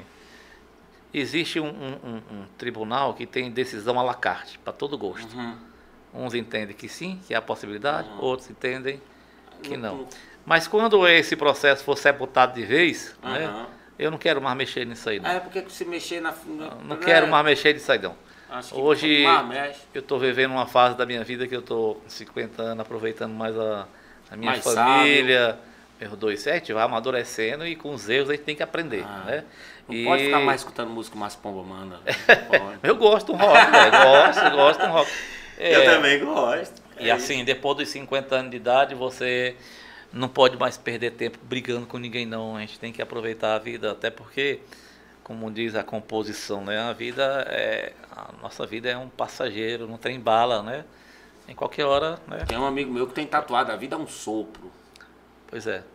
existe um, um- um- um tribunal que tem decisão à la carte, para todo gosto. Uhum. Uns entendem que sim, que é a possibilidade, Uhum. outros entendem que No- não. no- Mas quando esse processo for sepultado de vez, né? Aham. Eu não quero mais mexer nisso aí, não. É porque se mexer na. Não, não quero mais mexer nisso aí, não. Acho que Hoje- quanto mais mexe, Eu estou vivendo uma fase da minha vida que eu estou com cinquenta anos, aproveitando mais a, a minha Mais família, meus dois sete, vai amadurecendo e com os erros a gente tem que aprender, Ah, né? não E- pode ficar mais escutando música mais pomba, manda. Pode. Eu gosto de um rock, velho, gosto, gosto de um rock. Eu É, também gosto. E assim, depois dos cinquenta anos de idade, você não pode mais perder tempo brigando com ninguém, não. A gente tem que aproveitar a vida, até porque, como diz a composição, né? A vida é. A nossa vida é um passageiro, não tem bala, né? Em qualquer hora, né? Tem um amigo meu que tem tatuado, a vida é um sopro. Pois é.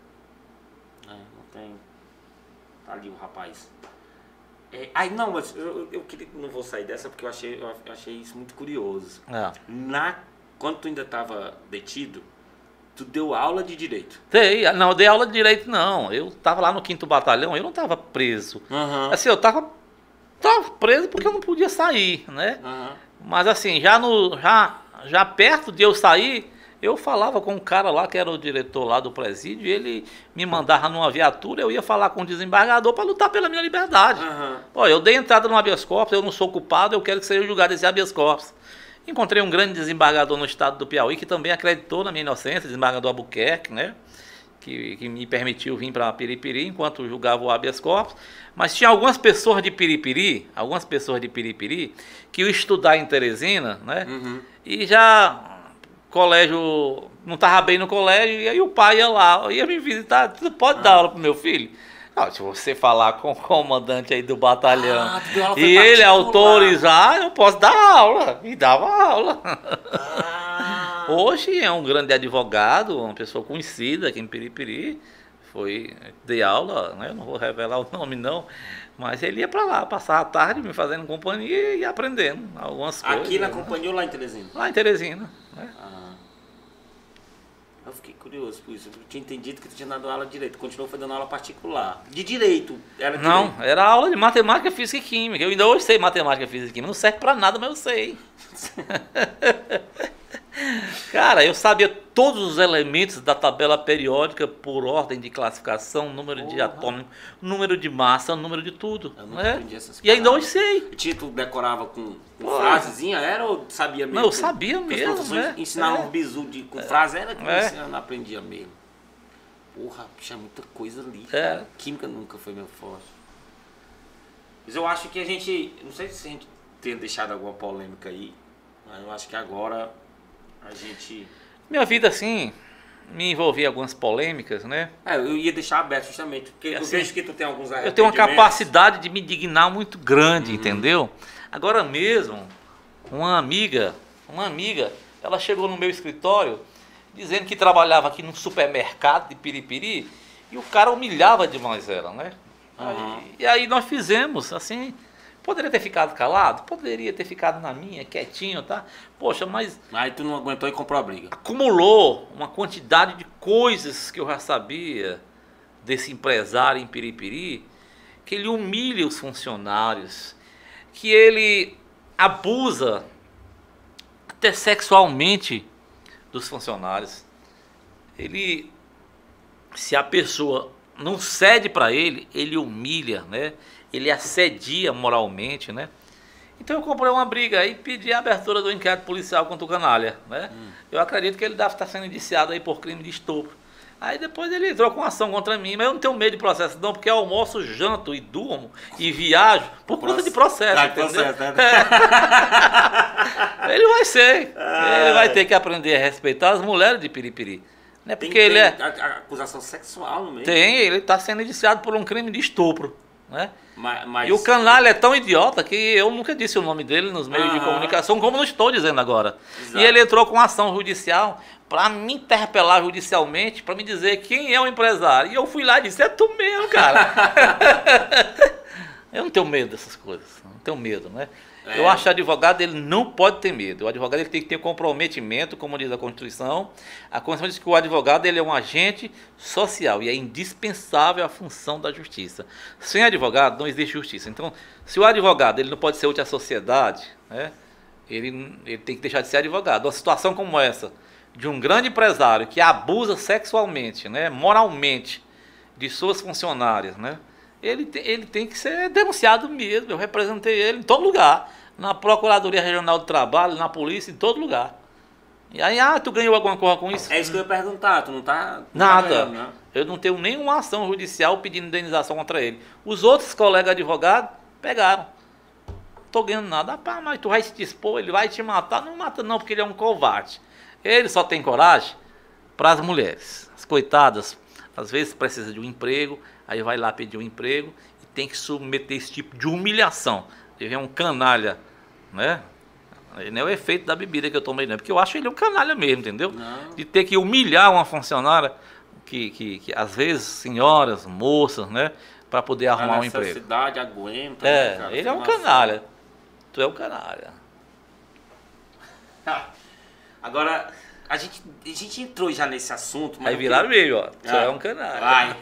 É, não tem. Tá ali o rapaz. É, ai, não, mas eu, eu, eu queria- não vou sair dessa porque eu achei, eu achei isso muito curioso. Ah. Na, quando tu ainda estava detido, tu deu aula de direito. Dei, não, eu dei aula de direito, não. Eu estava lá no quinto batalhão, eu não estava preso. Aham. Assim, eu estava tava preso porque eu não podia sair, né? Aham. Mas assim, já, no, já, já perto de eu sair, eu falava com um cara lá que era o diretor lá do presídio, e ele me mandava numa viatura, eu ia falar com o desembargador para lutar pela minha liberdade. Aham. Ó, eu dei entrada no habeas corpus, eu não sou culpado, eu quero que seja julgado esse habeas corpus. Encontrei um grande desembargador no estado do Piauí, que também acreditou na minha inocência, desembargador Albuquerque, né? Que, que me permitiu vir para Piripiri enquanto julgava o habeas corpus. Mas tinha algumas pessoas de Piripiri, algumas pessoas de Piripiri, que iam estudar em Teresina, né? Uhum. E já colégio, não estava bem no colégio, e aí o pai ia lá, ia me visitar, tu pode dar aula pro meu filho? Não, se você falar com o comandante aí do batalhão Ah, tu deu aula, foi e ele particular. autorizar, eu posso dar aula. E dava aula. Ah. Hoje é um grande advogado, uma pessoa conhecida aqui em Piripiri. Foi, dei aula, né? Não vou revelar o nome não, mas ele ia para lá, passar a tarde me fazendo companhia e aprendendo algumas coisas. Aqui na né? companhia ou lá em Teresina? Lá em Teresina. Né? Ah. Eu fiquei curioso por isso. Eu tinha entendido que tu tinha dado aula de direito. Continuou foi dando aula particular. De direito. Era Não, direito. era aula de matemática, física e química. Eu ainda hoje sei matemática, física e química. Não serve para nada, mas eu sei. Cara, eu sabia todos os elementos da tabela periódica por ordem de classificação, número de Porra. atômico, número de massa, número de tudo. Eu nunca Né? aprendi essas E ainda palavras. hoje sei. E tinha, tu decorava com, com Pô. frasezinha, era ou sabia mesmo? Não, eu Que- sabia que mesmo, Os professores né? ensinavam É. um bizu de, com frase, era que É. eu não aprendia mesmo. Porra, tinha muita coisa ali. É. Cara. Química nunca foi meu forte. Mas eu acho que a gente, não sei se a gente tem deixado alguma polêmica aí, mas eu acho que agora a gente... Minha vida, assim, me envolvi em algumas polêmicas, né? É, eu ia deixar aberto justamente, porque assim, eu vejo que tu tem alguns eu tenho uma capacidade de me indignar muito grande, uhum. entendeu? Agora mesmo, uma amiga, uma amiga, ela chegou no meu escritório dizendo que trabalhava aqui num supermercado de Piripiri e o cara humilhava demais ela, né? Uhum. Aí, e aí nós fizemos, assim, poderia ter ficado calado? Poderia ter ficado na minha, quietinho, tá? Poxa, mas... Aí tu não aguentou e comprou a briga. Acumulou uma quantidade de coisas que eu já sabia desse empresário em Piripiri, que ele humilha os funcionários, que ele abusa até sexualmente dos funcionários. Ele, se a pessoa não cede para ele, ele humilha, né? Ele assedia moralmente, né? Então eu comprei uma briga e pedi a abertura do inquérito policial contra o canalha, né? Hum. Eu acredito que ele deve estar sendo indiciado aí por crime de estupro. Aí depois ele entrou com ação contra mim, mas eu não tenho medo de processo não, porque eu almoço, janto e durmo e viajo por conta Proce... de processo, tá, entendeu? Processo, né? É. Ele vai ser, ah, ele vai ter que aprender a respeitar as mulheres de Piripiri. Não é porque tem, ele é... A, a acusação sexual no meio. Tem, ele está sendo indiciado por um crime de estupro, né? Mas, mas... E o canalha é tão idiota que eu nunca disse o nome dele nos meios uhum. de comunicação, como não estou dizendo agora. Exato. E ele entrou com ação judicial para me interpelar judicialmente, para me dizer quem é o empresário. E eu fui lá e disse, é tu mesmo, cara. Eu não tenho medo dessas coisas, não tenho medo, né? É. Eu acho que o advogado ele não pode ter medo. O advogado ele tem que ter comprometimento, como diz a Constituição. A Constituição diz que o advogado ele é um agente social e é indispensável à função da justiça. Sem advogado não existe justiça. Então, se o advogado ele não pode ser útil à sociedade, né, ele, ele tem que deixar de ser advogado. Uma situação como essa, de um grande empresário que abusa sexualmente, né, moralmente, de suas funcionárias, né, Ele tem, ele tem que ser denunciado mesmo. Eu representei ele em todo lugar. Na Procuradoria Regional do Trabalho, na polícia, em todo lugar. E aí, ah, tu ganhou alguma coisa com isso? É isso que eu ia perguntar, tu não tá... Tu Nada. Tá ganhando, né? Eu não tenho nenhuma ação judicial pedindo indenização contra ele. Os outros colegas advogados pegaram. Não tô ganhando nada. Ah, pá, mas tu vai se dispor, ele vai te matar. Não mata não, porque ele é um covarde. Ele só tem coragem para as mulheres. As coitadas, às vezes precisa de um emprego, aí vai lá pedir um emprego e tem que submeter esse tipo de humilhação. Ele é um canalha, né? Não é o efeito da bebida que eu tomei, não. Porque eu acho ele um canalha mesmo, entendeu? Não. De ter que humilhar uma funcionária, que, que, que às vezes senhoras, moças, né? Para poder arrumar um emprego. A necessidade aguenta. É, né, cara? ele é um canalha. Tu é um canalha. Agora... A gente, a gente entrou já nesse assunto, mas... Aí viraram meio, ó. Tu ah, é um canalha. Vai.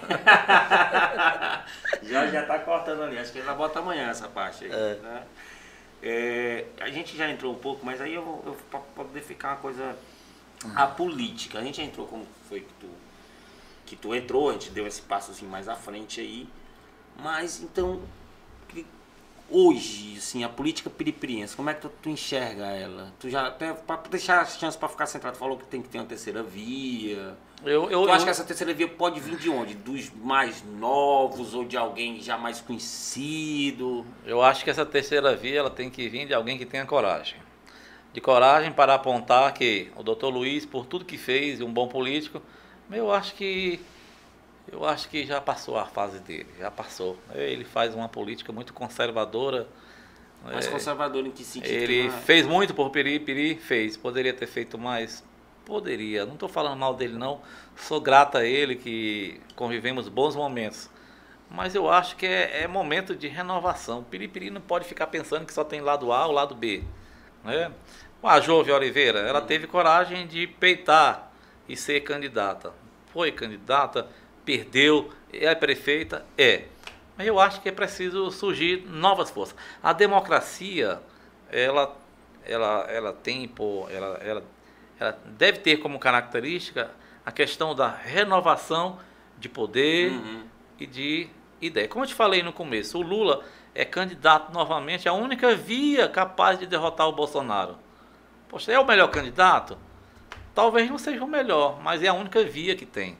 já, já tá cortando ali. Acho que ele vai botar amanhã essa parte aí. É. Né? É, a gente já entrou um pouco, mas aí eu, eu para poder ficar uma coisa... Hum. A política. A gente já entrou como foi que tu, que tu entrou, a gente deu esse passozinho mais à frente aí. Mas, então... Hoje, assim, a política piripiriense, como é que tu, tu enxerga ela? Tu já, para deixar a chance para ficar centrado, tu falou que tem que ter uma terceira via. Eu, eu, tu acha eu... que essa terceira via pode vir de onde? Dos mais novos ou de alguém já mais conhecido? Eu acho que essa terceira via ela tem que vir de alguém que tenha coragem. De coragem para apontar que o doutor Luiz, por tudo que fez, é um bom político, eu acho que... Eu acho que já passou a fase dele, já passou. Ele faz uma política muito conservadora. Mais é, conservadora em que sentido? Ele fez muito por Piripiri, fez. Poderia ter feito mais? Poderia. Não estou falando mal dele, não. Sou grato a ele, que convivemos bons momentos. Mas eu acho que é, é momento de renovação. Piripiri não pode ficar pensando que só tem lado A ou lado B. Né? A Jove Oliveira, ela hum. teve coragem de peitar e ser candidata. Foi candidata... Perdeu, é prefeita, é. Mas eu acho que é preciso surgir novas forças. A democracia, ela, ela, ela tem, pô, ela, ela, ela deve ter como característica a questão da renovação de poder uhum. e de ideia. Como eu te falei no começo, o Lula é candidato novamente, a única via capaz de derrotar o Bolsonaro. Poxa, é o melhor candidato? Talvez não seja o melhor, mas é a única via que tem.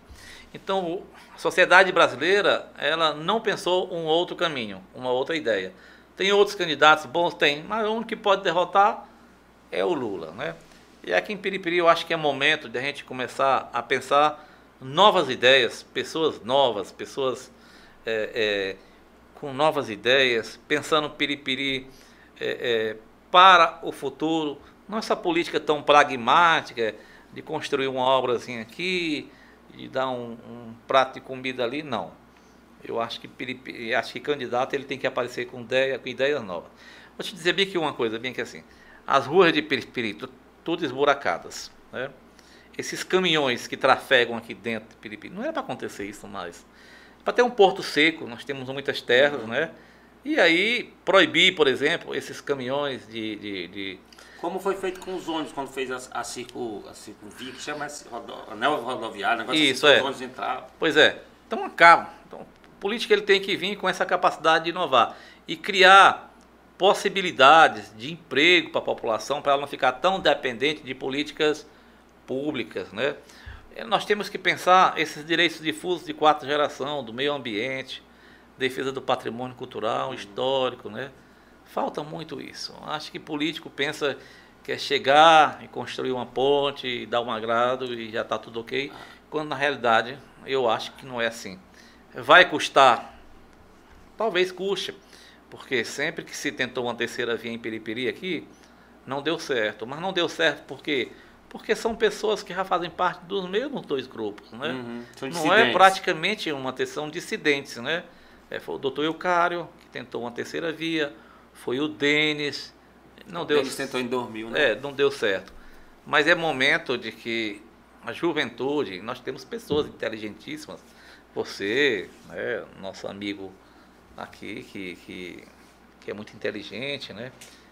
Então, a sociedade brasileira, ela não pensou um outro caminho, uma outra ideia. Tem outros candidatos bons? Tem, mas o único que pode derrotar é o Lula, né? E aqui em Piripiri eu acho que é momento de a gente começar a pensar novas ideias, pessoas novas, pessoas é, é, com novas ideias, pensando Piripiri é, é, para o futuro, não essa política tão pragmática de construir uma obrazinha aqui, de dar um, um prato de comida ali, não. Eu acho que Piripiri, acho que candidato ele tem que aparecer com ideia, com ideias novas. Vou te dizer bem que uma coisa, bem que assim, as ruas de Piripiri, tudo esburacadas, né? Esses caminhões que trafegam aqui dentro de Piripiri, não era para acontecer isso mais. Para ter um porto seco, nós temos muitas terras, né? E aí proibir, por exemplo, esses caminhões de, de, de... Como foi feito com os ônibus quando fez a, a circo, a circunvia, que chama rodo, anel rodoviário, negócio isso assim, é. Os ônibus entravam. Pois é. Então acaba. Então, o político ele tem que vir com essa capacidade de inovar e criar possibilidades de emprego para a população, para ela não ficar tão dependente de políticas públicas, né? Nós temos que pensar esses direitos difusos de quarta geração, do meio ambiente, defesa do patrimônio cultural, histórico, né? Falta muito isso. Acho que político pensa que é chegar e construir uma ponte, dar um agrado e já está tudo ok, quando na realidade eu acho que não é assim. Vai custar? Talvez custe, porque sempre que se tentou uma terceira via em Piripiri aqui, não deu certo. Mas não deu certo por quê? Porque são pessoas que já fazem parte dos mesmos dois grupos, né? Uhum, são não é praticamente uma terceira dissidentes, né? É, foi o doutor Eucário, que tentou uma terceira via, foi o Denis, não o deu Denis tentou em dois mil, né? É, não deu certo. Mas é momento de que a juventude, nós temos pessoas inteligentíssimas, você, né, nosso amigo aqui, que, que, que é muito inteligente, né?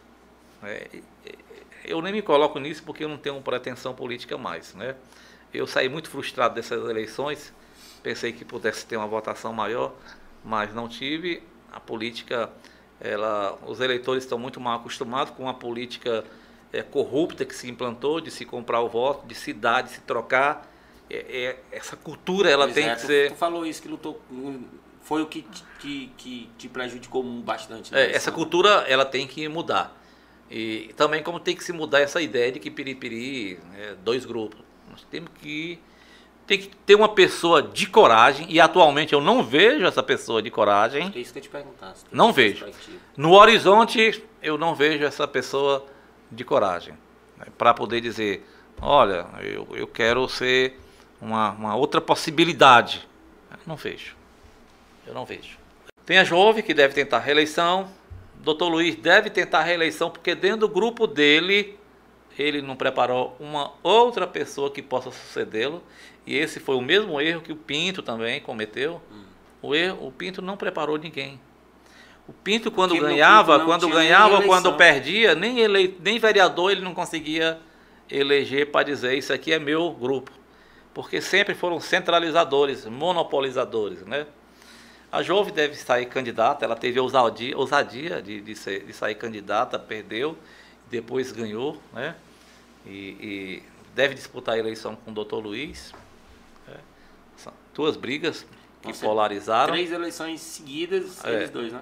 É, eu nem me coloco nisso porque eu não tenho pretensão política mais, né? Eu saí muito frustrado dessas eleições, pensei que pudesse ter uma votação maior, mas não tive. A política, ela, os eleitores estão muito mal acostumados com a política é, corrupta que se implantou, de se comprar o voto, de se dar, de se trocar. É, é, essa cultura, ela pois tem é, que tu, ser... Tu falou isso, que lutou, foi o que, que, que te prejudicou bastante. Né? É, essa cultura, ela tem que mudar. E também como tem que se mudar essa ideia de que Piripiri é dois grupos. Nós temos que, tem que ter uma pessoa de coragem, e atualmente eu não vejo essa pessoa de coragem. É isso que eu te perguntasse. Não vejo. No horizonte, eu não vejo essa pessoa de coragem, né, para poder dizer, olha, eu, eu quero ser uma, uma outra possibilidade. Eu não vejo. Eu não vejo. Tem a Jove, que deve tentar reeleição. doutor Luiz deve tentar a reeleição, porque dentro do grupo dele, ele não preparou uma outra pessoa que possa sucedê-lo. E esse foi o mesmo erro que o Pinto também cometeu. Hum. O, erro, o Pinto não preparou ninguém. O Pinto, quando porque ganhava, quando ganhava, quando perdia, nem, ele, nem vereador ele não conseguia eleger para dizer isso aqui é meu grupo. Porque sempre foram centralizadores, monopolizadores, né? A Jove deve sair candidata, ela teve ousadia, ousadia de, de, ser, de sair candidata, perdeu, depois ganhou, né? E, e deve disputar a eleição com o doutor Luiz. Né? São duas brigas que Você, polarizaram. Três eleições seguidas, é. Eles dois, né?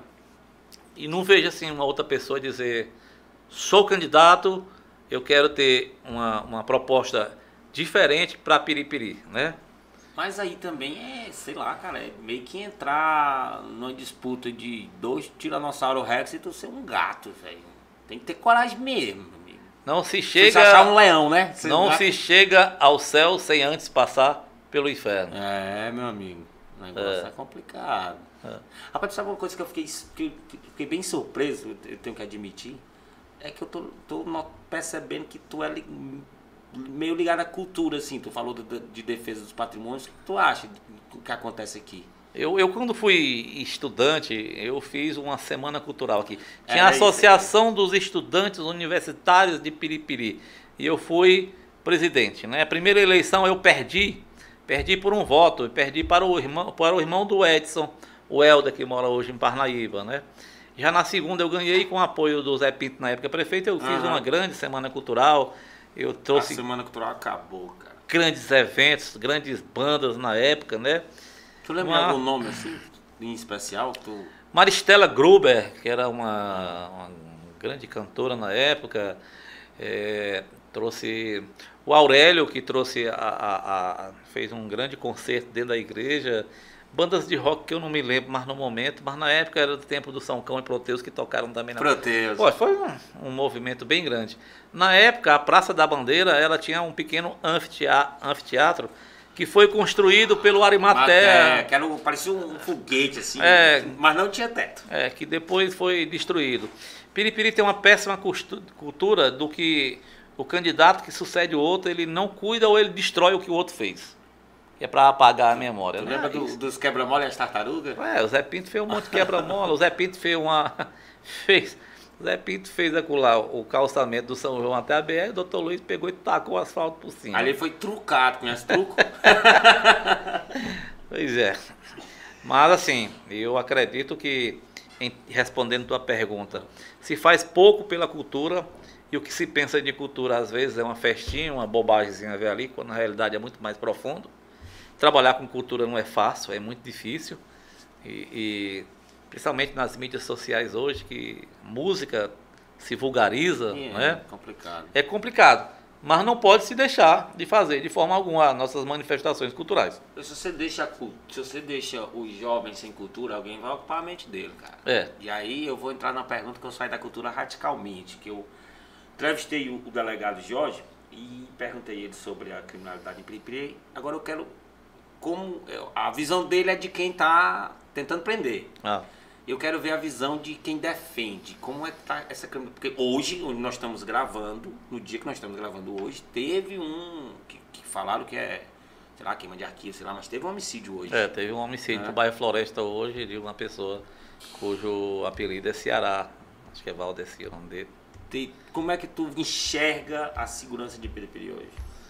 E não vejo assim uma outra pessoa dizer, sou candidato, eu quero ter uma, uma proposta diferente para Piripiri, né? Mas aí também é, sei lá, cara, é meio que entrar numa disputa de dois Tiranossauro Rex e tu ser um gato, velho. Tem que ter coragem mesmo, amigo. Não se chega... Se achar um leão, né? Você não vai... se chega ao céu sem antes passar pelo inferno. É, meu amigo. O negócio é, é complicado. É. Rapaz, sabe uma coisa que eu fiquei, que, que fiquei bem surpreso, eu tenho que admitir? É que eu tô, tô percebendo que tu é... Li... meio ligado à cultura, assim, tu falou de, de defesa dos patrimônios, o que tu acha do que acontece aqui? Eu, eu quando fui estudante, eu fiz uma semana cultural aqui. Tinha é, a Associação dos Estudantes Universitários de Piripiri, e eu fui presidente, né? A primeira eleição eu perdi, perdi por um voto, perdi para o irmão, para o irmão do Edson, o Helder, que mora hoje em Parnaíba, né? Já na segunda eu ganhei com o apoio do Zé Pinto, na época prefeito, eu fiz uhum. uma grande semana cultural. Eu trouxe... A semana cultural acabou, cara. grandes eventos, grandes bandas na época, né? Tu lembra Uma... algum nome assim, em especial? Tu... Maristela Gruber, que era uma, uma grande cantora na época, é, trouxe o Aurélio, que trouxe a, a, a, fez um grande concerto dentro da igreja, bandas de rock que eu não me lembro mais no momento, mas na época era do tempo do São Cão e Proteus, que tocaram também na... Proteus. Pô, foi um, um movimento bem grande. Na época, a Praça da Bandeira, ela tinha um pequeno anfiteatro, anfiteatro que foi construído pelo Arimatea. É, que era um, parecia um foguete, assim, é, mas não tinha teto. É, que depois foi destruído. Piripiri tem uma péssima cultura do que o candidato que sucede o outro, ele não cuida ou ele destrói o que o outro fez. Que é para apagar a memória. Tu né? lembra do, dos quebra-mola e as tartarugas? É, o Zé Pinto fez um monte de quebra-mola, o Zé Pinto fez uma... fez... O Zé Pinto fez acular o calçamento do São João até a B R, o doutor Luiz pegou e tacou o asfalto por cima. Ali foi trucado, conhece truco? Pois é. Mas assim, eu acredito que, em, respondendo tua pergunta, se faz pouco pela cultura, e o que se pensa de cultura às vezes é uma festinha, uma bobagemzinha ver ali, quando na realidade é muito mais profundo. Trabalhar com cultura não é fácil, é muito difícil. E... e principalmente nas mídias sociais hoje, que música se vulgariza, é, né? É complicado. É complicado, mas não pode se deixar de fazer de forma alguma as nossas manifestações culturais. Se você deixa, se você deixa os jovens sem cultura, alguém vai ocupar a mente dele, cara. É. E aí eu vou entrar na pergunta que eu saio da cultura radicalmente, que eu entrevistei o, o delegado Jorge e perguntei ele sobre a criminalidade em Piripiri. Agora eu quero como a visão dele é de quem está tentando prender. Ah. Eu quero ver a visão de quem defende. Como é que tá essa câmera? Porque hoje, onde nós estamos gravando, no dia que nós estamos gravando hoje, teve um que, que falaram que é, sei lá, queima de arquivo, sei lá, mas teve um homicídio hoje. É, teve um homicídio é. no bairro Floresta hoje de uma pessoa cujo apelido é Ceará. Acho que é Valdeci o nome dele. Tem, como é que tu enxerga a segurança de Piripiri hoje?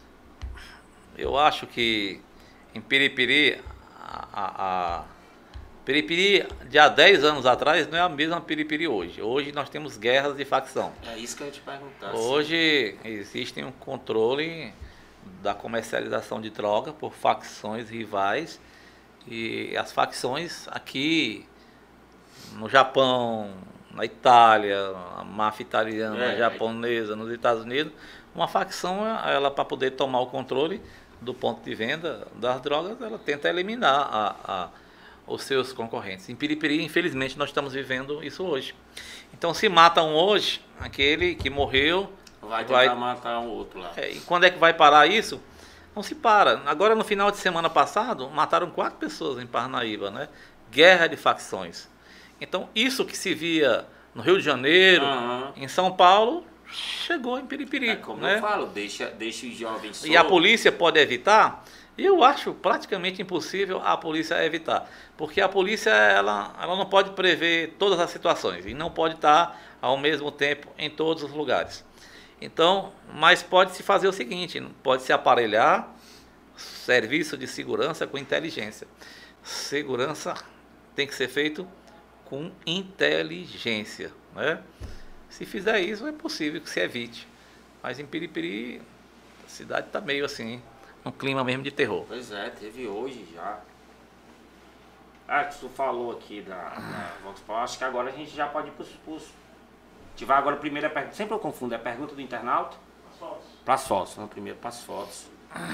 Eu acho que em Piripiri, a... a, a Piripiri de há dez anos atrás não é a mesma Piripiri hoje. Hoje nós temos guerras de facção. É isso que eu ia te perguntar. Hoje sim. Existe um controle da comercialização de droga por facções rivais. E as facções aqui no Japão, na Itália, a máfia italiana, é, japonesa, é. nos Estados Unidos, uma facção, ela para poder tomar o controle do ponto de venda das drogas, ela tenta eliminar a... a os seus concorrentes. Em Piripiri, infelizmente, nós estamos vivendo isso hoje. Então, se mata um hoje, aquele que morreu... Vai tentar vai... matar um outro lá. É, e quando é que vai parar isso? Não se para. Agora, no final de semana passado, mataram quatro pessoas em Parnaíba, né? Guerra de facções. Então, isso que se via no Rio de Janeiro, uhum. em São Paulo, chegou em Piripiri. É como né? eu falo, deixa, deixa os jovens soltos. E a polícia pode evitar... Eu acho praticamente impossível a polícia evitar, porque a polícia ela, ela não pode prever todas as situações e não pode estar ao mesmo tempo em todos os lugares. Então, mas pode se fazer o seguinte, pode se aparelhar serviço de segurança com inteligência. Segurança tem que ser feito com inteligência, né? Se fizer isso, é possível que se evite. Mas em Piripiri, a cidade está meio assim, um clima mesmo de terror. Pois é, teve hoje já. Ah, que tu falou aqui da, da Vox Pop, acho que agora a gente já pode ir para os... A gente vai agora primeiro a pergunta, sempre eu confundo, é a pergunta do internauta? Para as fotos. Para as fotos, não, primeiro para as fotos.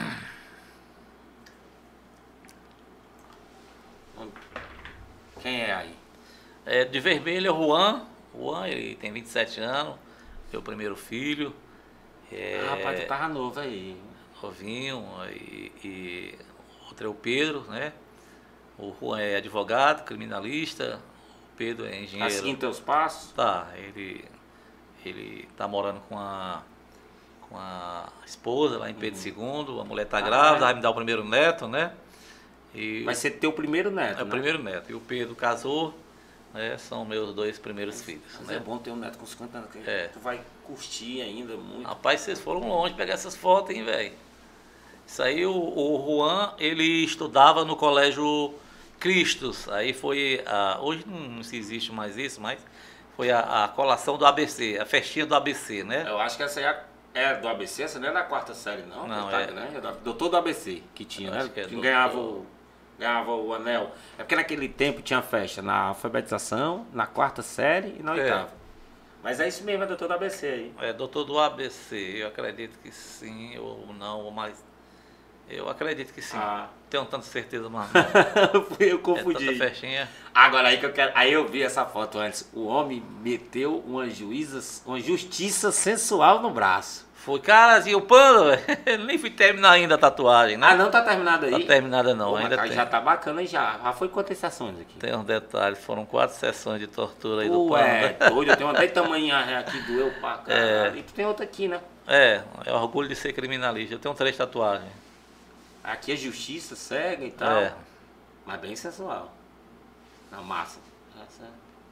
Quem é aí? É, de vermelho é o Juan. Juan, ele tem vinte e sete anos, meu primeiro filho. É, ah, rapaz, tu tava novo aí. Novinho, e, e outro é o Pedro, né? O Juan é advogado, criminalista, o Pedro é engenheiro. Tá seguindo teus passos? Tá, ele, ele tá morando com a, com a esposa lá em Pedro uhum. segundo, a mulher tá ah, grávida, é? vai me dar o primeiro neto, né? E vai ser teu primeiro neto, É né? o primeiro neto, e o Pedro casou, né? São meus dois primeiros mas, filhos. Mas né? é bom ter um neto com cinquenta anos, que é. tu vai curtir ainda muito. Rapaz, vocês foram longe pegar essas fotos, hein, velho? Isso aí, o, o Juan, ele estudava no colégio Cristos, aí foi, a, hoje não se existe mais isso, mas foi a, a colação do A B C, a festinha do A B C, né? Eu acho que essa é a, é do A B C, essa não é da quarta série, não? Não, tá é. Grande, é da, doutor do A B C, que tinha, né? Que, é que doutor... ganhava, o, ganhava o anel. É porque naquele tempo tinha festa na alfabetização, na quarta série e na É. oitava. Mas é isso mesmo, é doutor do A B C aí. É doutor do A B C, eu acredito que sim ou não, mas eu acredito que sim. Ah. Tenho tanta certeza, mas não. eu É confundi. tanta festinha. Agora aí que eu quero. Aí eu vi essa foto antes. O homem meteu uma juíza, uma justiça sensual no braço. Foi, cara, assim, o pano, velho, nem fui terminar ainda a tatuagem, né? Ah, não tá terminado aí? Tá terminada não, Pô, mas ainda tá- tem. já tá bacana já. Já foi quantas sessões aqui? Tem uns detalhes, foram quatro sessões de tortura aí do Tu pano. é doido, eu tenho uma desse tamanho aqui, doeu pra caralho. E tu tem outra aqui, né? É, é orgulho de ser criminalista. Eu tenho três tatuagens. Aqui é justiça, cega e tal. É. Mas bem sensual. Na massa. Essa é.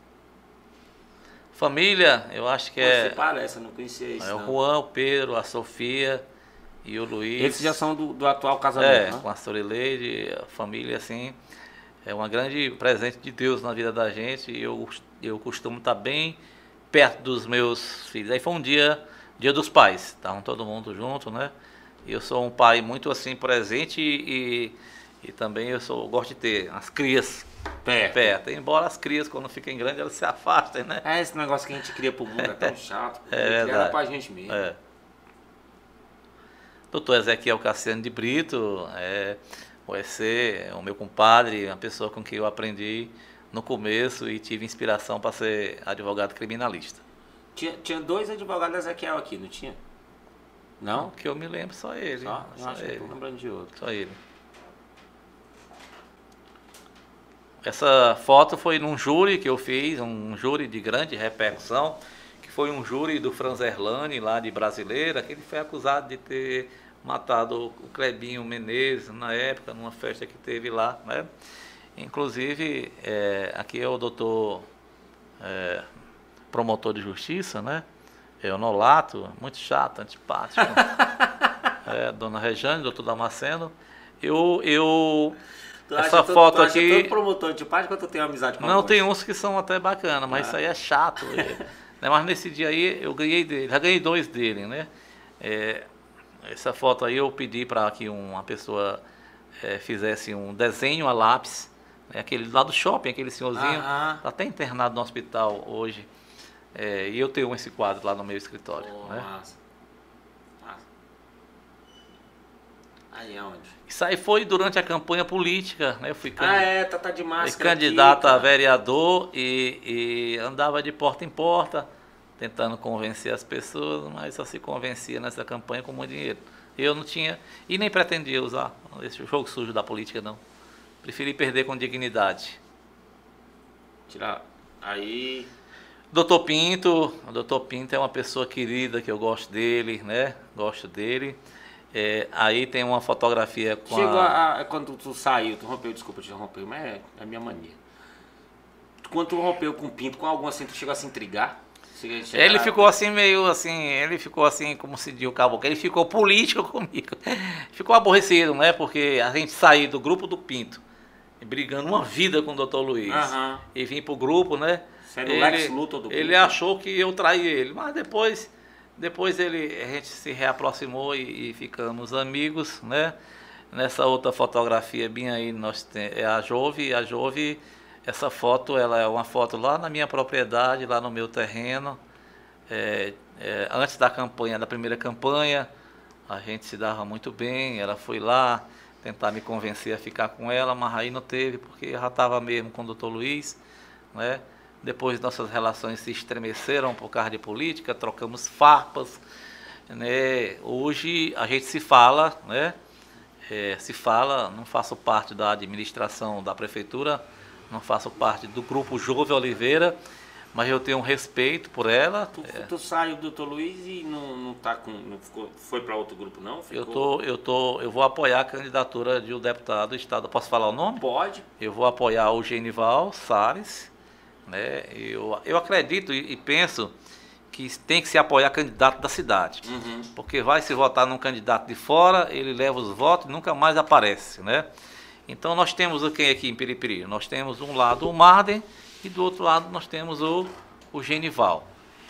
Família, eu acho que Você é, parece, eu não conhecia isso. é o não. Juan, o Pedro, a Sofia e o Luiz. Esses já são do, do atual casamento, É, né? com a Sorileide, a família, assim, é um grande presente de Deus na vida da gente e eu, eu costumo estar bem perto dos meus filhos. Aí foi um dia, dia dos pais, estavam todo mundo junto, né? E eu sou um pai muito, assim, presente e, e também eu sou, gosto de ter as crias Perto. perto. Embora as crias, quando fiquem grandes, elas se afastem, né? É, esse negócio que a gente cria pro mundo é tão chato. É Ele cria verdade. pra gente mesmo. É. Doutor Ezequiel Cassiano de Brito, é, o E C, é o meu compadre, uma pessoa com quem eu aprendi no começo e tive inspiração para ser advogado criminalista. Tinha, tinha dois advogados da Ezequiel aqui, não tinha? Não? Que eu me lembro, só ele. Só? Eu Só acho que eu ele. tô lembrando de outro. Só ele. Essa foto foi num júri que eu fiz, um júri de grande repercussão, que foi um júri do Franz Erlani, lá de Brasileira, que ele foi acusado de ter matado o Clebinho Menezes na época, numa festa que teve lá, né? Inclusive, é, aqui é o doutor é, promotor de justiça, né? É o Nolato, muito chato, antipático. É, dona Rejane, doutor Damasceno. Eu, eu Tu essa acha, tu- foto tu acha aqui. todo promotor de paz quando tu tem amizade com Não, alguns? tem uns que são até bacanas, mas Ah. isso aí é chato. é, né? Mas nesse dia aí eu ganhei dele, já ganhei dois dele, né? É, essa foto aí eu pedi para que uma pessoa é, fizesse um desenho a lápis, né? Aquele lá do shopping, aquele senhorzinho, Aham. está até internado no hospital hoje. É, e eu tenho esse quadro lá no meu escritório. Pô, Né? massa. Massa. Aí aonde? Isso aí foi durante a campanha política, né? Eu fui Ah, candid- é, tá, tá de fui máscara candidato aqui, a cara. vereador e, e andava de porta em porta, tentando convencer as pessoas, mas só se convencia nessa campanha com muito dinheiro. Eu não tinha, e nem pretendia usar esse jogo sujo da política, não. Preferi perder com dignidade. Tirar. Aí. Doutor Pinto, o doutor Pinto é uma pessoa querida, que eu gosto dele, né? Gosto dele. É, aí tem uma fotografia com Chegou a... a, a- quando tu saiu, tu rompeu, desculpa te interromper, mas é, é a minha mania. Quando tu rompeu com o Pinto, com algum assim, tu chegou a se intrigar? Chega- chega Ele a- ficou assim, meio assim, ele ficou assim, como se diz o caboclo, ele ficou político comigo. Ficou aborrecido, né? Porque a gente saiu do grupo do Pinto, brigando uma vida com o doutor Luiz. Aham. E vim pro grupo, né? Sendo o Lex Luthor do ele grupo. achou que eu traí ele, mas depois, depois ele, a gente se reaproximou e, e ficamos amigos, né? Nessa outra fotografia bem aí, nós tem, é a Jove, a Jove, essa foto, ela é uma foto lá na minha propriedade, lá no meu terreno, é, é, antes da campanha, da primeira campanha, a gente se dava muito bem, ela foi lá tentar me convencer a ficar com ela, mas aí não teve, porque eu já estava mesmo com o doutor Luiz, né? Depois nossas relações se estremeceram por causa de política, trocamos farpas, né? Hoje a gente se fala, né? É, se fala, não faço parte da administração da prefeitura, não faço parte do grupo Jove Oliveira, mas eu tenho um respeito por ela. Tu, é, tu saiu do doutor Luiz e não, não tá com. Não ficou, foi para outro grupo, não? Ficou... eu, tô, eu, tô, eu vou apoiar a candidatura de um deputado do estado. Posso falar o nome? Pode. Eu vou apoiar o Genival Salles, né? Eu, eu acredito e, e penso que tem que se apoiar candidato da cidade. Uhum. Porque vai se votar num candidato de fora, ele leva os votos e nunca mais aparece, né? Então nós temos o quem aqui em Piripiri? Nós temos um lado o Marden e do outro lado nós temos o, o Genival.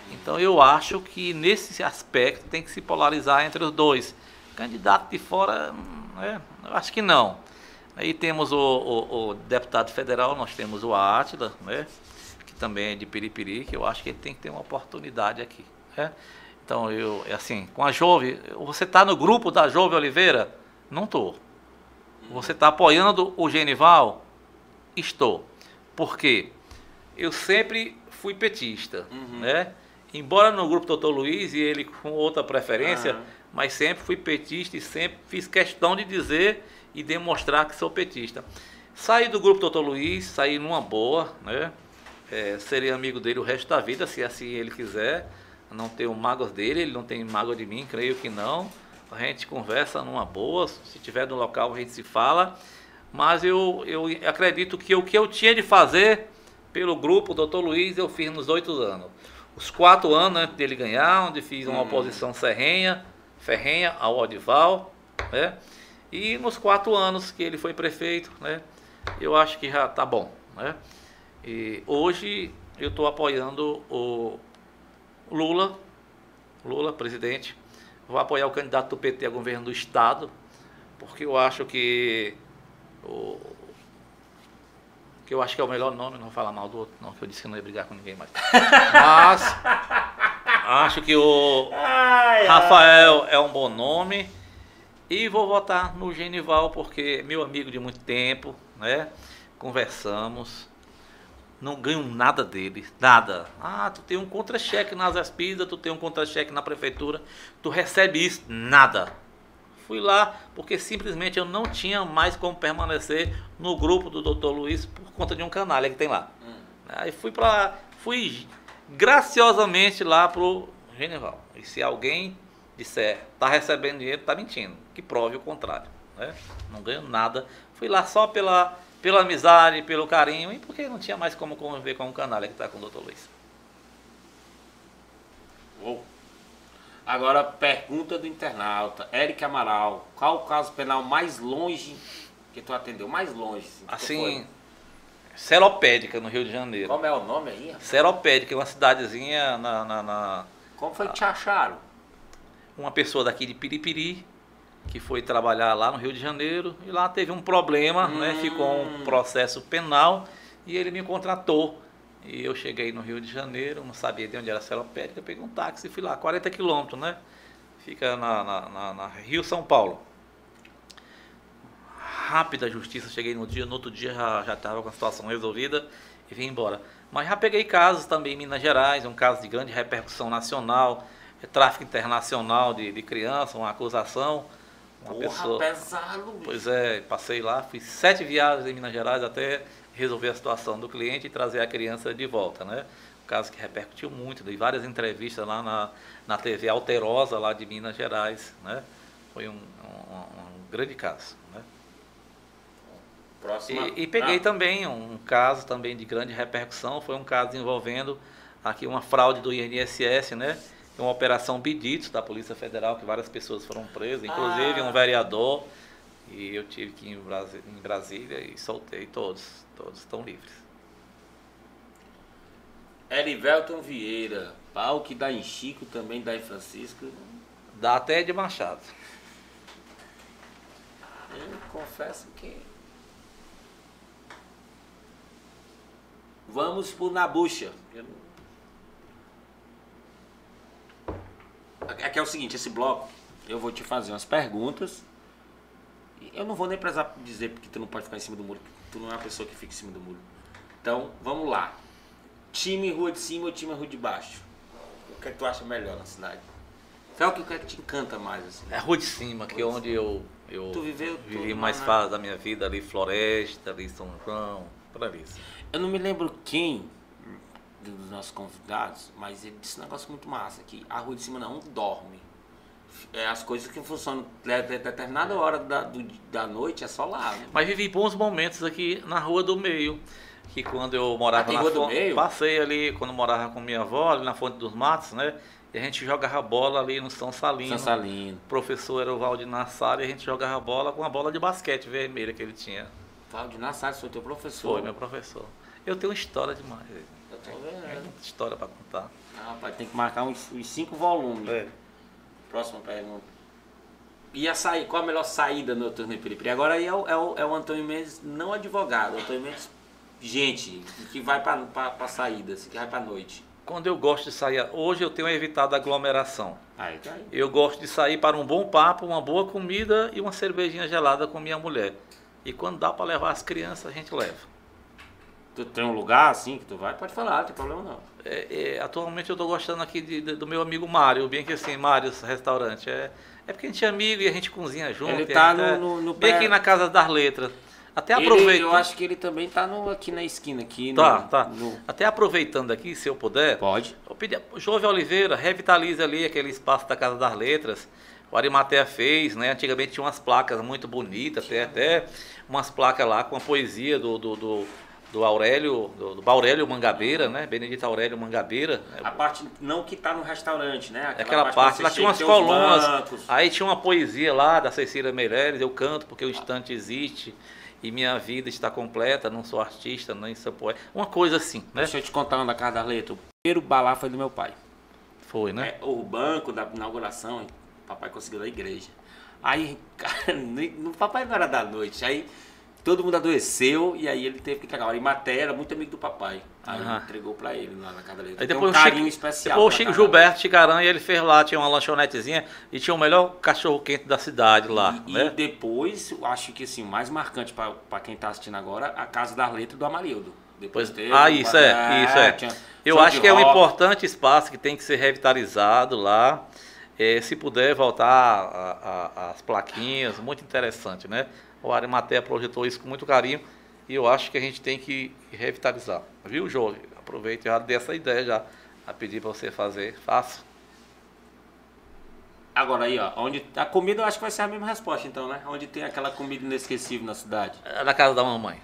Então eu acho que nesse aspecto tem que se polarizar entre os dois. Candidato de fora, né, eu acho que não. Aí temos o, o, o deputado federal, nós temos o Átila, né, que também é de Piripiri, que eu acho que ele tem que ter uma oportunidade aqui. Né? Então, eu, assim, com a Jove, você está no grupo da Jove Oliveira? Não estou. Você está apoiando o Genival? Estou. Por quê? Eu sempre fui petista, uhum. né? Embora no grupo doutor Luiz e ele com outra preferência, uhum. mas sempre fui petista e sempre fiz questão de dizer e demonstrar que sou petista. Saí do grupo doutor Luiz, saí numa boa, né? É, serei amigo dele o resto da vida, se assim ele quiser. Não tenho mágoas dele, ele não tem mágoa de mim, creio que não. A gente conversa numa boa, se tiver no local a gente se fala. Mas eu, eu acredito que o que eu tinha de fazer pelo grupo doutor Luiz eu fiz nos oito anos. Os quatro anos antes dele ganhar, onde fiz uma oposição ferrenha, ferrenha ao Odival, né? E nos quatro anos que ele foi prefeito, né? Eu acho que já está bom, né? E hoje eu estou apoiando o Lula, Lula, presidente. Vou apoiar o candidato do P T a governo do Estado, porque eu acho que o que eu acho que é o melhor nome, não vou falar mal do outro, não, que eu disse que não ia brigar com ninguém mais. Mas acho que o ai, Rafael ai. é um bom nome e vou votar no Genival, porque é meu amigo de muito tempo, né? Conversamos. Não ganho nada dele, nada. Ah, tu tem um contra-cheque nas Aspida, tu tem um contra-cheque na prefeitura, tu recebe isso, nada. Fui lá porque simplesmente eu não tinha mais como permanecer no grupo do doutor Luiz por conta de um canalha que tem lá. Hum. Aí fui para, fui graciosamente lá pro Genival. E se alguém disser, tá recebendo dinheiro, tá mentindo, que prove o contrário, né? Não ganho nada. Fui lá só pela pela amizade, pelo carinho, e porque não tinha mais como conviver com um canalha que está com o doutor Luiz. Uou. Agora, pergunta do internauta, Eric Amaral, qual o caso penal mais longe que tu atendeu? Mais longe? Assim, assim Seropédica, no Rio de Janeiro. Como é o nome aí? Seropédica, uma cidadezinha na... na, na Como foi que te acharam? Uma pessoa daqui de Piripiri, que foi trabalhar lá no Rio de Janeiro, e lá teve um problema, hum. né, ficou um processo penal, e ele me contratou. E eu cheguei no Rio de Janeiro, não sabia de onde era a Seropédica, peguei um táxi e fui lá, quarenta quilômetros, né? Fica na, na, na, na Rio, São Paulo. Rápida a justiça, cheguei no dia, no outro dia já estava com a situação resolvida e vim embora. Mas já peguei casos também em Minas Gerais, um caso de grande repercussão nacional, tráfico internacional de, de criança, uma acusação. Uma Porra, pessoa, pesado, bicho. Pois é, passei lá, fiz sete viagens em Minas Gerais até resolver a situação do cliente e trazer a criança de volta, né? Um caso que repercutiu muito, dei várias entrevistas lá na, na T V Alterosa, lá de Minas Gerais, né? Foi um, um, um grande caso, né? Próxima. E, e peguei ah. também um caso também de grande repercussão, foi um caso envolvendo aqui uma fraude do I N S S, né? Uma operação Biditos da Polícia Federal, que várias pessoas foram presas, inclusive ah. um vereador, e eu tive que ir em Brasília, em Brasília e soltei todos, todos estão livres. Erivelton Vieira, pau que dá em Chico, também dá em Francisco. Dá até de Machado. Eu confesso que... Vamos por Nabucha. Aqui é o seguinte, esse bloco, eu vou te fazer umas perguntas. Eu não vou nem precisar dizer porque tu não pode ficar em cima do muro, tu não é uma pessoa que fica em cima do muro. Então, vamos lá. Time Rua de Cima ou time Rua de Baixo? O que é que tu acha melhor na cidade? Qual que é que te encanta mais? Assim? É Rua de Cima, que é onde eu, eu tu viveu vivi mais fase da minha vida, ali Floresta, ali São João, por ali. Assim. Eu não me lembro quem dos nossos convidados, mas ele disse um negócio muito massa, que a Rua de Cima não dorme. É, as coisas que funcionam a determinada hora da, do, da noite é só lá. Né? Mas vivi bons momentos aqui na Rua do Meio, que quando eu morava ah, na Rua fonte, do Meio? Passei ali, quando morava com minha avó, ali na Fonte dos Matos, né? E a gente jogava bola ali no São Salino. São Salino. O professor era o Valdir Salles, e a gente jogava bola com a bola de basquete vermelha que ele tinha. Valdir Salles foi teu professor? Foi meu professor. Eu tenho história demais. Eu tô vendo. Tem muita história para contar. Ah, rapaz, tem que marcar uns, uns cinco volumes. É. Próxima pergunta. E a sair, qual a melhor saída no Antônio Piripiri? Agora aí é o, é, o, é o Antônio Mendes, não advogado, o Antônio Mendes, gente, que vai pra, pra, pra saída, que vai pra noite. Quando eu gosto de sair, hoje eu tenho evitado aglomeração. Aí, tá aí. Eu gosto de sair para um bom papo, uma boa comida e uma cervejinha gelada com minha mulher. E quando dá para levar as crianças, a gente leva. Tu tem um lugar assim que tu vai? Pode falar, não tem problema não. É, é, atualmente eu estou gostando aqui de, de, do meu amigo Mário, bem que assim, Mário's Restaurante. É, é porque a gente é amigo e a gente cozinha junto. Ele tá no, é, no, no bem pré... aqui na Casa das Letras. Até Ele, aproveito. eu acho que ele também tá no, aqui na esquina. Aqui Tá, no, tá. No... Até aproveitando aqui, se eu puder. Pode. Eu pedi, Jove Oliveira, revitalize ali aquele espaço da Casa das Letras. O Arimatea fez, né? Antigamente tinha umas placas muito bonitas, tem até umas placas lá com a poesia do, do, do, do Aurélio, do, do Aurélio Mangabeira, né? Benedito Aurélio Mangabeira. A parte não que tá no restaurante, né? Aquela, Aquela parte, lá tinha umas colunas, bancos. aí tinha uma poesia lá da Cecília Meirelles, eu canto porque o instante existe e minha vida está completa, não sou artista, nem sou poeta, uma coisa assim, né? Deixa eu te contar uma da Casa das Letras. O primeiro balá foi do meu pai. Foi, né? É, o banco da inauguração, o papai conseguiu da igreja. Aí, cara, o papai não era da noite, aí todo mundo adoeceu e aí ele teve que entregar. O Arimatea era muito amigo do papai, aí Aham. ele entregou pra ele lá na Casa da Letra. Aí Tem depois um o carinho Chico, especial. depois o pra Chico Casa da Gilberto Chigaranha, ele fez lá, tinha uma lanchonetezinha e tinha o melhor cachorro quente da cidade lá, E, né? e depois, eu acho que assim, o mais marcante pra, pra quem tá assistindo agora, a Casa das Letras do Amarildo. Depois Pois, teve, ah, isso é, isso é. tinha Eu show acho de que é um rock. importante espaço que tem que ser revitalizado lá. É, se puder voltar a- a- as plaquinhas, muito interessante, né? O Arimatea projetou isso com muito carinho e eu acho que a gente tem que revitalizar. Viu, Jovem? Aproveita, já dei essa ideia já, a pedir para você fazer. Faça. Agora aí, ó, onde a comida eu acho que vai ser a mesma resposta, então, né? Onde tem aquela comida inesquecível na cidade. É na casa da mamãe.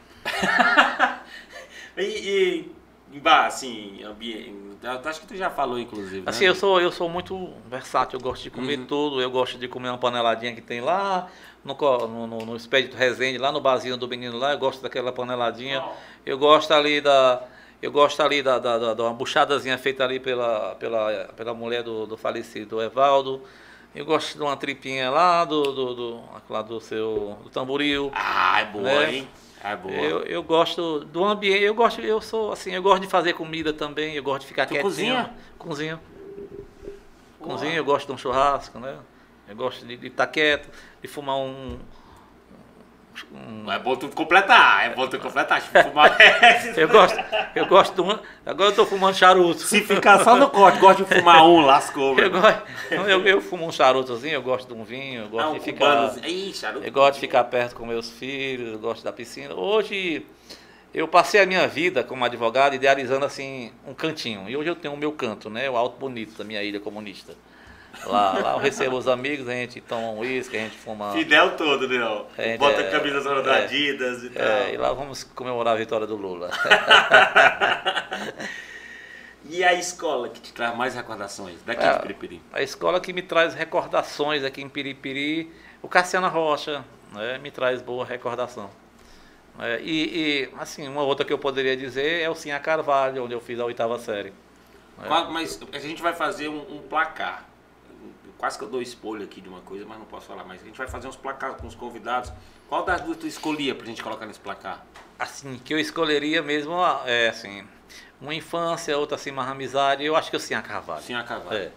E, e bah, assim, ambiente, eu acho que tu já falou, inclusive, Assim, né? eu sou, eu sou muito versátil, eu gosto de comer Uhum. tudo, eu gosto de comer uma paneladinha que tem lá, no, co- no, no, no Expedito Resende, lá no barzinho do menino lá, eu gosto daquela paneladinha, eu gosto ali da, eu gosto ali da, da, da, de uma buchadazinha feita ali pela, pela, pela mulher do, do falecido Evaldo, eu gosto de uma tripinha lá do, do, do, lá do seu, do Tamboril. Ah, é boa, né? hein? É boa. Eu, eu gosto do ambiente, eu gosto, eu sou assim, eu gosto de fazer comida também, eu gosto de ficar Tu quietinho. cozinha? Cozinho. Cozinho, eu gosto de um churrasco, né? Eu gosto de estar quieto, de fumar um. um- É bom tu completar, é bom tu completar. Fumar... eu gosto, eu gosto de um. Agora eu tô fumando charuto. Se ficar só no corte, gosto de fumar um, lascou. Eu, meu. gosto, eu, eu fumo um charutozinho, eu gosto de um vinho, eu gosto Ah, um de ficar. cubanozinho. Ih, charuto. Eu gosto de ficar perto com meus filhos, eu gosto da piscina. Hoje eu passei a minha vida como advogado idealizando assim um cantinho. E hoje eu tenho o meu canto, né? O Alto Bonito da minha ilha comunista. Lá, lá eu recebo os amigos, a gente toma um uísque, a gente fuma. Fidel todo, né? ó. É, Bota é, a camisa zona da é, Adidas e tal. É, e lá vamos comemorar a vitória do Lula. E a escola que te traz mais recordações daqui É, de Piripiri? A escola que me traz recordações aqui em Piripiri, o Cassiana Rocha, né, me traz boa recordação. É, e, e, assim, uma outra que eu poderia dizer é o Sinha Carvalho, onde eu fiz a oitava série. É. Qual- Mas a gente vai fazer um, um placar. Quase que eu dou spoiler aqui de uma coisa, mas não posso falar mais. A gente vai fazer uns placares com os convidados. Qual das duas tu escolhia pra gente colocar nesse placar? Assim, que eu escolheria mesmo, é assim, uma infância, outra assim, mais amizade, eu acho que o Sinha Carvalho. Sim, a Carvalho. É.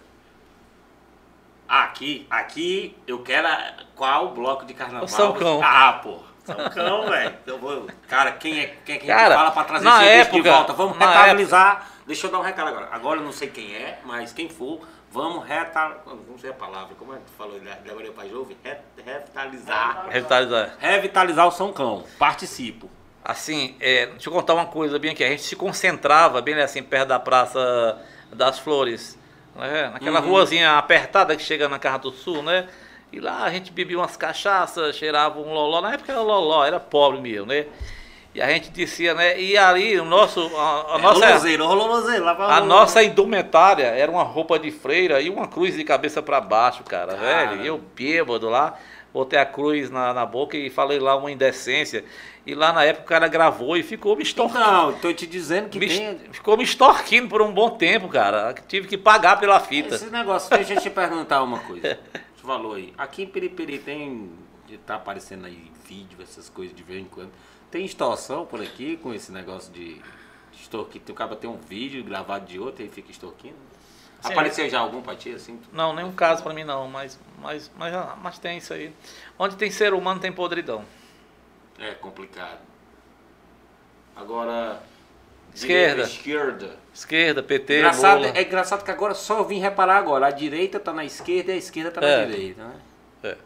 Aqui, aqui eu quero a- qual bloco de carnaval? O São Cão. Ah, pô. São Cão, velho. Eu vou. Cara, quem é, quem é que a gente Cara, fala pra trazer na esse bicho de época- volta? Vamos na retabilizar. Deixa eu dar um recado agora. Agora eu não sei quem é, mas quem for, vamos reta... Não sei a palavra, como é que tu falou de agora para jovem? Re- Revitalizar. Revitalizar. Revitalizar o São Cão. Participo. Assim, é, deixa eu contar uma coisa bem aqui. A gente se concentrava bem assim, perto da Praça das Flores, né? Naquela Uhum. ruazinha apertada que chega na Carra do Sul, né? E lá a gente bebia umas cachaças, cheirava um loló. Na época era loló, era pobre mesmo, né? E a gente descia, né? E ali o nosso, a, a É, nossa, Lolozeiro, Lolozeiro, lá vai a o- nossa indumentária era uma roupa de freira e uma cruz de cabeça para baixo, cara, Cara. velho. E eu bêbado lá. botei a cruz na, na boca e falei lá uma indecência. E lá na época o cara gravou e ficou me extorquindo. Não, tô te dizendo que me, tem... Ficou me extorquindo por um bom tempo, cara. Tive que pagar pela fita. Esse negócio, deixa eu te perguntar uma coisa. Você falou aí, aqui em Piripiri tem... Tá aparecendo aí vídeo, essas coisas de vez em quando. Tem extorsão por aqui com esse negócio de extorquir? O cara tem um vídeo gravado de outro e fica extorquindo? Sim, apareceu já algum pra ti assim? Não, nenhum caso pra mim não, mas, mas, mas, mas tem isso aí. Onde tem ser humano tem podridão. É complicado. Agora... Esquerda. Direita, esquerda. Esquerda, P T, engraçado, Lula. É engraçado que agora só eu vim reparar agora. A direita tá na esquerda e a esquerda tá É. na direita, né? É.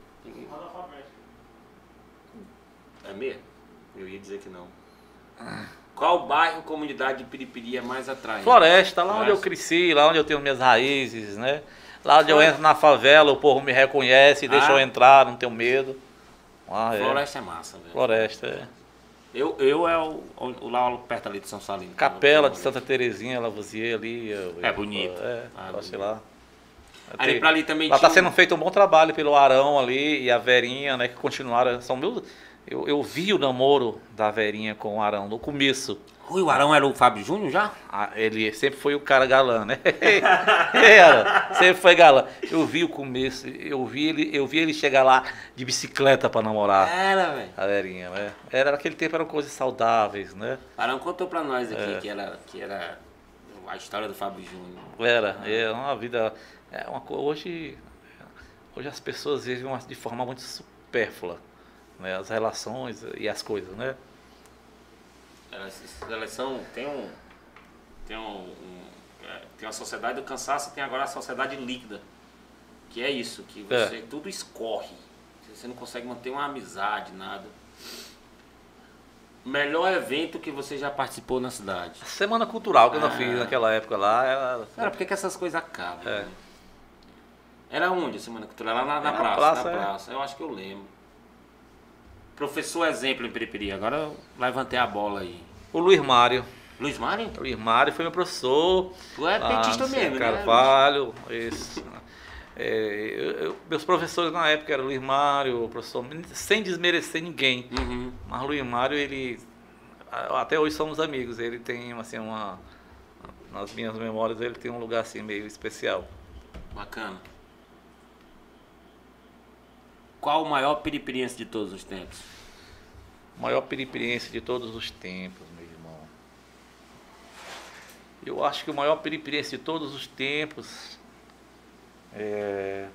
É mesmo? Eu ia dizer que não. Qual bairro, comunidade de Piripiri é mais atraente? Floresta, lá onde eu Floresta. cresci, lá onde eu tenho minhas raízes, né? Lá onde eu entro na favela, o povo me reconhece, deixa Ah. eu entrar, não tenho medo. Ah, é. Floresta é massa, velho. Floresta, é. Eu, eu é o, o lá perto ali de São Salino. Capela de Santa Terezinha, Lavoisier ali. Eu, É eu- bonito. É, Ah, eu sei bonito. lá. Ali Tem- pra ali também Lá está tinha um- sendo feito um bom trabalho pelo Arão ali e a Verinha, né? Que continuaram. São meus. Eu, eu vi o namoro da Verinha com o Arão no começo. Ui, o Arão era o Fábio Júnior já? Ah, ele sempre foi o cara galã, né? Era, sempre foi galã. Eu vi o começo, eu vi ele, eu vi ele chegar lá de bicicleta pra namorar Era, velho. a Verinha, né? Era naquele tempo eram coisas saudáveis, né? O Arão contou pra nós aqui É. que, era, que era a história do Fábio Júnior. Era, é uma vida, é uma co- hoje, hoje as pessoas vivem uma- de forma muito supérflua, né? As relações e as coisas, né? Elas, elas são. Tem um. Tem um. um é, tem a sociedade do cansaço, tem agora a sociedade líquida. Que é isso, que você tudo escorre. Você não consegue manter uma amizade, nada. Melhor evento que você já participou na cidade. Semana cultural que eu Ah. fiz naquela época lá, era, Cara, por que, que essas coisas acabam? É. né? Era onde a Semana Cultural? Lá na, na Na praça, praça, na é. praça. Eu acho que eu lembro. Professor exemplo em Piripiri. Agora eu levantei a bola aí. o Luiz Mário. Luiz Mário? O Luiz Mário foi meu professor. Tu é lá petista no Centro mesmo, né? Carvalho, isso. É, eu- eu- meus professores na época eram Luiz Mário, o professor, sem desmerecer ninguém. Uhum. Mas o Luiz Mário, ele, até hoje somos amigos. Ele tem assim uma, nas minhas memórias, ele tem um lugar assim meio especial. Bacana. Qual o maior piripiriense de todos os tempos? O maior piripiriense de todos os tempos, meu irmão. Eu acho que o maior piripiriense de todos os tempos é...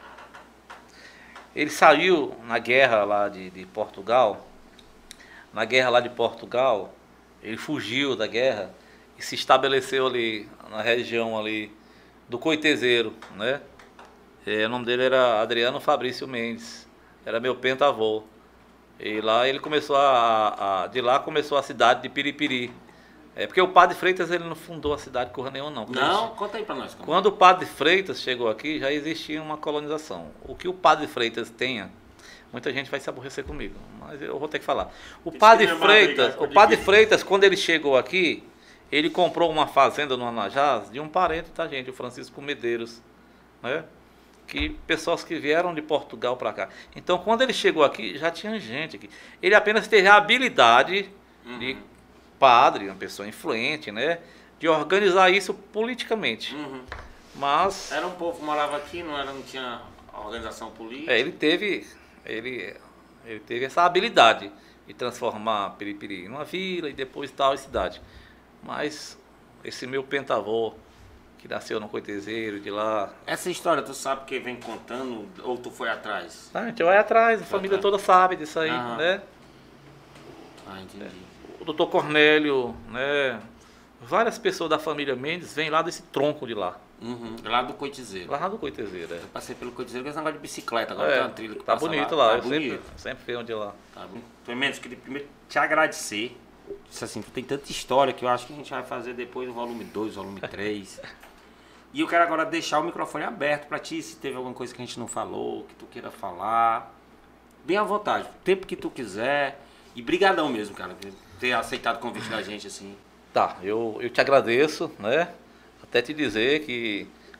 Ele saiu na guerra lá de, de Portugal. Na guerra lá de Portugal, ele fugiu da guerra e se estabeleceu ali na região ali do Coitezeiro, né? É, o nome dele era Adriano Fabrício Mendes. Era meu pentavô. E lá ele começou a, a- de lá começou a cidade de Piripiri. É porque o Padre Freitas ele não fundou a cidade de nenhum não. Não, conta aí pra nós. como- Quando o Padre Freitas chegou aqui, já existia uma colonização. O que o Padre Freitas tenha, muita gente vai se aborrecer comigo, mas eu vou ter que falar. O Isso Padre que não é Freitas, madrigal, o Padre ninguém. Freitas, quando ele chegou aqui, ele comprou uma fazenda no Anajás de um parente da gente, o Francisco Medeiros, né? Que pessoas que vieram de Portugal para cá. Então, quando ele chegou aqui, já tinha gente aqui. Ele apenas teve a habilidade de Uhum. padre, uma pessoa influente, né? De organizar isso politicamente. Uhum. Mas Era um povo que morava aqui, não, era, não tinha organização política. é, ele teve ele, ele teve essa habilidade de transformar Piripiri numa vila e depois tal cidade. Mas esse meu pentavô, que nasceu no Coitezeiro, de lá... Essa história, tu sabe quem vem contando ou tu foi atrás? A gente vai atrás, a família atrás. toda sabe disso aí, Aham. né? Ah, entendi. O doutor Cornélio, né? Várias pessoas da família Mendes vêm lá desse tronco de lá. Uhum. Lá do Coitizeiro. Lá do Coitezeiro, é. Eu passei pelo Coitizeiro com esse negócio de bicicleta, agora tem É, uma trilha que tá passa bonito lá. lá, Tá eu sempre, bonito. sempre fui onde lá. Tá bom. Pelo menos, queria primeiro te agradecer. Disse assim, tu tem tanta história que eu acho que a gente vai fazer depois o volume dois, volume três. E eu quero agora deixar o microfone aberto pra ti, se teve alguma coisa que a gente não falou, que tu queira falar. Bem à vontade, o tempo que tu quiser. E brigadão mesmo, cara, por ter aceitado o convite da gente, assim. Tá, eu, eu te agradeço, né? Até te dizer que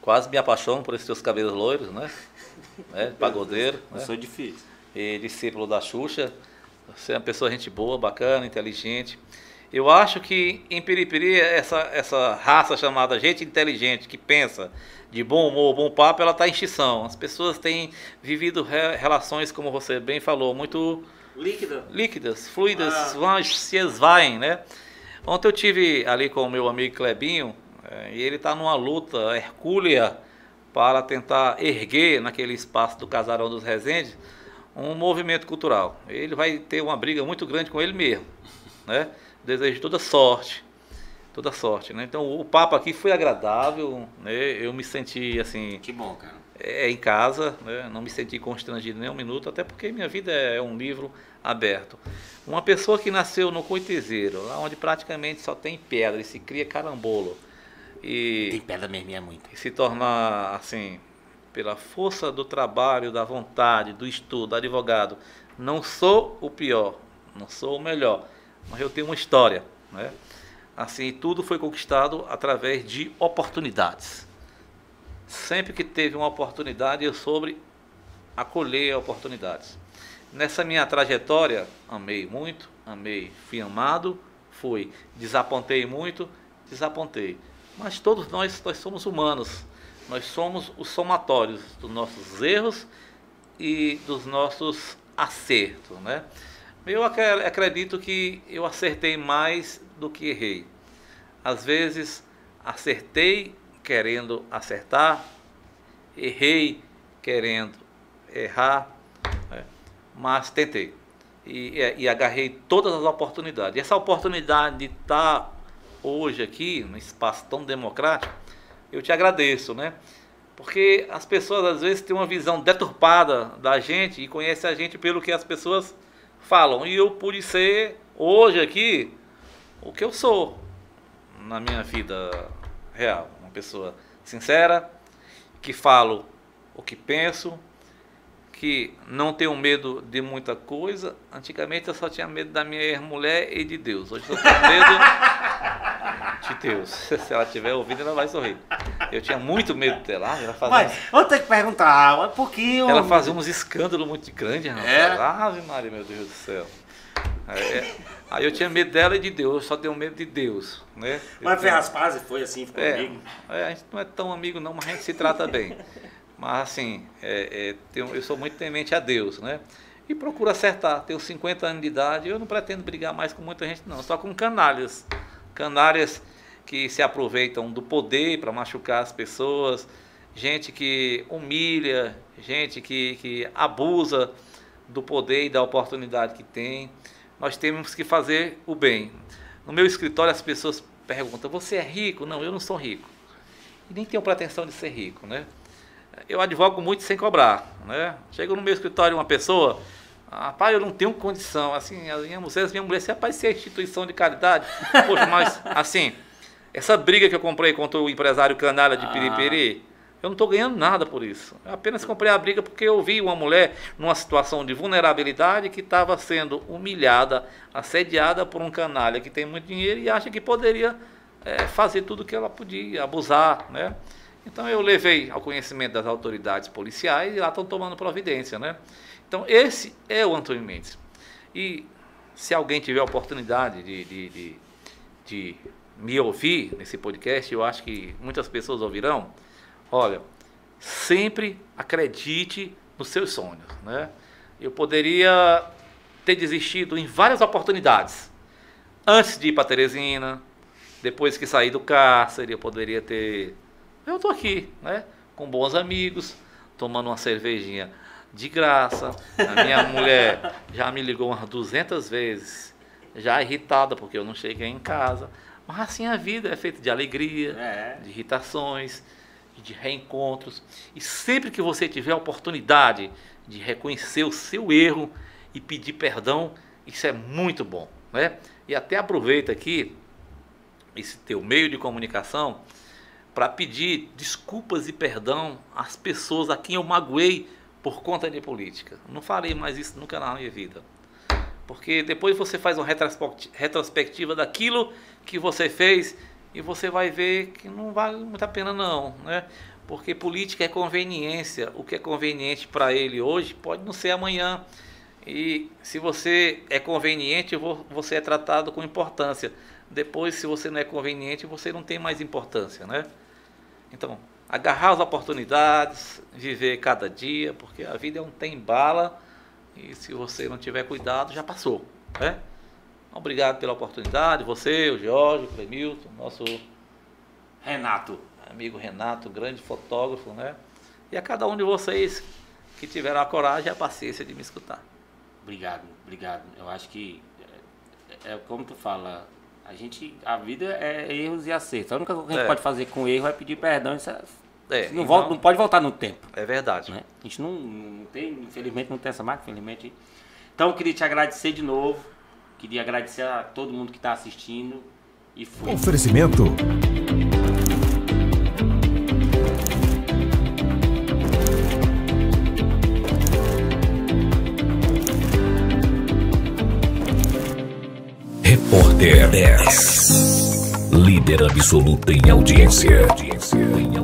quase me apaixono por esses teus cabelos loiros, né? É, pagodeiro. Eu né? sou difícil. E discípulo da Xuxa. Você é uma pessoa gente boa, bacana, inteligente. Eu acho que em Piripiri, essa, essa raça chamada gente inteligente, que pensa de bom humor, bom papo, ela está em extinção. As pessoas têm vivido re relações, como você bem falou, muito Líquida. líquidas, fluidas, Ah. vão, se esvaem, né? Ontem eu tive ali com o meu amigo Clebinho, eh, e ele está numa luta hercúlea para tentar erguer naquele espaço do Casarão dos Resendes um movimento cultural. Ele vai ter uma briga muito grande com ele mesmo, né? Desejo toda sorte, toda sorte, né? Então o papo aqui foi agradável, né? Eu me senti assim, Que bom, cara. é, em casa, né? Não me senti constrangido nem um minuto, até porque minha vida é um livro aberto. Uma pessoa que nasceu no Coitezeiro, lá onde praticamente só tem pedra e se cria carambolo, e Tem pedra mesmo, é muito. e se tornar assim, pela força do trabalho, da vontade, do estudo, do advogado, não sou o pior, não sou o melhor, mas eu tenho uma história, né? Assim, tudo foi conquistado através de oportunidades. Sempre que teve uma oportunidade, eu soube acolher oportunidades. Nessa minha trajetória, amei muito, amei, fui amado, fui, desapontei muito, desapontei. Mas todos nós, nós somos humanos. Nós somos os somatórios dos nossos erros e dos nossos acertos, né? Eu acredito que eu acertei mais do que errei. Às vezes, acertei querendo acertar, errei querendo errar, né? Mas tentei. E, e, e agarrei todas as oportunidades. E essa oportunidade de estar hoje aqui, num espaço tão democrático, eu te agradeço, né? Porque as pessoas às vezes têm uma visão deturpada da gente e conhecem a gente pelo que as pessoas falam. E eu pude ser hoje aqui o que eu sou na minha vida real. Uma pessoa sincera, que falo o que penso, que não tenho medo de muita coisa. Antigamente eu só tinha medo da minha ex-mulher e de Deus. Hoje eu tenho medo de Deus. Se ela estiver ouvindo, ela vai sorrir. Eu tinha muito medo dela. Ela fazia, Mas, vou ter que perguntar, mas por que eu... ela fazia uns escândalos muito grandes, rapaz. É? Ave Maria, meu Deus do céu. É, aí eu tinha medo dela e de Deus, eu só tenho medo de Deus, né? Mas fez as pazes, foi assim, ficou É, amigo? é, a gente não é tão amigo não, mas a gente se trata bem. Mas assim, é, é, tenho, eu sou muito temente a Deus, né? E procuro acertar. Tenho cinquenta anos de idade, eu não pretendo brigar mais com muita gente não, só com canalhas. Canalhas que se aproveitam do poder para machucar as pessoas, gente que humilha, gente que, que abusa do poder e da oportunidade que tem. Nós temos que fazer o bem. No meu escritório as pessoas perguntam, você é rico? Não, eu não sou rico. E nem tenho pretensão de ser rico, né? Eu advogo muito sem cobrar, né? Chega no meu escritório uma pessoa, rapaz, eu não tenho condição, assim, a minha mulher, a minha mulher, se aparecer a instituição de caridade, poxa, mas, assim, essa briga que eu comprei contra o empresário canalha de Piripiri, eu não estou ganhando nada por isso. Eu apenas comprei a briga porque eu vi uma mulher numa situação de vulnerabilidade que estava sendo humilhada, assediada por um canalha que tem muito dinheiro e acha que poderia é, fazer tudo o que ela podia, abusar, né? Então eu levei ao conhecimento das autoridades policiais e lá estão tomando providência, né? Então esse é o Antônio Mendes. E se alguém tiver a oportunidade de, de, de, de me ouvir nesse podcast, eu acho que muitas pessoas ouvirão, olha, sempre acredite nos seus sonhos, né? Eu poderia ter desistido em várias oportunidades. Antes de ir para Teresina, depois que saí do cárcere, eu poderia ter... Eu estou aqui, né? Com bons amigos, tomando uma cervejinha de graça. A minha mulher já me ligou umas duzentas vezes, já irritada porque eu não cheguei em casa. Mas assim a vida é feita de alegria, É. de irritações, de reencontros. E sempre que você tiver a oportunidade de reconhecer o seu erro e pedir perdão, isso é muito bom, né? E até aproveita aqui esse teu meio de comunicação para pedir desculpas e perdão às pessoas a quem eu magoei por conta de política. Não farei mais isso nunca na minha vida. Porque depois você faz uma retrospectiva daquilo que você fez e você vai ver que não vale muito a pena não, né? Porque política é conveniência. O que é conveniente para ele hoje pode não ser amanhã. E se você é conveniente, você é tratado com importância. Depois, se você não é conveniente, você não tem mais importância, né? Então, agarrar as oportunidades, viver cada dia, porque a vida é um tem-bala e se você não tiver cuidado, já passou, né? Obrigado pela oportunidade, você, o Jorge, o Clemilton, nosso Renato, amigo Renato, grande fotógrafo, né? E a cada um de vocês que tiveram a coragem e a paciência de me escutar. Obrigado, obrigado. Eu acho que é, é como tu fala, a gente, a vida é erros e acertos. A única coisa que a gente É. pode fazer com erro é pedir perdão. Isso é, É, não, e volta, não- não pode voltar no tempo. É verdade. Né? A gente não, não tem, infelizmente não tem essa máquina, infelizmente. Então eu queria te agradecer de novo. Queria agradecer a todo mundo que está assistindo. E fui. Oferecimento. Repórter dez. Líder absoluta em audiência.